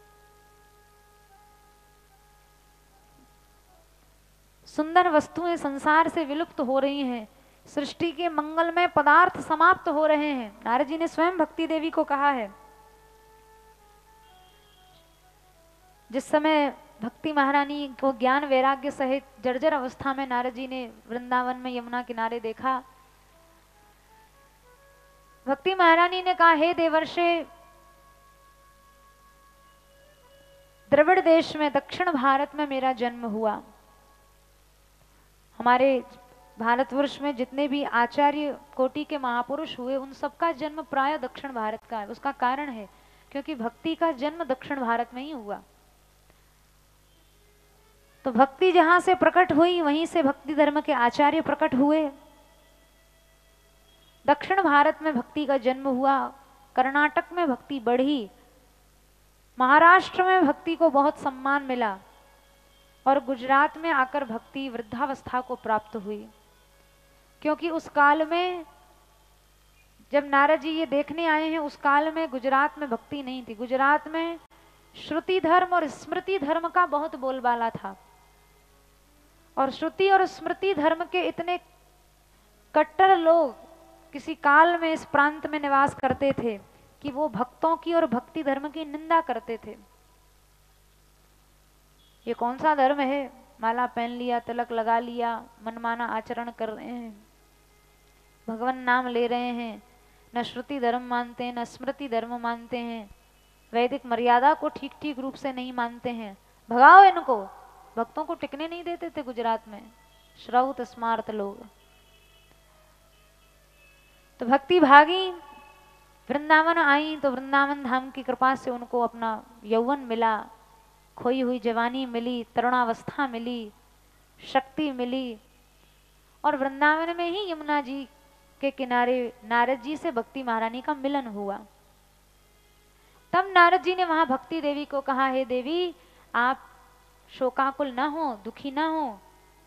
सुंदर वस्तुएं संसार से विलुप्त हो रही हैं, सृष्टि के मंगलमय पदार्थ समाप्त हो रहे हैं। नारद जी ने स्वयं भक्ति देवी को कहा है। जिस समय भक्ति महारानी को ज्ञान वैराग्य सहित जर्जर अवस्था में नारद जी ने वृंदावन में यमुना किनारे देखा, भक्ति महारानी ने कहा, हे देवर्षे, द्रविड़ देश में दक्षिण भारत में मेरा जन्म हुआ। हमारे भारतवर्ष में जितने भी आचार्य कोटि के महापुरुष हुए उन सबका जन्म प्राय दक्षिण भारत का है। उसका कारण है क्योंकि भक्ति का जन्म दक्षिण भारत में ही हुआ। तो भक्ति जहां से प्रकट हुई वहीं से भक्ति धर्म के आचार्य प्रकट हुए। दक्षिण भारत में भक्ति का जन्म हुआ, कर्नाटक में भक्ति बढ़ी, महाराष्ट्र में भक्ति को बहुत सम्मान मिला और गुजरात में आकर भक्ति वृद्धावस्था को प्राप्त हुई। क्योंकि उस काल में जब नारद जी ये देखने आए हैं, उस काल में गुजरात में भक्ति नहीं थी। गुजरात में श्रुति धर्म और स्मृति धर्म का बहुत बोलबाला था और श्रुति और स्मृति धर्म के इतने कट्टर लोग किसी काल में इस प्रांत में निवास करते थे कि वो भक्तों की और भक्ति धर्म की निंदा करते थे। ये कौन सा धर्म है माला पहन लिया, तिलक लगा लिया, मनमाना आचरण कर रहे हैं, भगवान नाम ले रहे हैं, न श्रुति धर्म मानते हैं, न स्मृति धर्म मानते हैं, वैदिक मर्यादा को ठीक ठीक रूप से नहीं मानते हैं। भगाओ इनको। भक्तों को टिकने नहीं देते थे गुजरात में श्रौत स्मार्त लोग। तो भक्ति भागी, वृंदावन आई तो वृंदावन धाम की कृपा से उनको अपना यौवन मिला, खोई हुई जवानी मिली, तरुणावस्था मिली, शक्ति मिली। और वृंदावन में ही यमुना जी के किनारे नारद जी से भक्ति महारानी का मिलन हुआ। तब नारद जी ने वहां भक्ति देवी को कहा, हे देवी आप शोकाकुल न हो, दुखी न हो।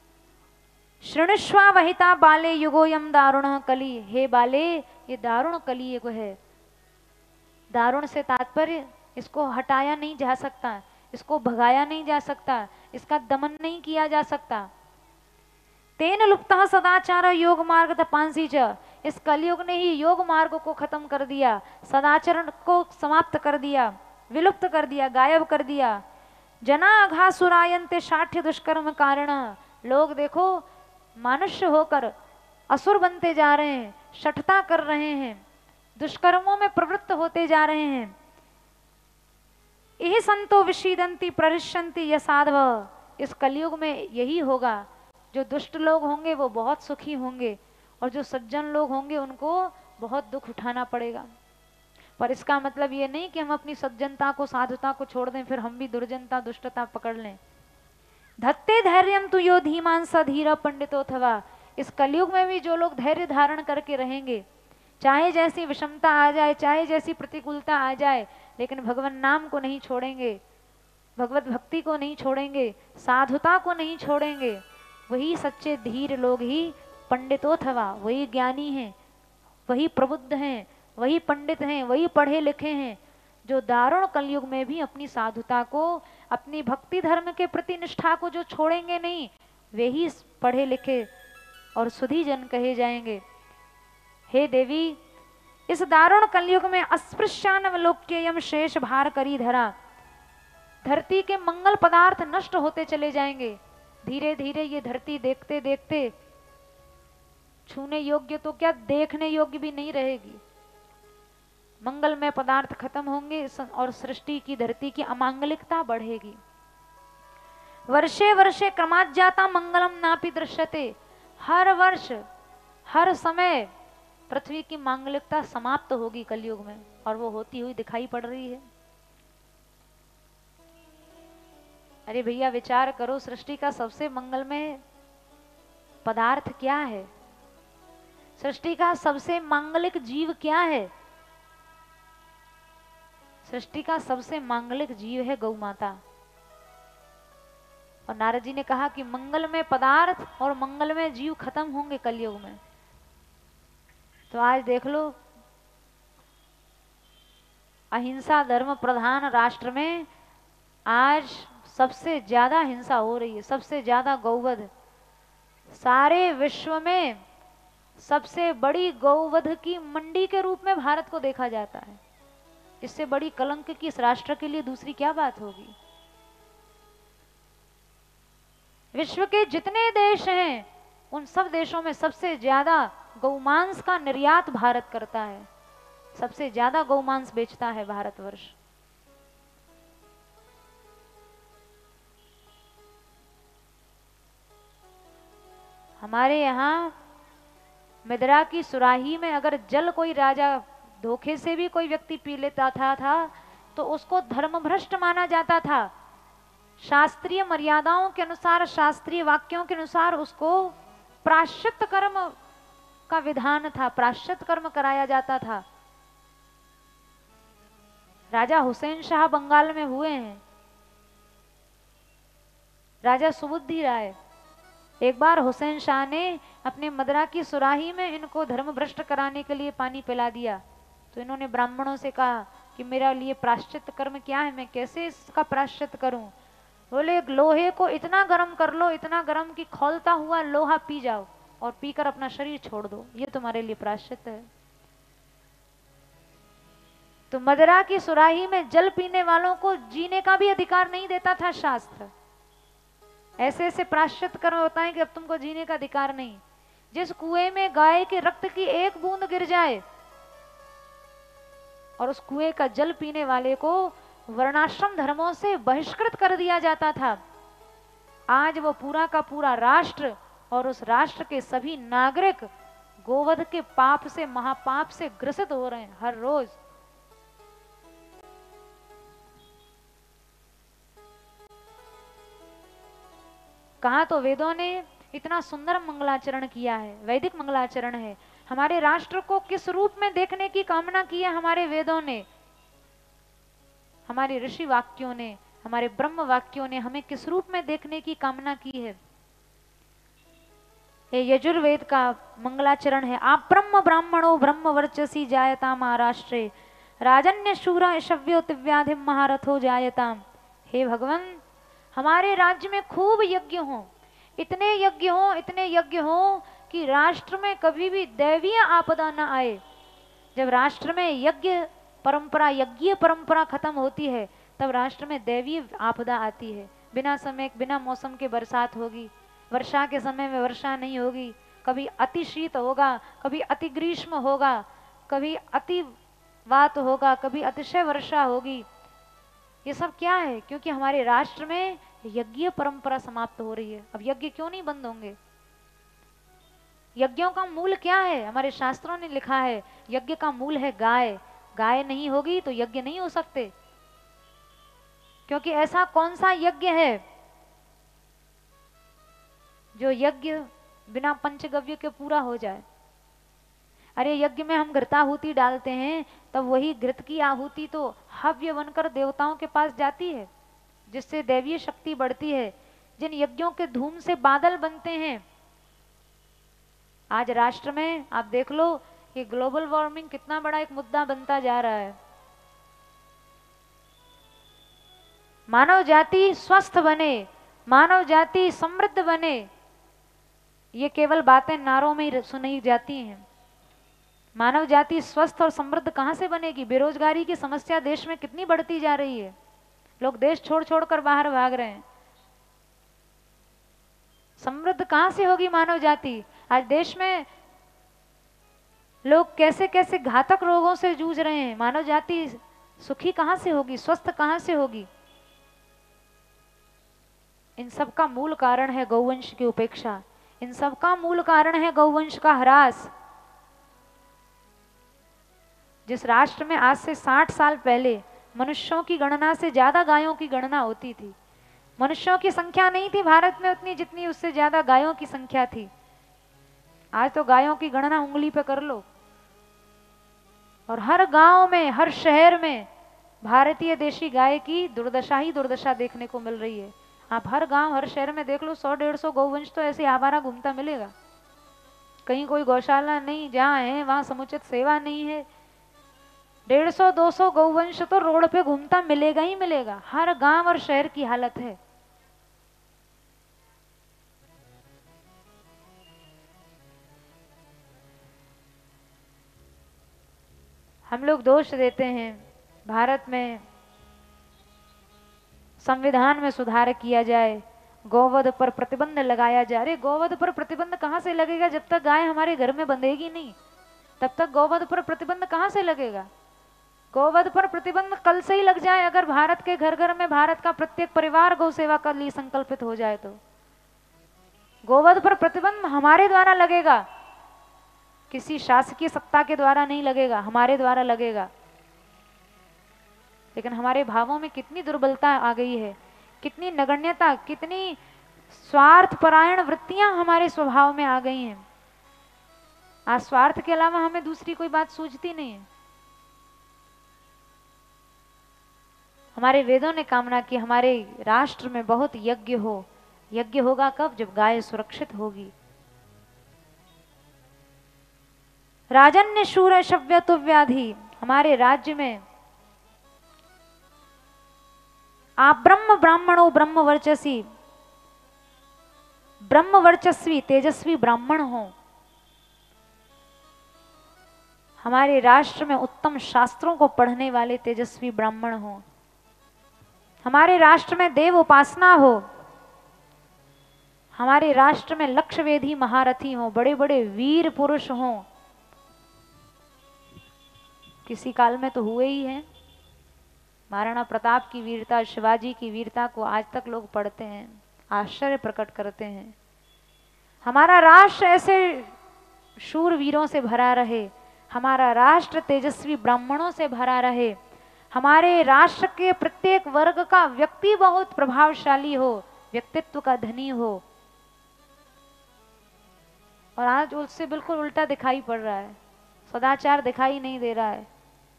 शृणुष्वा वहिता बाले युगोयम दारुण कली। हे बाले, ये दारुण कली युग है। दारुण से तात्पर्य इसको हटाया नहीं जा सकता, इसको भगाया नहीं जा सकता, इसका दमन नहीं किया जा सकता। तेन लुप्तः सदाचार योग मार्ग तपांसी च। इस कलयुग ने ही योग मार्ग को खत्म कर दिया, सदाचरण को समाप्त कर दिया, विलुप्त कर दिया, गायब कर दिया। जना अघासुरायन्ते शाठ्य दुष्कर्म कारण। लोग देखो मनुष्य होकर असुर बनते जा रहे हैं, शठता कर रहे हैं, दुष्कर्मों में प्रवृत्त होते जा रहे हैं। यही संतो विषीदंती प्ररिष्यंती यसाधव। इस कलयुग में यही होगा, जो दुष्ट लोग होंगे वो बहुत सुखी होंगे और जो सज्जन लोग होंगे उनको बहुत दुख उठाना पड़ेगा। पर इसका मतलब ये नहीं कि हम अपनी सज्जनता को, साधुता को छोड़ दें, फिर हम भी दुर्जनता दुष्टता पकड़ लें। धत्ते धैर्यम तु यो धीमान स धीरा पंडितोथवा। इस कलयुग में भी जो लोग धैर्य धारण करके रहेंगे, चाहे जैसी विषमता आ जाए, चाहे जैसी प्रतिकूलता आ जाए, लेकिन भगवान नाम को नहीं छोड़ेंगे, भगवत भक्ति को नहीं छोड़ेंगे, साधुता को नहीं छोड़ेंगे, वही सच्चे धीर लोग ही पंडितोथवा, वही ज्ञानी हैं, वही प्रबुद्ध हैं, वही पंडित हैं, वही पढ़े लिखे हैं, जो दारुण कलयुग में भी अपनी साधुता को, अपनी भक्ति धर्म के प्रति निष्ठा को जो छोड़ेंगे नहीं, वे ही पढ़े लिखे और सुधी जन कहे जाएंगे। हे देवी, इस दारुण कलयुग में अस्पृश्यानवलोक्ययम शेष भार करी धरा। धरती के मंगल पदार्थ नष्ट होते चले जाएंगे। धीरे धीरे ये धरती देखते देखते छूने योग्य तो क्या, देखने योग्य भी नहीं रहेगी। मंगलमय पदार्थ खत्म होंगे और सृष्टि की, धरती की अमांगलिकता बढ़ेगी। वर्षे वर्षे क्रमात् जाता मंगलम नापि दृश्यते। हर वर्ष, हर समय पृथ्वी की मांगलिकता समाप्त होगी कलयुग में, और वो होती हुई दिखाई पड़ रही है। अरे भैया विचार करो, सृष्टि का सबसे मंगलमय पदार्थ क्या है? सृष्टि का सबसे मांगलिक जीव क्या है? सृष्टि का सबसे मांगलिक जीव है गौ माता। और नारद जी ने कहा कि मंगलमय पदार्थ और मंगलमय जीव खत्म होंगे कलयुग में। तो आज देख लो, अहिंसा धर्म प्रधान राष्ट्र में आज सबसे ज्यादा हिंसा हो रही है, सबसे ज्यादा गौवध। सारे विश्व में सबसे बड़ी गौवध की मंडी के रूप में भारत को देखा जाता है। इससे बड़ी कलंक की इस राष्ट्र के लिए दूसरी क्या बात होगी? विश्व के जितने देश हैं उन सब देशों में सबसे ज्यादा गौमांस का निर्यात भारत करता है, सबसे ज्यादा गौमांस बेचता है भारतवर्ष। हमारे यहाँ मिद्रा की सुराही में अगर जल कोई राजा धोखे से भी कोई व्यक्ति पी लेता था, था तो उसको धर्मभ्रष्ट माना जाता था। शास्त्रीय मर्यादाओं के अनुसार, शास्त्रीय वाक्यों के अनुसार उसको प्रायश्चित कर्म का विधान था, प्रायश्चित कर्म कराया जाता था। राजा हुसैन शाह बंगाल में हुए हैं, राजा सुबुद्धि राय। एक बार हुसैन शाह ने अपने मदरा की सुराही में इनको धर्म भ्रष्ट कराने के लिए पानी पिला दिया। तो इन्होंने ब्राह्मणों से कहा कि मेरा लिए प्रायश्चित कर्म क्या है, मैं कैसे इसका प्रायश्चित करूं? बोले लोहे को इतना गर्म कर लो, इतना गर्म कि खौलता हुआ लोहा पी जाओ और पीकर अपना शरीर छोड़ दो, ये तुम्हारे लिए प्रायश्चित है। तो मदरा की सुराही में जल पीने वालों को जीने का भी अधिकार नहीं देता था शास्त्र। ऐसे ऐसे प्रायश्चित कर्म होता है कि अब तुमको जीने का अधिकार नहीं। जिस कुएं में गाय के रक्त की एक बूंद गिर जाए और उस कुएं का जल पीने वाले को वर्णाश्रम धर्मों से बहिष्कृत कर दिया जाता था, आज वो पूरा का पूरा राष्ट्र और उस राष्ट्र के सभी नागरिक गोवध के पाप से, महापाप से ग्रसित हो रहे हैं हर रोज। कहा तो वेदों ने इतना सुंदर मंगलाचरण किया है, वैदिक मंगलाचरण है। हमारे राष्ट्र को किस रूप में देखने की कामना की है हमारे वेदों ने, हमारे ऋषि वाक्यों ने, हमारे ब्रह्म वाक्यों ने हमें किस रूप में देखने की कामना की है। ये यजुर्वेद का मंगलाचरण है। आप ब्रह्म ब्राह्मणो ब्रह्म वर्चसी जायता महाराष्ट्रे राजन्य शूरा शव्यो तिव्याधि महारथो जायताम। हे भगवान, हमारे राज्य में खूब यज्ञ हो, इतने यज्ञ हो, इतने यज्ञ हो कि राष्ट्र में कभी भी दैवीय आपदा न आए। जब राष्ट्र में यज्ञ परंपरा, यज्ञीय परंपरा खत्म होती है, तब राष्ट्र में दैवीय आपदा आती है। बिना समय, बिना मौसम के बरसात होगी, वर्षा के समय में वर्षा नहीं होगी, कभी अति शीत होगा, कभी अति ग्रीष्म होगा, कभी अति वात होगा, कभी अतिशय वर्षा होगी। ये सब क्या है? क्योंकि हमारे राष्ट्र में यज्ञीय परंपरा समाप्त हो रही है। अब यज्ञ क्यों नहीं बंद होंगे? यज्ञों का मूल क्या है? हमारे शास्त्रों ने लिखा है यज्ञ का मूल है गाय। गाय नहीं होगी तो यज्ञ नहीं हो सकते। क्योंकि ऐसा कौन सा यज्ञ है जो यज्ञ बिना पंचगव्य के पूरा हो जाए? अरे यज्ञ में हम घृताहुति डालते हैं, तब वही घृत की आहुति तो हव्य बनकर देवताओं के पास जाती है, जिससे दैवीय शक्ति बढ़ती है। जिन यज्ञों के धूम से बादल बनते हैं, आज राष्ट्र में आप देख लो कि ग्लोबल वार्मिंग कितना बड़ा एक मुद्दा बनता जा रहा है। मानव जाति स्वस्थ बने, मानव जाति समृद्ध बने, ये केवल बातें नारों में ही सुनी जाती हैं। मानव जाति स्वस्थ और समृद्ध कहां से बनेगी? बेरोजगारी की समस्या देश में कितनी बढ़ती जा रही है, लोग देश छोड़ छोड़ कर बाहर भाग रहे हैं। समृद्ध कहां से होगी मानव जाति? आज देश में लोग कैसे कैसे घातक रोगों से जूझ रहे हैं, मानव जाति सुखी कहां से होगी, स्वस्थ कहां से होगी? इन सब का मूल कारण है गौवंश की उपेक्षा, इन सब का मूल कारण है गौवंश का ह्रास। जिस राष्ट्र में आज से साठ साल पहले मनुष्यों की गणना से ज्यादा गायों की गणना होती थी, मनुष्यों की संख्या नहीं थी भारत में उतनी जितनी उससे ज्यादा गायों की संख्या थी। आज तो गायों की गणना उंगली पे कर लो, और हर गांव में, हर शहर में भारतीय देशी गाय की दुर्दशा ही दुर्दशा देखने को मिल रही है। आप हर गांव, हर शहर में देख लो, सौ डेढ़ सौ गौवंश तो ऐसे आवारा घूमता मिलेगा। कहीं कोई गौशाला नहीं, जहाँ है वहां समुचित सेवा नहीं है। डेढ़ सौ दो सौ गौवंश तो रोड पे घूमता मिलेगा ही मिलेगा। हर गांव और शहर की हालत है। हम लोग दोष देते हैं भारत में संविधान में सुधार किया जाए, गौवध पर प्रतिबंध लगाया जाए। अरे गौवध पर प्रतिबंध कहां से लगेगा? जब तक गाय हमारे घर में बंधेगी नहीं, तब तक गौवध पर प्रतिबंध कहां से लगेगा? गौवध पर प्रतिबंध कल से ही लग जाए अगर भारत के घर घर में, भारत का प्रत्येक परिवार गौ सेवा के लिए संकल्पित हो जाए तो। गौवध पर प्रतिबंध हमारे द्वारा लगेगा, किसी शासकीय सत्ता के द्वारा नहीं लगेगा, हमारे द्वारा लगेगा। लेकिन हमारे भावों में कितनी दुर्बलता आ गई है, कितनी नगण्यता, कितनी स्वार्थपरायण वृत्तियां हमारे स्वभाव में आ गई हैं। आज स्वार्थ के अलावा हमें दूसरी कोई बात सूझती नहीं है। हमारे वेदों ने कामना की हमारे राष्ट्र में बहुत यज्ञ हो। यज्ञ होगा कब? जब गाय सुरक्षित होगी। राजन्य शूर शव्यतु व्याधि, हमारे राज्य में आप ब्रह्म ब्राह्मणो ब्रह्म वर्चसी, ब्रह्म वर्चस्वी तेजस्वी ब्राह्मण हो। हमारे राष्ट्र में उत्तम शास्त्रों को पढ़ने वाले तेजस्वी ब्राह्मण हो। हमारे राष्ट्र में देव उपासना हो। हमारे राष्ट्र में लक्ष्यवेधी महारथी हों, बड़े बड़े वीर पुरुष हों, किसी काल में तो हुए ही हैं। महाराणा प्रताप की वीरता, शिवाजी की वीरता को आज तक लोग पढ़ते हैं, आश्चर्य प्रकट करते हैं। हमारा राष्ट्र ऐसे शूरवीरों से भरा रहे, हमारा राष्ट्र तेजस्वी ब्राह्मणों से भरा रहे, हमारे राष्ट्र के प्रत्येक वर्ग का व्यक्ति बहुत प्रभावशाली हो, व्यक्तित्व का धनी हो। और आज उससे बिल्कुल उल्टा दिखाई पड़ रहा है, सदाचार दिखाई नहीं दे रहा है।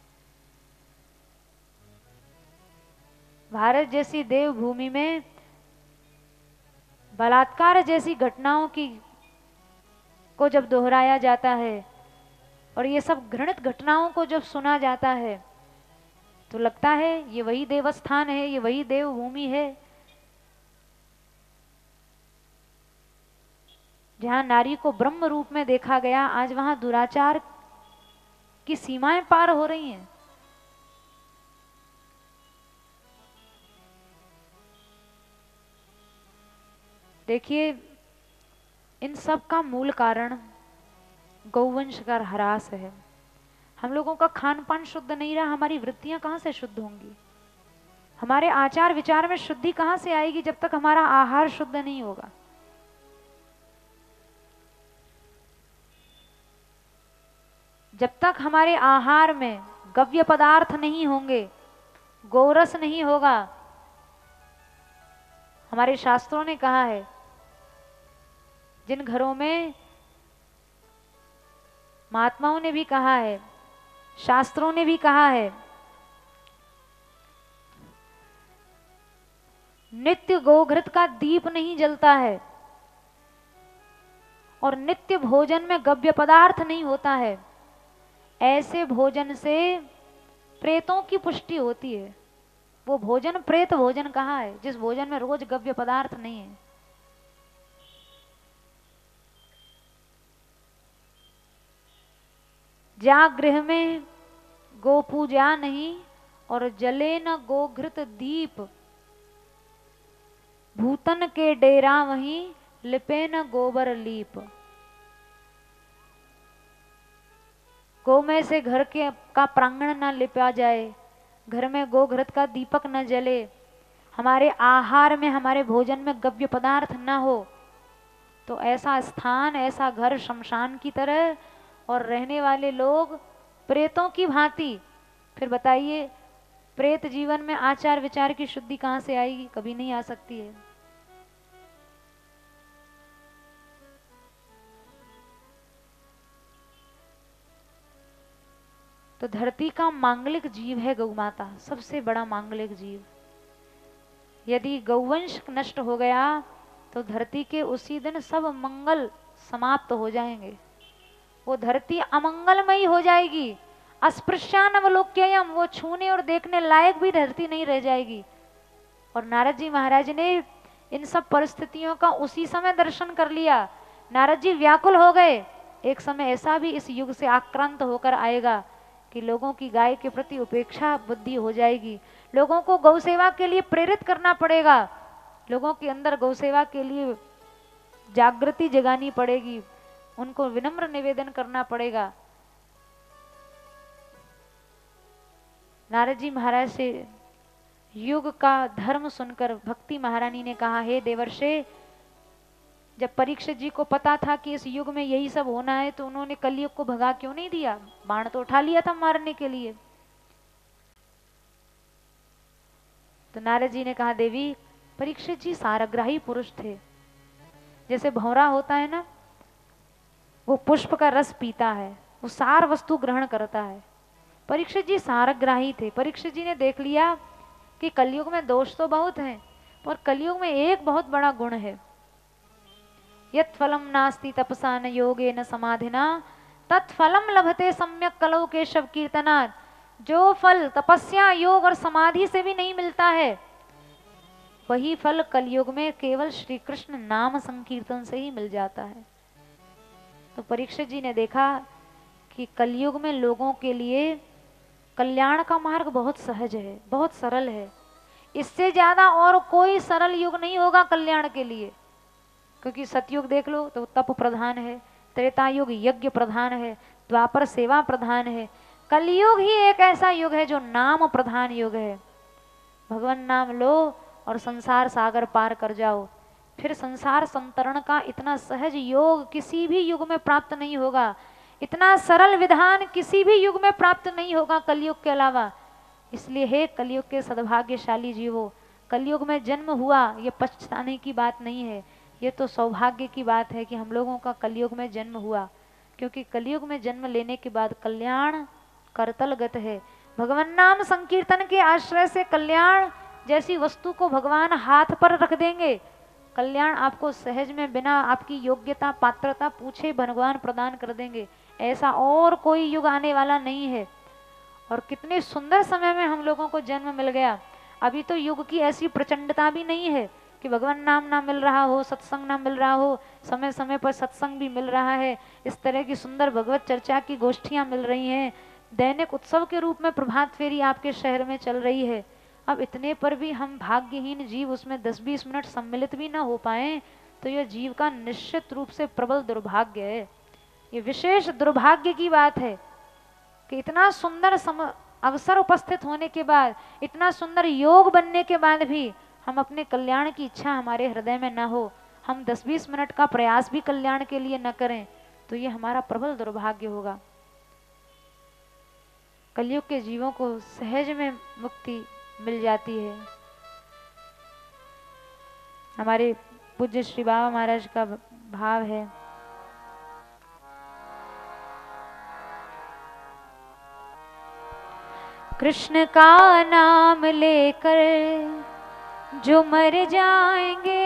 भारत जैसी देवभूमि में बलात्कार जैसी घटनाओं की को जब दोहराया जाता है और ये सब घृणित घटनाओं को जब सुना जाता है तो लगता है ये वही देवस्थान है, ये वही देवभूमि है जहां नारी को ब्रह्म रूप में देखा गया। आज वहां दुराचार की सीमाएं पार हो रही हैं। देखिए, इन सब का मूल कारण गौवंश का ह्रास है। हम लोगों का खान पान शुद्ध नहीं रहा, हमारी वृत्तियां कहां से शुद्ध होंगी, हमारे आचार विचार में शुद्धि कहां से आएगी जब तक हमारा आहार शुद्ध नहीं होगा। जब तक हमारे आहार में गव्य पदार्थ नहीं होंगे, गोरस नहीं होगा। हमारे शास्त्रों ने कहा है, जिन घरों में, महात्माओं ने भी कहा है, शास्त्रों ने भी कहा है, नित्य गोघृत का दीप नहीं जलता है और नित्य भोजन में गव्य पदार्थ नहीं होता है, ऐसे भोजन से प्रेतों की पुष्टि होती है। वो भोजन प्रेत भोजन कहाँ है जिस भोजन में रोज गव्य पदार्थ नहीं है। जा गृह में गो पूजा नहीं और जले न गोघृत दीप, भूतन के डेरा वहीं लिपे न गोबर लीप। गो में से घर के का प्रांगण न लिपा जाए, घर में गोघृत का दीपक न जले, हमारे आहार में, हमारे भोजन में गव्य पदार्थ न हो, तो ऐसा स्थान, ऐसा घर शमशान की तरह और रहने वाले लोग प्रेतों की भांति। फिर बताइए, प्रेत जीवन में आचार विचार की शुद्धि कहां से आएगी? कभी नहीं आ सकती है। तो धरती का मांगलिक जीव है गौ माता, सबसे बड़ा मांगलिक जीव। यदि गौवंश नष्ट हो गया तो धरती के उसी दिन सब मंगल समाप्त हो जाएंगे, वो धरती अमंगलमयी हो जाएगी। अस्पृश्यानवलोक्ययम, वो छूने और देखने लायक भी धरती नहीं रह जाएगी। और नारद जी महाराज ने इन सब परिस्थितियों का उसी समय दर्शन कर लिया। नारद जी व्याकुल हो गए। एक समय ऐसा भी इस युग से आक्रांत होकर आएगा कि लोगों की गाय के प्रति उपेक्षा बुद्धि हो जाएगी, लोगों को गौ सेवा के लिए प्रेरित करना पड़ेगा, लोगों के अंदर गौ सेवा के लिए जागृति जगानी पड़ेगी, उनको विनम्र निवेदन करना पड़ेगा। नारद जी महाराज से युग का धर्म सुनकर भक्ति महारानी ने कहा, हे देवर्षे, जब परीक्षित जी को पता था कि इस युग में यही सब होना है तो उन्होंने कलयुग को भगा क्यों नहीं दिया? बाण तो उठा लिया था मारने के लिए। तो नारद जी ने कहा, देवी, परीक्षित जी सारग्राही पुरुष थे। जैसे भौरा होता है ना, वो पुष्प का रस पीता है, वो सार वस्तु ग्रहण करता है। परीक्षित जी सारग्राही थे। परीक्षित जी ने देख लिया कि कलयुग में दोष तो बहुत हैं, पर कलयुग में एक बहुत बड़ा गुण है, यत् फलम नास्ति तपसा न योगे न समाधिना तत्फलम लभते सम्यक कलौ केशव कीर्तनात्। जो फल तपस्या, योग और समाधि से भी नहीं मिलता है, वही फल कलयुग में केवल श्री कृष्ण नाम संकीर्तन से ही मिल जाता है। तो परीक्षित जी ने देखा कि कलयुग में लोगों के लिए कल्याण का मार्ग बहुत सहज है, बहुत सरल है। इससे ज्यादा और कोई सरल युग नहीं होगा कल्याण के लिए। क्योंकि सतयुग देख लो तो तप प्रधान है, त्रेता युग यज्ञ प्रधान है, द्वापर सेवा प्रधान है, कलयुग ही एक ऐसा युग है जो नाम प्रधान युग है। भगवान नाम लो और संसार सागर पार कर जाओ। फिर संसार संतरण का इतना सहज योग किसी भी युग में प्राप्त नहीं होगा, इतना सरल विधान किसी भी युग में प्राप्त नहीं होगा कलयुग के अलावा। इसलिए हे कलयुग के सद्भाग्यशाली जीवो, कलयुग में जन्म हुआ ये पछताने की बात नहीं है, ये तो सौभाग्य की बात है कि हम लोगों का कलयुग में जन्म हुआ। क्योंकि कलयुग में जन्म लेने के बाद कल्याण करतलगत है। भगवान नाम संकीर्तन के आश्रय से कल्याण जैसी वस्तु को भगवान हाथ पर रख देंगे। कल्याण आपको सहज में बिना आपकी योग्यता पात्रता पूछे भगवान प्रदान कर देंगे। ऐसा और कोई युग आने वाला नहीं है। और कितने सुंदर समय में हम लोगों को जन्म मिल गया। अभी तो युग की ऐसी प्रचंडता भी नहीं है कि भगवान नाम ना मिल रहा हो, सत्संग ना मिल रहा हो, समय समय पर सत्संग भी मिल रहा है। इस तरह की सुंदर भगवत चर्चा की गोष्ठियां मिल रही हैं। दैनिक उत्सव के रूप में प्रभात फेरी आपके शहर में चल रही है। अब इतने पर भी हम भाग्यहीन जीव उसमें दस बीस मिनट सम्मिलित भी ना हो पाए तो यह जीव का निश्चित रूप से प्रबल दुर्भाग्य है। ये विशेष दुर्भाग्य की बात है कि इतना सुंदर सम अवसर उपस्थित होने के बाद, इतना सुंदर योग बनने के बाद भी हम अपने कल्याण की इच्छा हमारे हृदय में न हो, हम दस बीस मिनट का प्रयास भी कल्याण के लिए न करें तो ये हमारा प्रबल दुर्भाग्य होगा। कलयुग के जीवों को सहज में मुक्ति मिल जाती है। हमारे पूज्य श्री बाबा महाराज का भाव है, कृष्ण का नाम लेकर जो मर जाएंगे,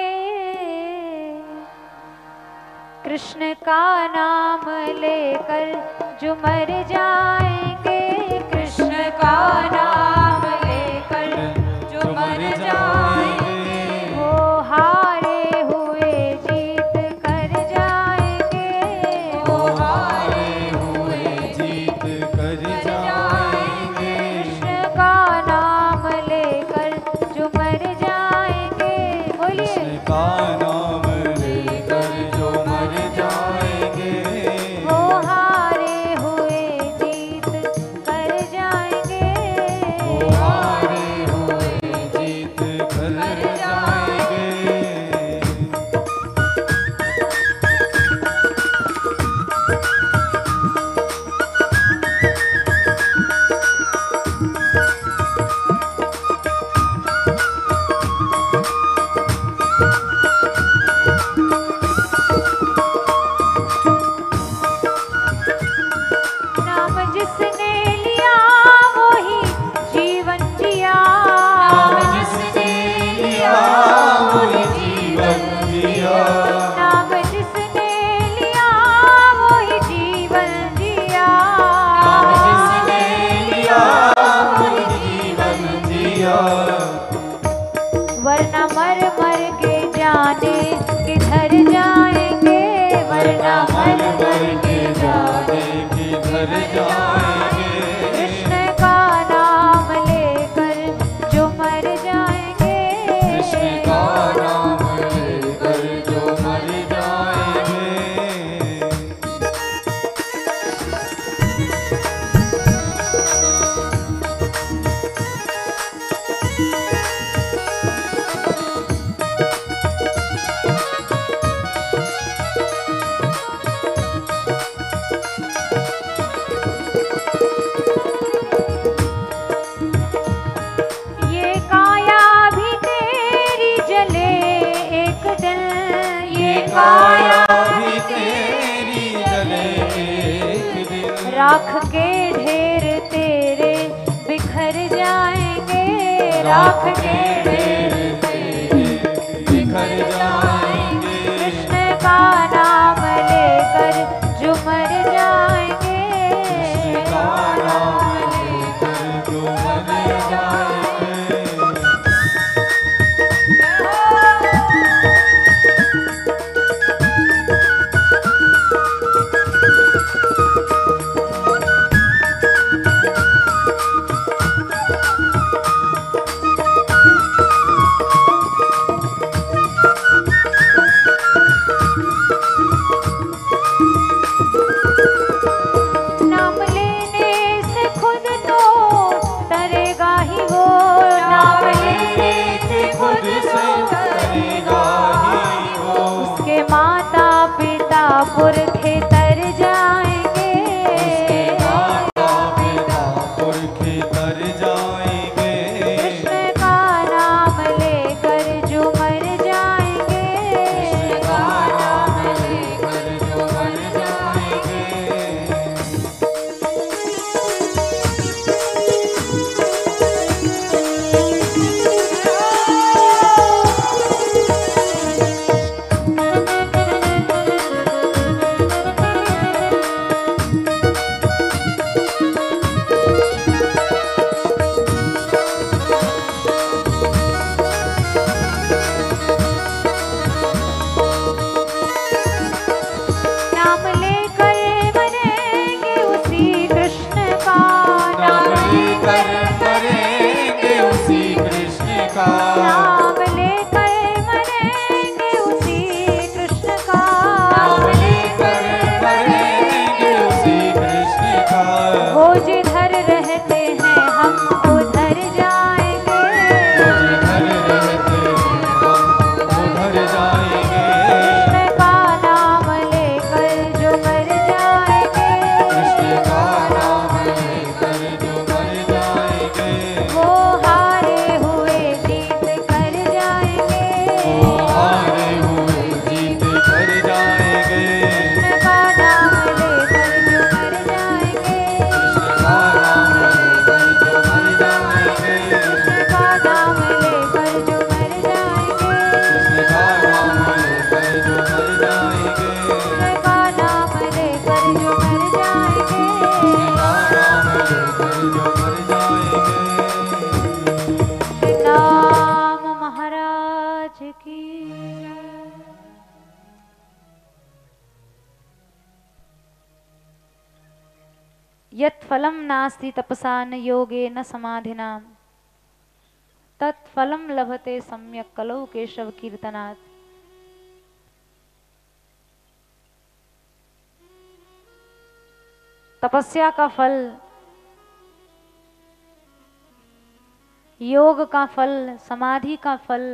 कृष्ण का नाम लेकर जो मर जाएंगे, कृष्ण का नाम लेकर जो मर जाएंगे, वो हारे हुए जीत कर जाएंगे, वो हारे हुए जीत कर जाएंगे, कृष्ण का नाम लेकर जो मर जाएंगे। बोलिए का नाम लेकर जो मर जाएंगे, वो हारे हुए जीत कर जाएंगे, वो हारे हुए जीत कर जाएंगे। नाम जिसने लिया वो ही जीवन जिया, नाम जिसने लिया वही जीवन जिया, नाम जिसने लिया वो ही जीवन जिया, नाम जिसने लिया वही जीवन जिया, वरना मर मर के जाने किधर जाएंगे, वरना मर मर के जाने किधर जाएंगे, कृष्ण का नाम लेकर जो मर जाएंगे, कृष्ण का नाम लेकर जो मर जाएंगे। ये काया भी तेरी जले एक दिन, ये काया भी तेरी जले एक दिन, राख के ढेर तेरे बिखर जाएंगे, राख के ढेर बिखर जाएंगे, कृष्ण का नाम लेकर जो मर जाएंगे, का नाम लेकर जो मर जाएंगे। यत् फलं नास्ति तपसा न योगे न समाधिना तत् फलं लभते सम्यक कलौ केशव कीर्तनात्। तपस्या का फल, योग का फल, समाधि का फल,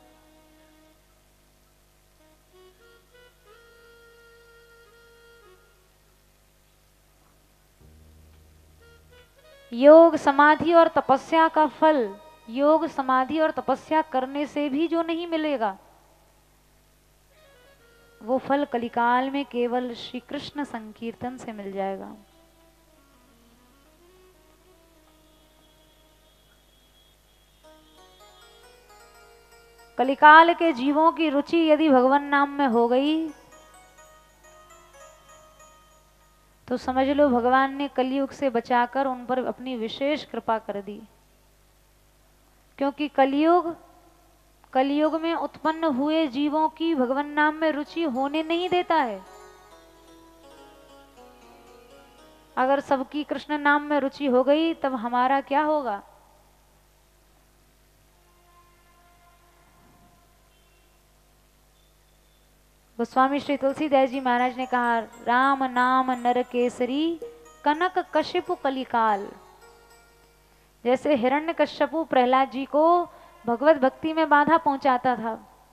योग समाधि और तपस्या का फल, योग समाधि और तपस्या करने से भी जो नहीं मिलेगा, वो फल कलिकाल में केवल श्री कृष्ण संकीर्तन से मिल जाएगा। कलिकाल के जीवों की रुचि यदि भगवान नाम में हो गई तो समझ लो भगवान ने कलयुग से बचाकर उन पर अपनी विशेष कृपा कर दी। क्योंकि कलयुग कलयुग में उत्पन्न हुए जीवों की भगवान नाम में रुचि होने नहीं देता है। अगर सबकी कृष्ण नाम में रुचि हो गई तब हमारा क्या होगा? गोस्वामी श्री तुलसीदास जी महाराज ने कहा, राम नाम नर केसरी कनक कशिपु कलिकाल। जैसे हिरण्यकश्यपु प्रहलाद जी को भगवत भक्ति में बाधा पहुंचाता था,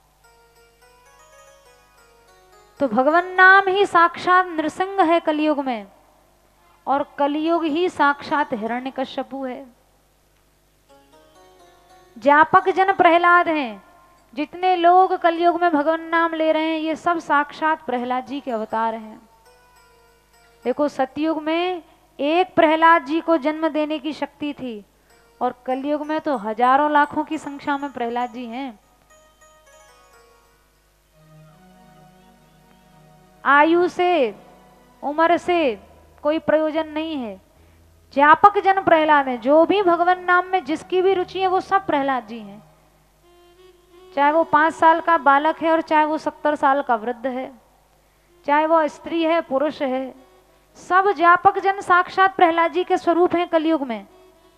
तो भगवान नाम ही साक्षात नृसिंह है कलयुग में, और कलयुग ही साक्षात हिरण्यकश्यपु है। जापक जन प्रहलाद हैं। जितने लोग कलयुग में भगवान नाम ले रहे हैं ये सब साक्षात प्रहलाद जी के अवतार हैं। देखो, सतयुग में एक प्रहलाद जी को जन्म देने की शक्ति थी और कलयुग में तो हजारों लाखों की संख्या में प्रहलाद जी हैं। आयु से, उम्र से कोई प्रयोजन नहीं है। व्यापक जन प्रहलाद है। जो भी भगवान नाम में जिसकी भी रुचि है वो सब प्रहलाद जी हैं। चाहे वो पांच साल का बालक है और चाहे वो सत्तर साल का वृद्ध है, चाहे वो स्त्री है पुरुष है, सब व्यापक जन साक्षात प्रहलाद जी के स्वरूप हैं कलयुग में।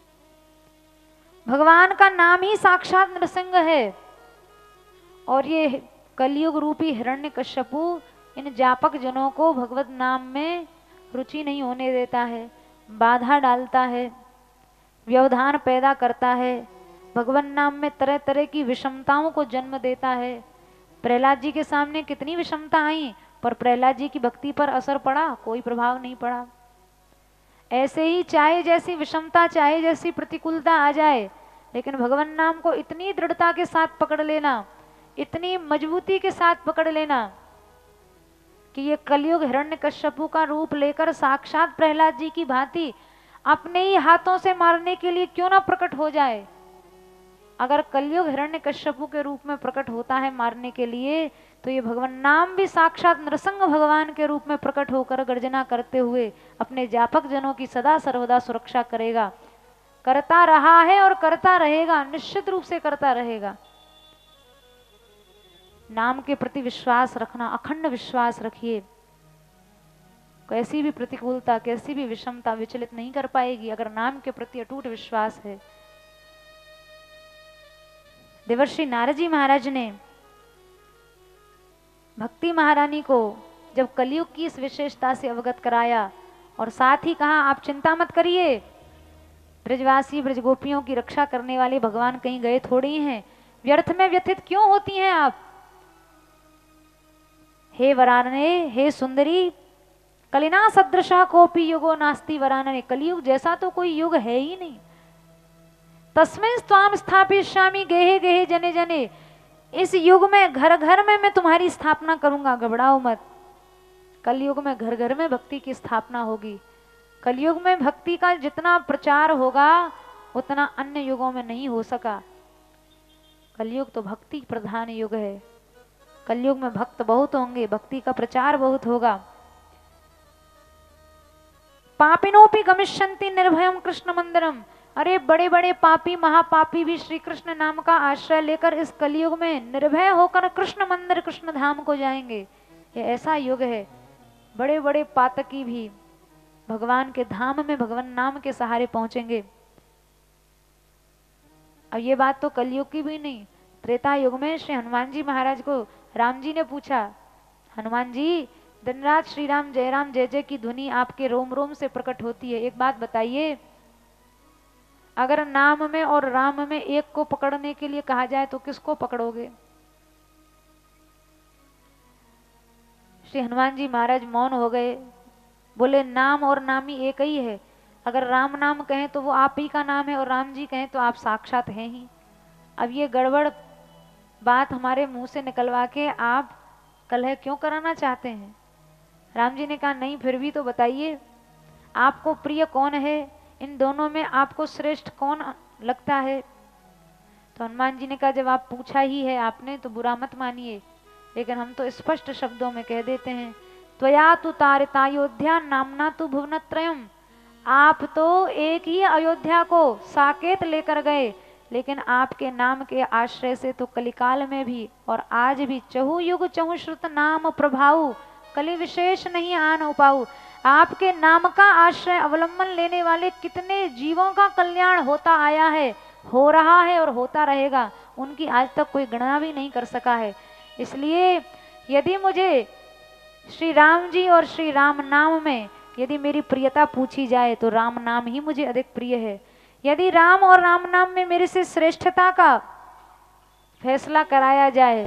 भगवान का नाम ही साक्षात नृसिंह है और ये कलयुग रूपी हिरण्यकश्यपु इन व्यापक जनों को भगवत नाम में रुचि नहीं होने देता है, बाधा डालता है, व्यवधान पैदा करता है, भगवान नाम में तरह तरह की विषमताओं को जन्म देता है। प्रहलाद जी के सामने कितनी विषमता आई, पर प्रहलाद जी की भक्ति पर असर पड़ा? कोई प्रभाव नहीं पड़ा। ऐसे ही चाहे जैसी विषमता, चाहे जैसी प्रतिकूलता आ जाए, लेकिन भगवान नाम को इतनी दृढ़ता के साथ पकड़ लेना, इतनी मजबूती के साथ पकड़ लेना कि ये कलयुग हिरण्यकश्यपु का रूप लेकर साक्षात प्रहलाद जी की भांति अपने ही हाथों से मारने के लिए क्यों ना प्रकट हो जाए। अगर कलयुग हिरण्यकश्यपु के रूप में प्रकट होता है मारने के लिए, तो ये भगवान नाम भी साक्षात नृसिंह भगवान के रूप में प्रकट होकर गर्जना करते हुए अपने व्यापक जनों की सदा सर्वदा सुरक्षा करेगा। करता रहा है और करता रहेगा, निश्चित रूप से करता रहेगा। नाम के प्रति विश्वास रखना, अखंड विश्वास रखिए। कैसी भी प्रतिकूलता, कैसी भी विषमता विचलित नहीं कर पाएगी अगर नाम के प्रति अटूट विश्वास है। देवर्षि नारद जी महाराज ने भक्ति महारानी को जब कलयुग की इस विशेषता से अवगत कराया और साथ ही कहा, आप चिंता मत करिए, ब्रजवासी ब्रजगोपियों की रक्षा करने वाले भगवान कहीं गए थोड़ी हैं, व्यर्थ में व्यथित क्यों होती हैं आप। हे वरानने, हे सुंदरी, कलिना सदृशा कोपि युगो नास्ति वरानने। कलयुग जैसा तो कोई युग है ही नहीं। तस्मिन् स्वाम स्थापिष्यामि गेहे गेहे जने जने। इस युग में घर घर में मैं तुम्हारी स्थापना करूंगा, घबराओ मत। कलयुग में घर घर में भक्ति की स्थापना होगी। कलयुग में भक्ति का जितना प्रचार होगा उतना अन्य युगों में नहीं हो सका। कलयुग तो भक्ति प्रधान युग है। कलयुग में भक्त बहुत होंगे, भक्ति का प्रचार बहुत होगा। पापिनोपि गमिष्यन्ति निर्भयं कृष्ण मंदिरम। अरे बड़े बड़े पापी महापापी भी श्री कृष्ण नाम का आश्रय लेकर इस कलयुग में निर्भय होकर कृष्ण मंदिर कृष्ण धाम को जाएंगे। ये ऐसा युग है। बड़े बड़े पातकी भी भगवान के धाम में भगवान नाम के सहारे पहुंचेंगे। अब ये बात तो कलयुग की भी नहीं, त्रेता युग में श्री हनुमान जी महाराज को राम जी ने पूछा, हनुमान जी दिन रात श्री राम जय राम जय जय की ध्वनि आपके रोम रोम से प्रकट होती है, एक बात बताइए, अगर नाम में और राम में एक को पकड़ने के लिए कहा जाए तो किसको पकड़ोगे? श्री हनुमान जी महाराज मौन हो गए, बोले नाम और नामी एक ही है, अगर राम नाम कहें तो वो आप ही का नाम है और राम जी कहें तो आप साक्षात हैं ही। अब ये गड़बड़ बात हमारे मुंह से निकलवा के आप कलह क्यों कराना चाहते हैं? राम जी ने कहा नहीं, फिर भी तो बताइए आपको प्रिय कौन है, इन दोनों में आपको श्रेष्ठ कौन लगता है? तो हनुमान जी ने कहा जब आप पूछा ही है आपने तो बुरा मत मानिए, लेकिन हम तो स्पष्ट शब्दों में कह देते हैं, त्वया तु तारिता अयोध्या नामना तु भुवनत्रयम्, आप तो एक ही अयोध्या को साकेत लेकर गए, लेकिन आपके नाम के आश्रय से तो कलिकाल में भी और आज भी चहु युग चहु श्रुत नाम प्रभाऊ, कलि विशेष नहीं आन उपाऊ। आपके नाम का आश्रय अवलंबन लेने वाले कितने जीवों का कल्याण होता आया है, हो रहा है और होता रहेगा, उनकी आज तक कोई गणना भी नहीं कर सका है। इसलिए यदि मुझे श्री राम जी और श्री राम नाम में यदि मेरी प्रियता पूछी जाए तो राम नाम ही मुझे अधिक प्रिय है। यदि राम और राम नाम में मेरे से श्रेष्ठता का फैसला कराया जाए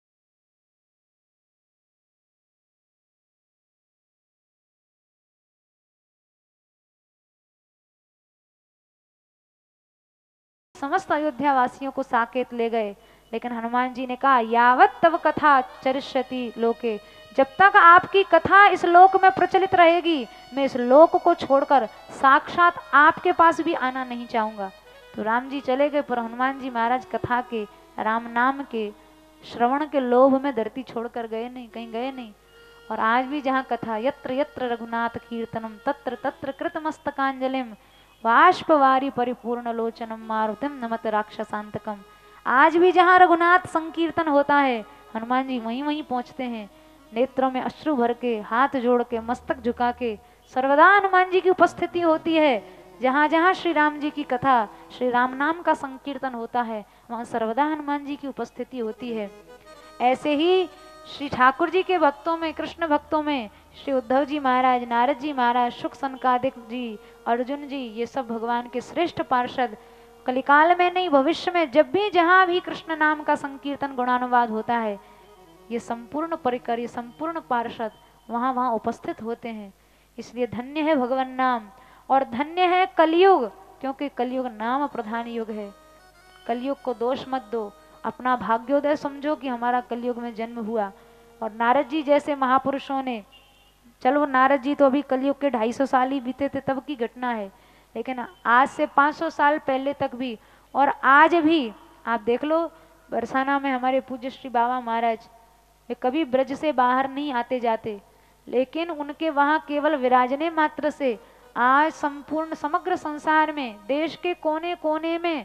समस्त अयोध्या वासियों को साकेत ले गए, लेकिन हनुमान जी ने कहा यावत तव कथा चरिष्यति लोके, जब तक आपकी कथा इस लोक में प्रचलित रहेगी मैं इस लोक को छोड़कर साक्षात आपके पास भी आना नहीं चाहूंगा। तो राम जी चले गए, पर हनुमान जी महाराज कथा के राम नाम के श्रवण के लोभ में धरती छोड़कर गए नहीं, कहीं गए नहीं। और आज भी जहाँ कथा यत्र यत्र रघुनाथ कीर्तनम तत्र तत्र कृतमस्तकांजलिम बाष्पवारी परिपूर्ण लोचनम मारुतिम नमत राक्षसांतकम, आज भी जहाँ रघुनाथ संकीर्तन होता है हनुमान जी वहीं वहीं पहुंचते हैं, नेत्रों में अश्रु भर के हाथ जोड़ के मस्तक झुका के सर्वदा हनुमान जी की उपस्थिति होती है। जहाँ जहाँ श्री राम जी की कथा श्री राम नाम का संकीर्तन होता है वहाँ सर्वदा हनुमान जी की उपस्थिति होती है। ऐसे ही श्री ठाकुर जी के भक्तों में, कृष्ण भक्तों में श्री उद्धव जी महाराज, नारद जी महाराज, शुक सनकादिक जी, अर्जुन जी, ये सब भगवान के श्रेष्ठ पार्षद कलिकाल में नहीं भविष्य में जब भी जहाँ भी कृष्ण नाम का संकीर्तन गुणानुवाद होता है ये संपूर्ण परिकर, ये संपूर्ण पार्षद वहाँ वहाँ उपस्थित होते हैं। इसलिए धन्य है भगवान नाम और धन्य है कलयुग, क्योंकि कलयुग नाम प्रधान युग है। कलयुग को दोष मत दो, अपना भाग्योदय समझो कि हमारा कलयुग में जन्म हुआ। और नारद जी जैसे महापुरुषों ने, चलो नारद जी तो अभी कलयुग के ढाई सौ साल ही बीते थे तब की घटना है, लेकिन आज से पाँच सौ साल पहले तक भी और आज भी आप देख लो, बरसाना में हमारे पूज्य श्री बाबा महाराज वे कभी ब्रज से बाहर नहीं आते जाते, लेकिन उनके वहाँ केवल विराजने मात्र से आज संपूर्ण समग्र संसार में देश के कोने कोने में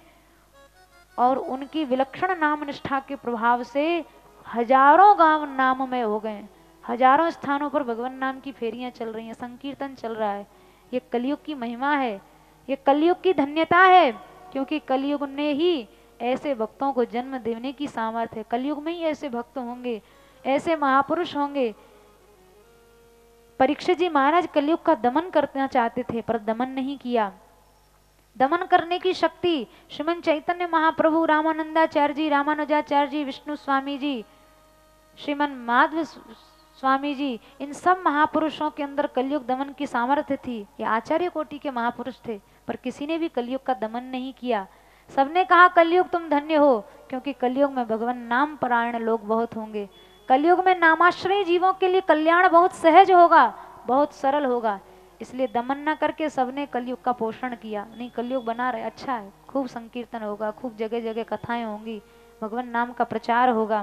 और उनकी विलक्षण नाम निष्ठा के प्रभाव से हजारों गांव नाममय हो गए, हजारों स्थानों पर भगवान नाम की फेरियां चल रही हैं, संकीर्तन चल रहा है। ये कलयुग की महिमा है, ये कलयुग की धन्यता है, क्योंकि कलयुग ने ही ऐसे भक्तों को जन्म देने की सामर्थ्य है। कलयुग में ही ऐसे भक्त होंगे, ऐसे महापुरुष होंगे। परीक्षित जी महाराज कलयुग का दमन करना चाहते थे पर दमन नहीं किया। दमन करने की शक्ति श्रीमन चैतन्य महाप्रभु, रामानंदाचार्य जी, रामानुजाचार्य जी, विष्णु स्वामी जी, श्रीमन माधव स्वामी जी, इन सब महापुरुषों के अंदर कलयुग दमन की सामर्थ्य थी। ये आचार्य कोटि के महापुरुष थे, पर किसी ने भी कलयुग का दमन नहीं किया। सबने कहा कलयुग तुम धन्य हो, क्योंकि कलयुग में भगवान नाम परायण लोग बहुत होंगे। कलयुग में नामाश्रय जीवों के लिए कल्याण बहुत सहज होगा, बहुत सरल होगा। इसलिए दमन न करके सबने कलयुग का पोषण किया। नहीं, कलयुग बना रहे, अच्छा है, खूब संकीर्तन होगा, खूब जगह जगह कथाएं होंगी, भगवान नाम का प्रचार होगा।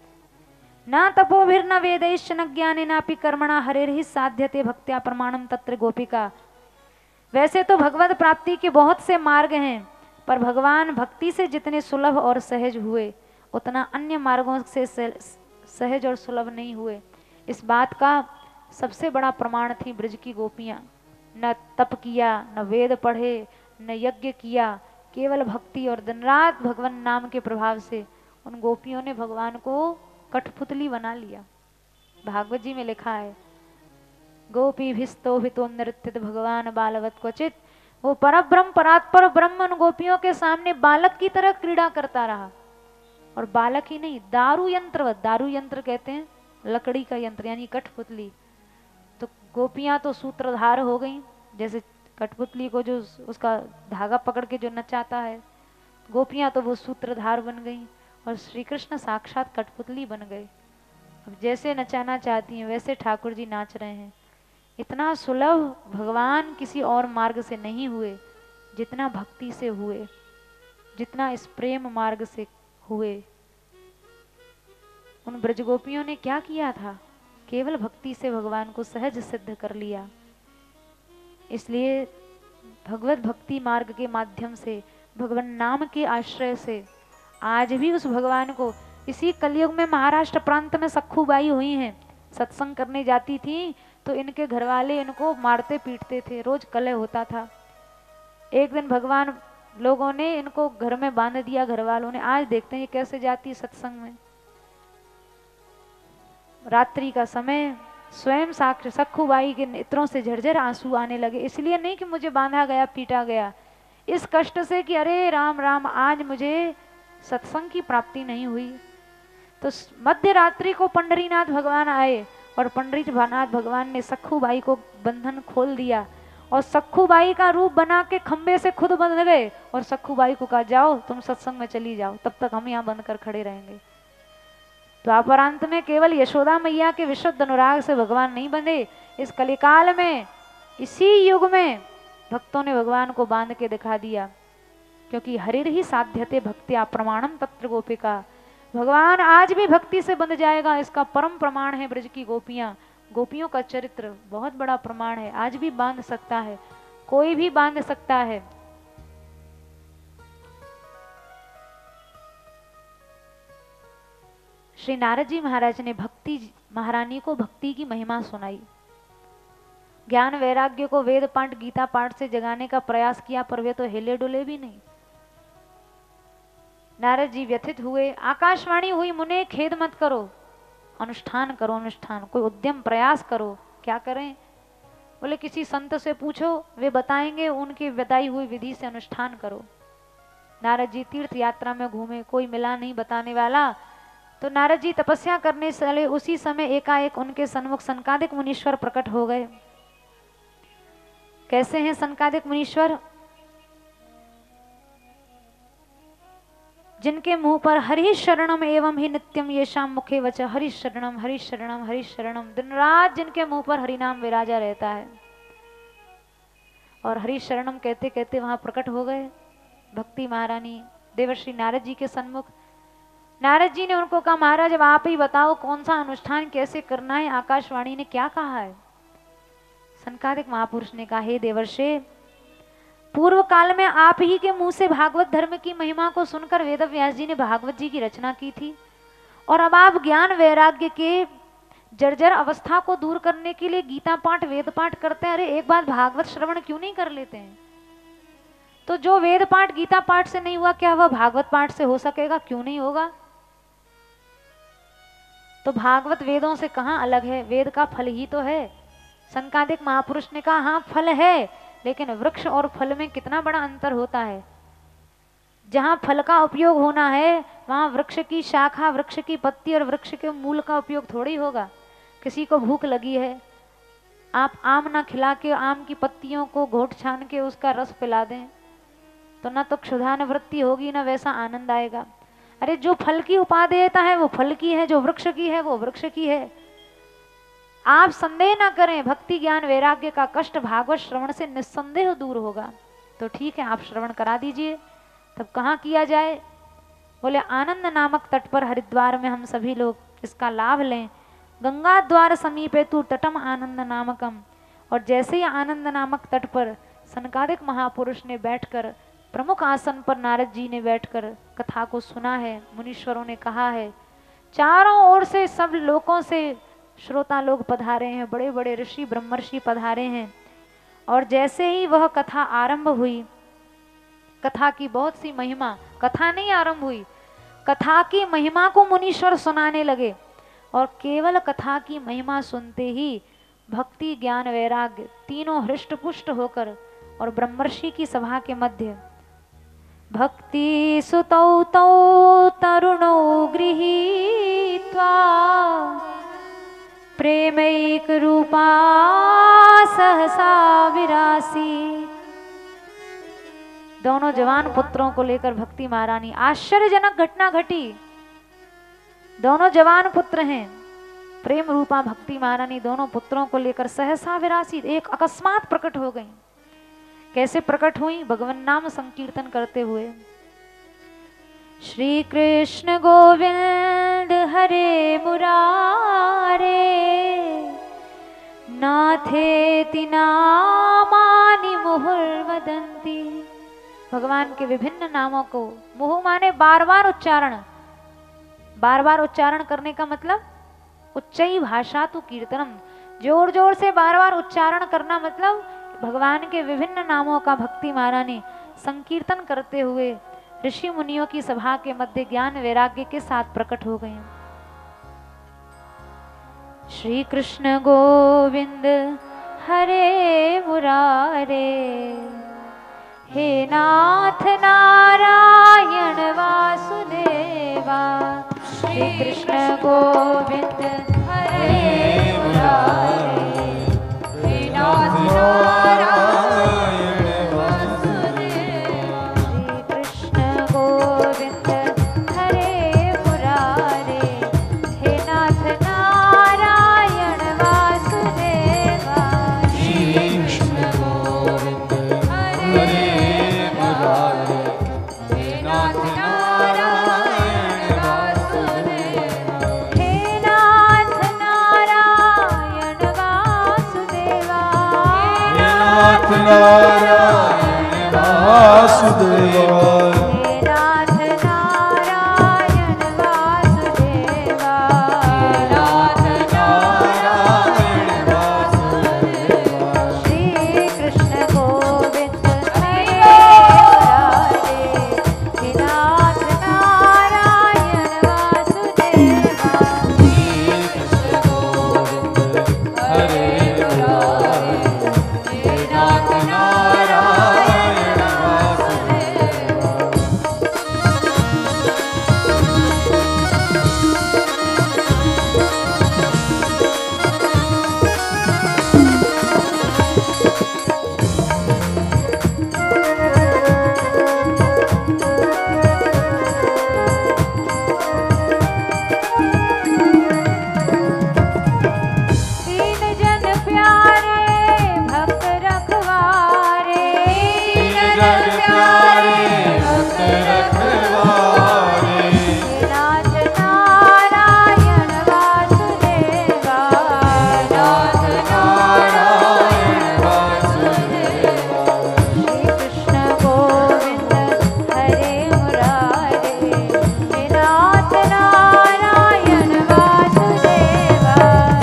न तपोभिर्न वेदैश्च न ज्ञानेनापि कर्मणा हरेर्हि साध्यते भक्त्या प्रमाणम तत्र गोपिका। वैसे तो भगवत प्राप्ति के बहुत से मार्ग हैं, पर भगवान भक्ति से जितने सुलभ और सहज हुए उतना अन्य मार्गों से सहज और सुलभ नहीं हुए। इस बात का सबसे बड़ा प्रमाण थी ब्रज की गोपियां। न तप किया, न वेद पढ़े, न यज्ञ किया, केवल भक्ति और दिन रात भगवान नाम के प्रभाव से उन गोपियों ने भगवान को कठपुतली बना लिया। भागवत जी में लिखा है, गोपी भिस्तो भितो नृत्य भगवान बालवत क्वचित। वो पर ब्रह्म परात्पर ब्रह्म उन गोपियों के सामने बालक की तरह क्रीड़ा करता रहा। और बालक ही नहीं, दारू यंत्र, दारू यंत्र कहते हैं लकड़ी का यंत्र, यानी कठपुतली। तो गोपियां तो सूत्रधार हो गई, जैसे कठपुतली को जो उसका धागा पकड़ के जो नचाता है, गोपियां तो वो सूत्रधार बन गई और श्री कृष्ण साक्षात कठपुतली बन गए। अब जैसे नचाना चाहती हैं वैसे ठाकुर जी नाच रहे हैं। इतना सुलभ भगवान किसी और मार्ग से नहीं हुए जितना भक्ति से हुए, जितना इस प्रेम मार्ग से हुए। उन ब्रजगोपियों ने क्या किया था? केवल भक्ति से भगवान को सहज सिद्ध कर लिया। इसलिए भगवत भक्ति मार्ग के माध्यम से, भगवान नाम के आश्रय से आज भी उस भगवान को, इसी कलयुग में महाराष्ट्र प्रांत में सखूबाई हुई हैं, सत्संग करने जाती थी तो इनके घर वाले इनको मारते पीटते थे, रोज कलह होता था। एक दिन भगवान लोगों ने इनको घर में बांध दिया, घर वालों ने। आज देखते हैं ये कैसे जाती सत्संग में। रात्रि का समय, स्वयं साक्ष सखूबाई के नेत्रों से झरझर आंसू आने लगे। इसलिए नहीं कि मुझे बांधा गया, पीटा गया, इस कष्ट से कि अरे राम राम, आज मुझे सत्संग की प्राप्ति नहीं हुई। तो मध्य रात्रि को पंडरीनाथ भगवान आए और पंडरीनाथ भगवान ने सखूबाई को बंधन खोल दिया और सखूबाई का रूप बना के खंबे से खुद बंध गए और सखूबाई को कहा, जाओ तुम सत्संग में चली जाओ, तब तक हम यहाँ बंद कर खड़े रहेंगे। तो अपरांत में केवल यशोदा मैया के विशुद्ध अनुराग से भगवान नहीं बंधे। इस कलिकाल में, इसी युग में भक्तों ने भगवान को बांध के दिखा दिया, क्योंकि हरिर ही साध्यते भक्त्या प्रमाणम तत्र गोपिका। भगवान आज भी भक्ति से बंध जाएगा, इसका परम प्रमाण है ब्रज की गोपियां। गोपियों का चरित्र बहुत बड़ा प्रमाण है, आज भी बांध सकता है, कोई भी बांध सकता है। श्री नारद जी महाराज ने भक्ति महारानी को भक्ति की महिमा सुनाई। ज्ञान वैराग्य को वेद पाठ गीता पाठ से जगाने का प्रयास किया, पर वे तो हिले डुले भी नहीं। नारद जी व्यथित हुए, आकाशवाणी हुई, मुने खेद मत करो, अनुष्ठान करो, अनुष्ठान कोई उद्यम प्रयास करो। क्या करें? बोले किसी संत से पूछो, वे बताएंगे, उनकी बताई हुई विधि से अनुष्ठान करो। नारद जी तीर्थ यात्रा में घूमे, कोई मिला नहीं बताने वाला। तो नारद जी तपस्या करने चले, उसी समय एकाएक उनके सन्मुख सनकादिक मुनीश्वर प्रकट हो गए। कैसे हैं सनकादिक मुनीश्वर? जिनके मुंह पर हरि शरणम एवं ही नित्यम येषाम मुखे वच हरि शरणम हरि शरणम हरि शरणम, दिन रात जिनके मुंह पर हरि नाम विराजा रहता है। और हरि शरणम कहते कहते वहां प्रकट हो गए भक्ति महारानी देवर्षि नारद जी के सन्मुख। नारद जी ने उनको कहा, महाराज अब आप ही बताओ कौन सा अनुष्ठान कैसे करना है, आकाशवाणी ने क्या कहा है? सनकादिक महापुरुष ने कहा, हे देवर्षि, पूर्व काल में आप ही के मुंह से भागवत धर्म की महिमा को सुनकर वेद व्यास जी ने भागवत जी की रचना की थी, और अब आप ज्ञान वैराग्य के जर्जर अवस्था को दूर करने के लिए गीता पाठ वेद पाठ करते हैं। अरे एक बार भागवत श्रवण क्यों नहीं कर लेते हैं? तो जो वेद पाठ गीता पाठ से नहीं हुआ, क्या वह भागवत पाठ से हो सकेगा? क्यों नहीं होगा? तो भागवत वेदों से कहाँ अलग है? वेद का फल ही तो है। सनकादिक महापुरुष ने कहा, हाँ फल है, लेकिन वृक्ष और फल में कितना बड़ा अंतर होता है। जहाँ फल का उपयोग होना है वहाँ वृक्ष की शाखा, वृक्ष की पत्ती और वृक्ष के मूल का उपयोग थोड़ी होगा। किसी को भूख लगी है, आप आम ना खिला के आम की पत्तियों को घोट छान के उसका रस पिला दें तो ना तो क्षुधानुवृत्ति होगी, ना वैसा आनंद आएगा। अरे जो फल की उपादेयता है वो फल की है, जो वृक्ष की है वो वृक्ष की है। आप संदेह ना करें, भक्ति ज्ञान वैराग्य का कष्ट भागवत श्रवण से निस्संदेह दूर होगा। तो ठीक है, आप श्रवण करा दीजिए। तब कहाँ किया जाए? बोले आनंद नामक तट पर हरिद्वार में हम सभी लोग इसका लाभ लें। गंगा द्वार समीपे तू तटम आनंद नामकम। और जैसे ही आनंद नामक तट पर सनकादिक महापुरुष ने बैठकर, प्रमुख आसन पर नारद जी ने बैठकर कथा को सुना है, मुनीश्वरों ने कहा है, चारों ओर से सब लोगों से श्रोता लोग पधारे हैं, बड़े बड़े ऋषि ब्रह्मर्षि पधारे हैं। और जैसे ही वह कथा आरंभ हुई, कथा की बहुत सी महिमा, कथा नहीं आरंभ हुई, कथा की महिमा को मुनीश्वर सुनाने लगे। और केवल कथा की महिमा सुनते ही भक्ति ज्ञान वैराग्य तीनों हृष्ट पुष्ट होकर और ब्रह्मर्षि की सभा के मध्य भक्ति सुतौ तौ तरुणौ गृहीत्वा प्रेमैक रूपा सहसा विरासी। दोनों जवान पुत्रों को लेकर भक्ति महारानी, आश्चर्यजनक घटना घटी। दोनों जवान पुत्र हैं, प्रेम रूपा भक्ति महारानी दोनों पुत्रों को लेकर सहसा विरासी, एक अकस्मात प्रकट हो गई। कैसे प्रकट हुई? भगवान नाम संकीर्तन करते हुए। श्री कृष्ण गोविंद हरे मुरारे नाथेति नामानि मुहुर्वदन्ति। भगवान के विभिन्न नामों को, मुहु माने बार बार उच्चारण, बार बार उच्चारण करने का मतलब उच्चई भाषा तु कीर्तनम, जोर जोर से बार बार उच्चारण करना मतलब भगवान के विभिन्न नामों का भक्ति महारानी संकीर्तन करते हुए ऋषि मुनियों की सभा के मध्य ज्ञान वैराग्य के साथ प्रकट हो गए। श्री कृष्ण गोविंद हरे मुरारे हे नाथ नारायण वासुदेवा। श्री कृष्ण गोविंद हरे मुरारे हे नाथ नारायण वासुदेवा। श्री कृष्ण गोविंद हरे मुरारे हे नाथ नारायण वासुदेवा। श्री कृष्ण गोविंद हरे नारायण वासुदेवा। हे नाथ नारायण वासुदेवा। हे नाथ नारायण वासुदेवा। श्री कृष्ण गोविंद हरे मुरारे हे नाथ नारायण वासुदेवा। श्री कृष्ण गोविंद हरे मुरारे नाथ नारायण वासुदेवा। तीन जन प्यारे भक्त रखवारे, तीन जन प्यारे भक्त रखवारे। हे नाथ नारायण वासुदेवा। नाथ नारायण वासुदेवा। श्री कृष्ण गोविंद हरे मुरारे हे नाथ नारायण वासुदेवा।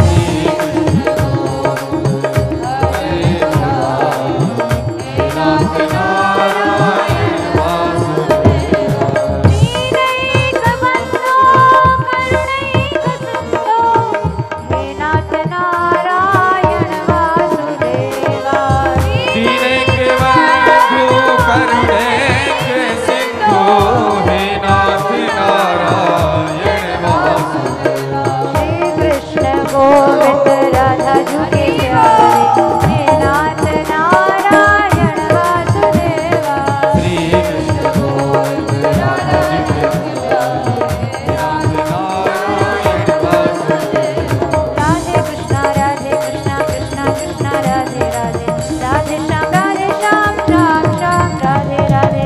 दीनैक बंधो करुणैक सिंधो हे नाथ नारायण वासुदेवा। दीनैक बंधु करुणैक सिंधु हे नाथ नारायण वासुदेवा। श्री कृष्ण गोविंद राधा जुगे प्यारे हे नाथ नारायण वासुदेवा। श्री कृष्ण गोविंद राधा जी के प्यारे नाथ नारायण वासुदेवा। राधे कृष्णा राधे कृष्णा कृष्णा कृष्णा राधे राधे राधे श्याम राधे श्याम श्याम श्याम राधे राधे।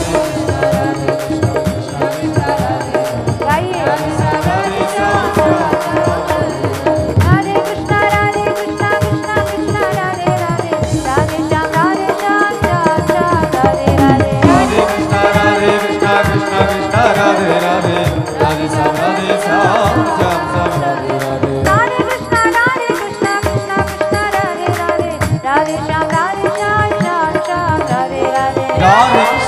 गाइए राधे श्याम राधे कृष्णा राधे कृष्णा कृष्णा कृष्णा राधे राधे राधे श्याम राधे श्याम श्याम श्याम राधे राधे। राधे कृष्णा राधे कृष्णा कृष्णा कृष्णा राधे राधे राधे श्याम राधे श्याम श्याम श्याम राधे राधे। राधे कृष्णा राधे कृष्णा कृष्णा कृष्णा राधे राधे राधे श्याम राधे श्याम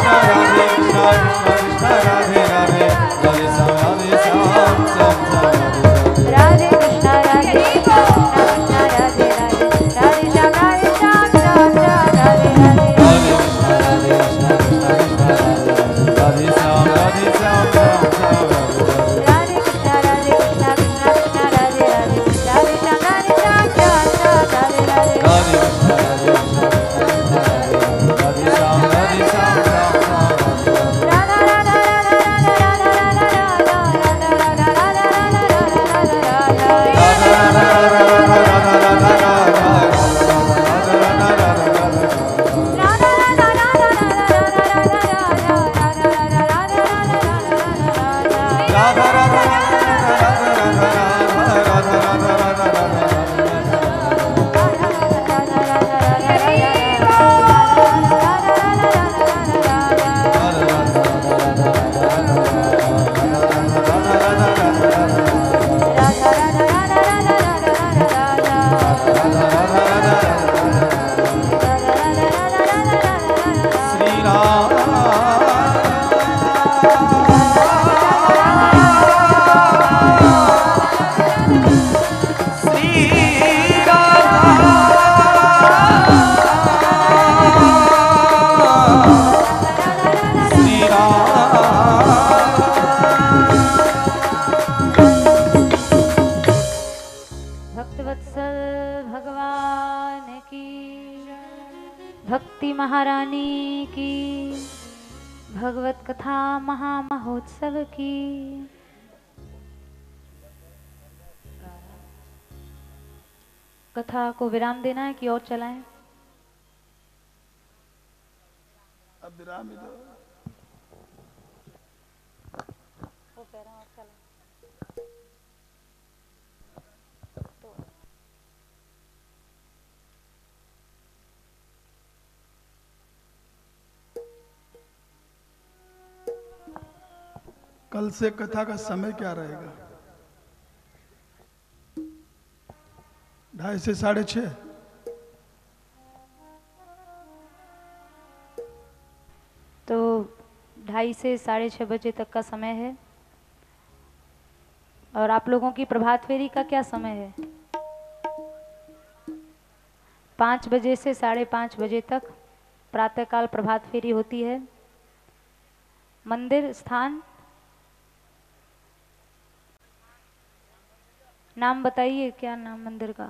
भक्ति महारानी की, भगवत कथा महामहोत्सव की। कथा को विराम देना है कि और चलाएं? अब विराम ही दो। कल से कथा का समय क्या रहेगा? ढाई से साढ़े छः। तो ढाई से साढ़े छः बजे तक का समय है। और आप लोगों की प्रभात फेरी का क्या समय है? पाँच बजे से साढ़े पाँच बजे तक प्रातःकाल प्रभात फेरी होती है। मंदिर स्थान नाम बताइए, क्या नाम मंदिर का?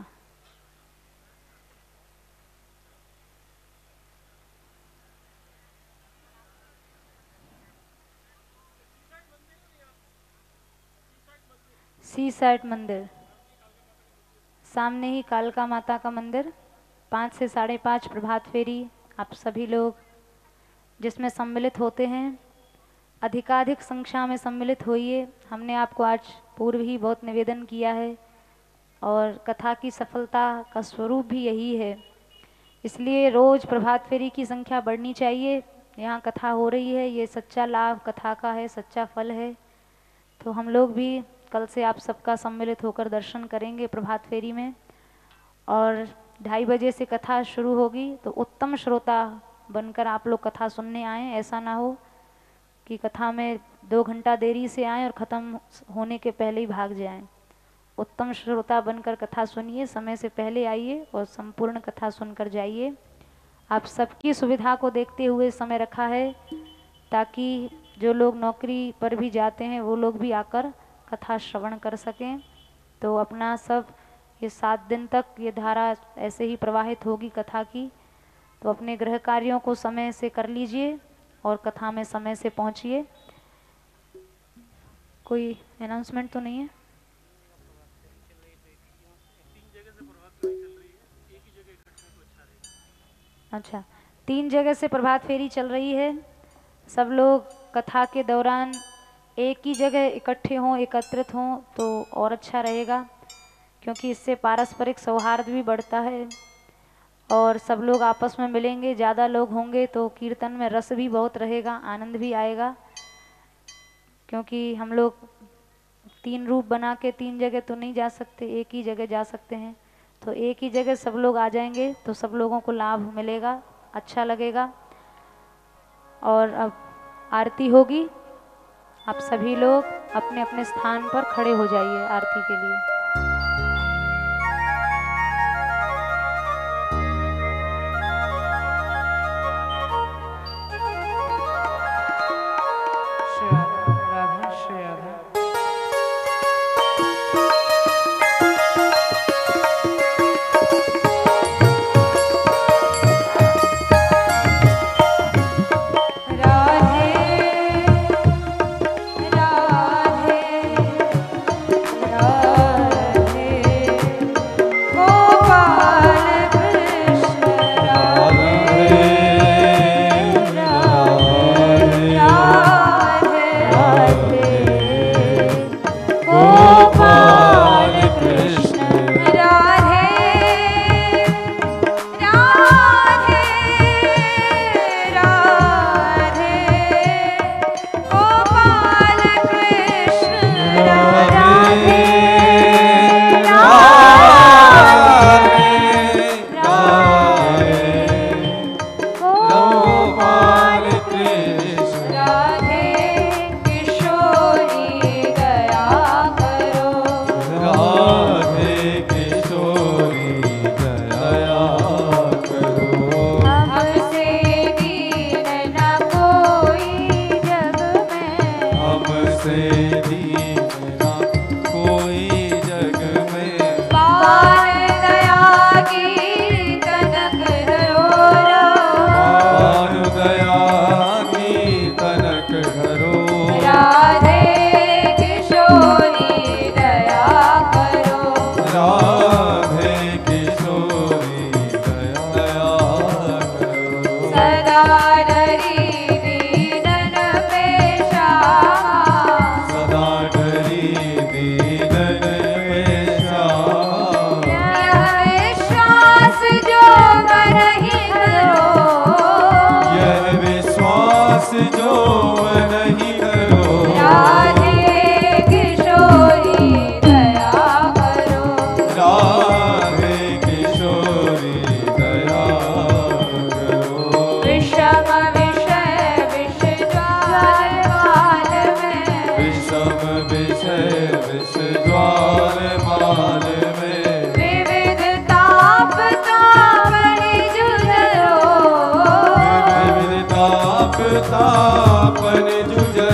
सी साइड मंदिर, सामने ही कालका माता का मंदिर। पाँच से साढ़े पाँच प्रभात फेरी आप सभी लोग जिसमें सम्मिलित होते हैं, अधिकाधिक संख्या में सम्मिलित होइए। हमने आपको आज पूर्व ही बहुत निवेदन किया है और कथा की सफलता का स्वरूप भी यही है। इसलिए रोज प्रभात फेरी की संख्या बढ़नी चाहिए। यहाँ कथा हो रही है, ये सच्चा लाभ कथा का है, सच्चा फल है। तो हम लोग भी कल से आप सबका सम्मिलित होकर दर्शन करेंगे प्रभात फेरी में। और ढाई बजे से कथा शुरू होगी, तो उत्तम श्रोता बनकर आप लोग कथा सुनने आएँ। ऐसा ना हो कि कथा में दो घंटा देरी से आएँ और ख़त्म होने के पहले ही भाग जाएं। उत्तम श्रोता बनकर कथा सुनिए, समय से पहले आइए और संपूर्ण कथा सुनकर जाइए। आप सबकी सुविधा को देखते हुए समय रखा है, ताकि जो लोग नौकरी पर भी जाते हैं वो लोग भी आकर कथा श्रवण कर सकें। तो अपना सब ये सात दिन तक ये धारा ऐसे ही प्रवाहित होगी कथा की। तो अपने गृह कार्यों को समय से कर लीजिए और कथा में समय से पहुंचिए। कोई अनाउंसमेंट तो नहीं है? अच्छा, तीन जगह से प्रभात फेरी चल रही है। सब लोग कथा के दौरान एक ही जगह इकट्ठे हों, एकत्रित हों तो और अच्छा रहेगा, क्योंकि इससे पारस्परिक सौहार्द भी बढ़ता है और सब लोग आपस में मिलेंगे। ज़्यादा लोग होंगे तो कीर्तन में रस भी बहुत रहेगा, आनंद भी आएगा। क्योंकि हम लोग तीन रूप बना के तीन जगह तो नहीं जा सकते, एक ही जगह जा सकते हैं। तो एक ही जगह सब लोग आ जाएंगे तो सब लोगों को लाभ मिलेगा, अच्छा लगेगा। और अब आरती होगी। आप सभी लोग अपने अपने स्थान पर खड़े हो जाइए आरती के लिए। तापन जुझ